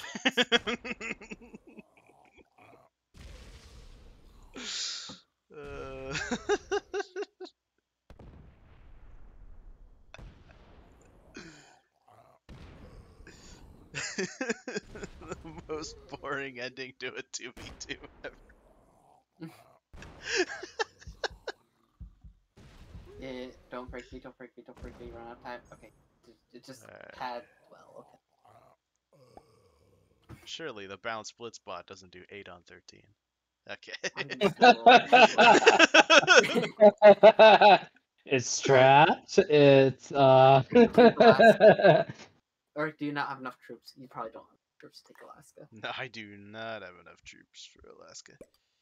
The most boring ending to a 2v2 ever. Yeah, don't break me, don't break me, don't break me, run out of time. Okay, it just Alright. had, well, okay. Surely the balanced blitz bot doesn't do 8 on 13. Okay. It's trapped. It's Or do you not have enough troops? You probably don't have enough troops to take Alaska. No, I do not have enough troops for Alaska.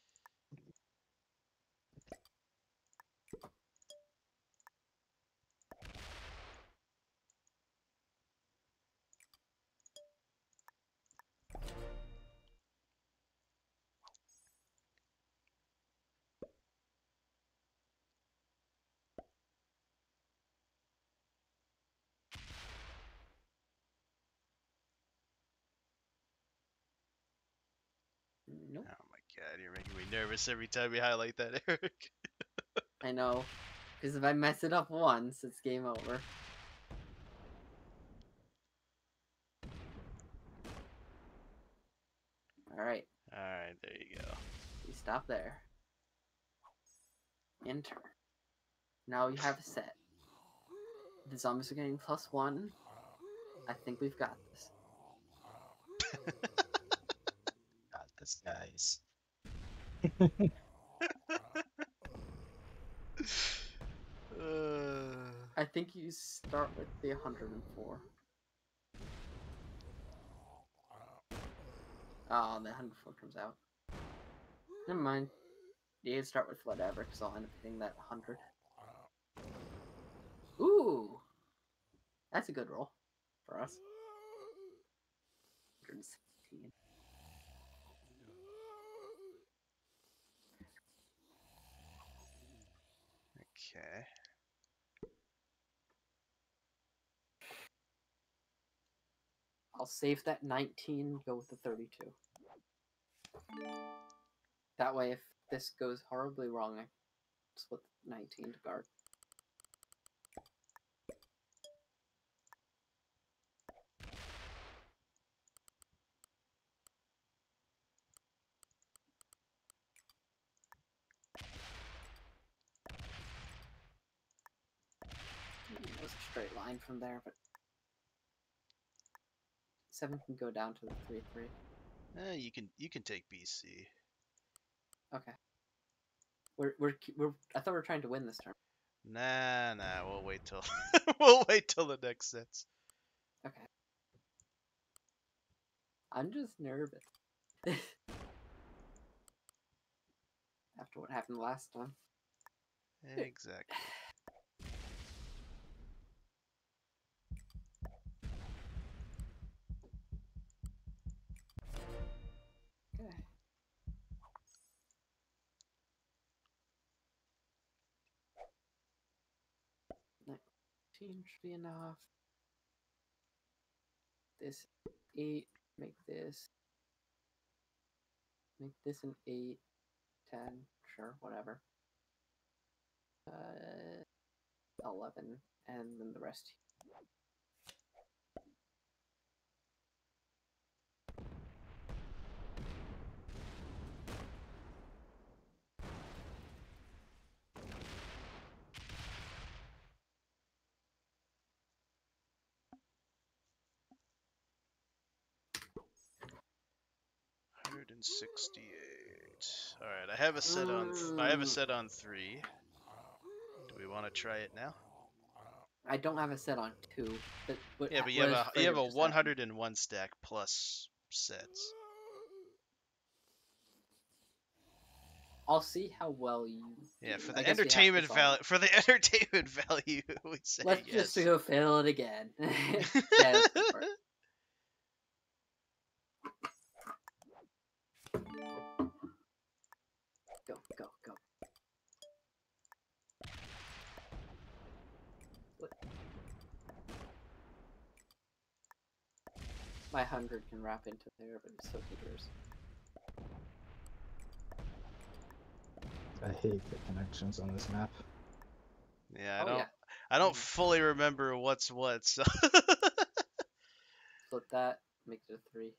Nope. Oh my god, you're making me nervous every time you highlight that, Eric. I know. Because if I mess it up once, it's game over. Alright, Alright, there you go. you stop there. Enter. Now you have a set. The zombies are getting +1. I think we've got this. got this, guys. I think you start with the 104. Oh, the 104 comes out. Never mind. You start with whatever, because I'll end up hitting that 100. Ooh! That's a good roll for us. 116. Okay. I'll save that 19, go with the 32. That way, if this goes horribly wrong, I split 19 to guard. It was a straight line from there, but 7 can go down to the 3-3. You can take BC. Okay. We're I thought we were trying to win this turn. Nah, we'll wait till we'll wait till the next sets. Okay. I'm just nervous. After what happened last time. Exactly. Okay. Should be enough. This 8, make this an 8, 10, sure, whatever. 11, and then the rest. $168. All right, I have a set on. I have a set on 3. Do we want to try it now? I don't have a set on 2. But Yeah, but you have a 101 stack plus sets. I'll see how well you. Yeah, do. for I the guess we have to entertainment solve value. it. For the entertainment value, we say Let's yes. just go fail it again. Yeah, let's go for it. Go, go, go. What? My 100 can wrap into there, but it's so could yours. I hate the connections on this map. Yeah, Oh, yeah. I don't fully remember what's what. So. Flip that, make it a 3.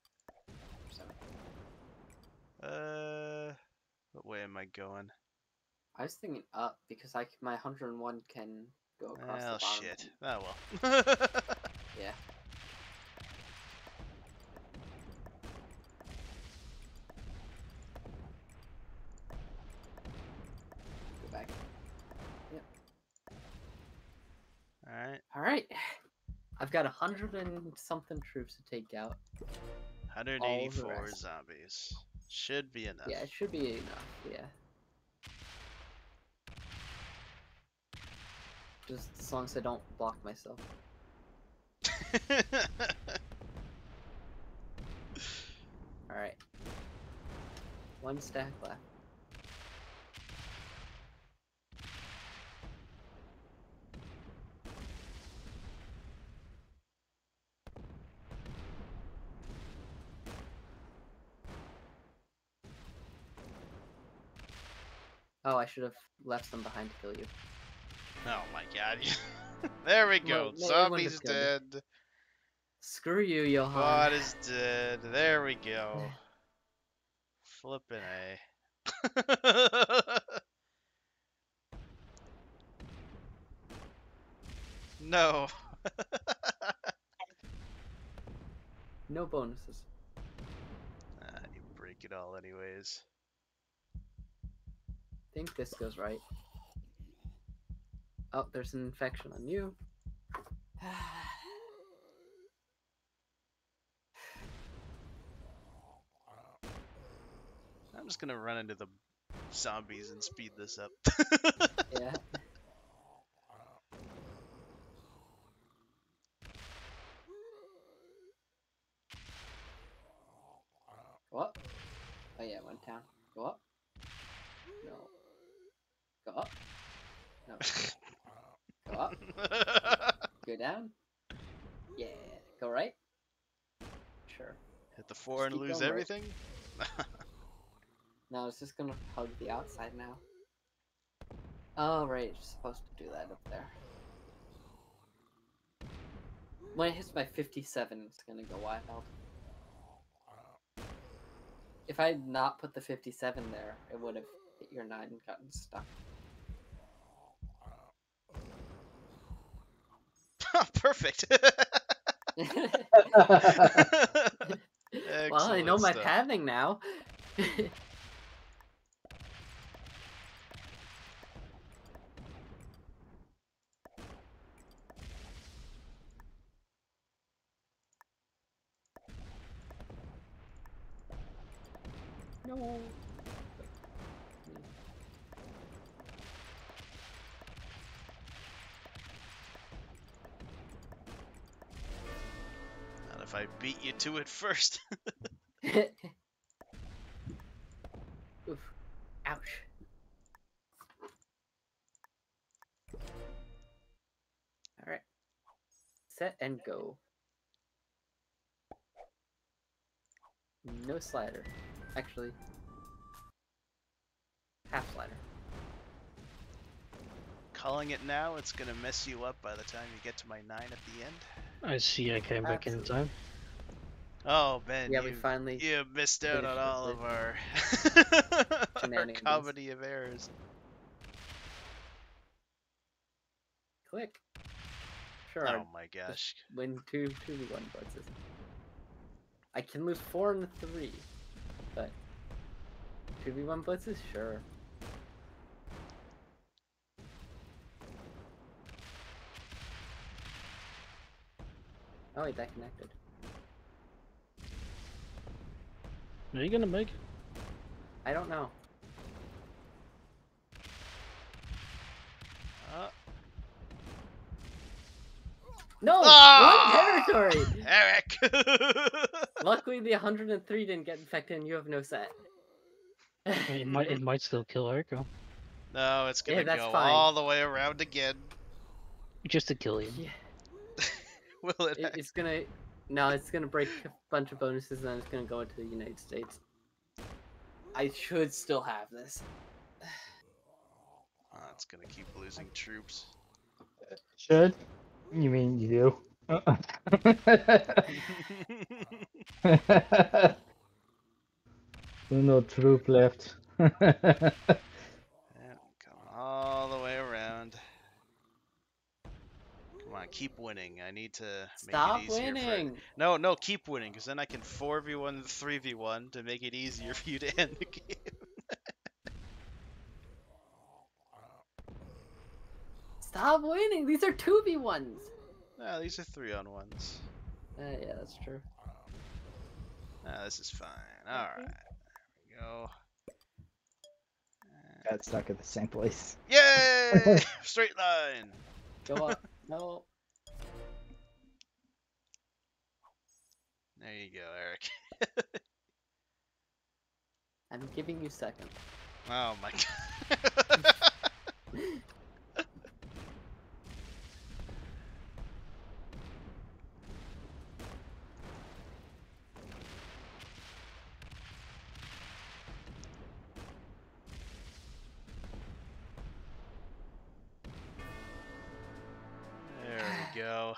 7. What way am I going? I was thinking up because my 101 can go across the Oh bottom. shit. Oh well. Yeah. Go back. Yep. Alright. Alright. I've got 100 and something troops to take out. 184 rest. zombies. Should be enough. Yeah, it should be enough, yeah. Just as long as I don't block myself. Alright. 1 stack left. Oh, I should have left some behind to kill you. Oh my god. There we go. No, everyone Zombies just killed dead. Screw you, Johan. Bot is dead. There we go. Flippin' A. No. No bonuses. You break it all anyways. I think this goes right. Oh, there's an infection on you. I'm just gonna run into the zombies and speed this up. Yeah. Go up. Oh yeah, it went down. Go up. No. Go up. No. Go up. Go down. Yeah. Go right. Sure. Hit the 4 and keep lose going right. everything? No, it's just gonna hug the outside now. Oh right, you're supposed to do that up there. When it hits my 57, it's gonna go wild. If I had not put the 57 there, it would have hit your 9 and gotten stuck. Perfect. Well, Well, I know my stuff. pathing now. No. Not if I beat you to it first. Oof. Ouch. Alright. Set and go. No slider. Actually. Half slider. Calling it now, it's gonna mess you up by the time you get to my 9 at the end. I see. I came back in time. Oh man, Yeah, we finally you missed out on finished all with of our, our shenanigans. comedy of errors. click. Sure. Oh my gosh. Win 2v1 blitzes. I can lose 4 and 3, but 2v1 blitzes, sure. Oh wait, that connected. Are you gonna make it? I don't know. No! Ah! One territory! Eric! Luckily the 103 didn't get infected and you have no set. It might still kill Arco. No, it's gonna Yeah, that's go fine. all the way around again. Just to kill you. Yeah, Will it? it's gonna... No, it's gonna break a bunch of bonuses and then it's gonna go into the United States. I should still have this. Oh, it's gonna keep losing troops. Should? You mean you do? No troop left. Yeah, come all the way around. Come on, keep winning. I need to Stop make it easier winning! No, no, keep winning, because then I can 4v1, 3v1 to make it easier for you to end the game. Stop winning! These are 2v1s! No, these are 3-on-1s. Yeah, that's true. This is fine. Alright. There we go. Got stuck at the same place. Yay! Straight line! Go up. No. There you go, Eric. I'm giving you second. Oh my god. There we go.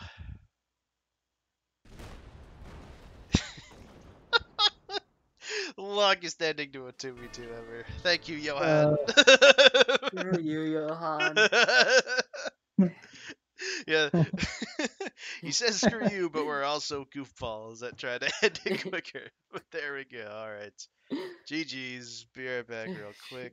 Longest ending to a 2v2 ever. Thank you, Johan. Screw you, Johan. Yeah. He says screw you, but we're also goofballs that try to end it quicker. But there we go. Alright. GG's. Be right back real quick.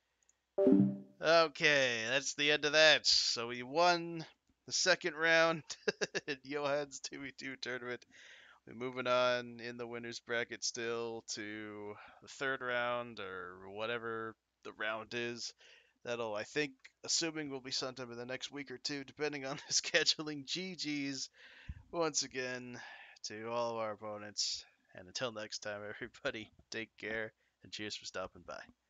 Okay, that's the end of that. So we won the second round in Johan's 2v2 tournament. We're moving on in the winner's bracket still to the third round or whatever the round is. That'll, I think, assuming will be sometime in the next week or two, depending on the scheduling. GG's once again to all of our opponents. And until next time, everybody, take care and cheers for stopping by.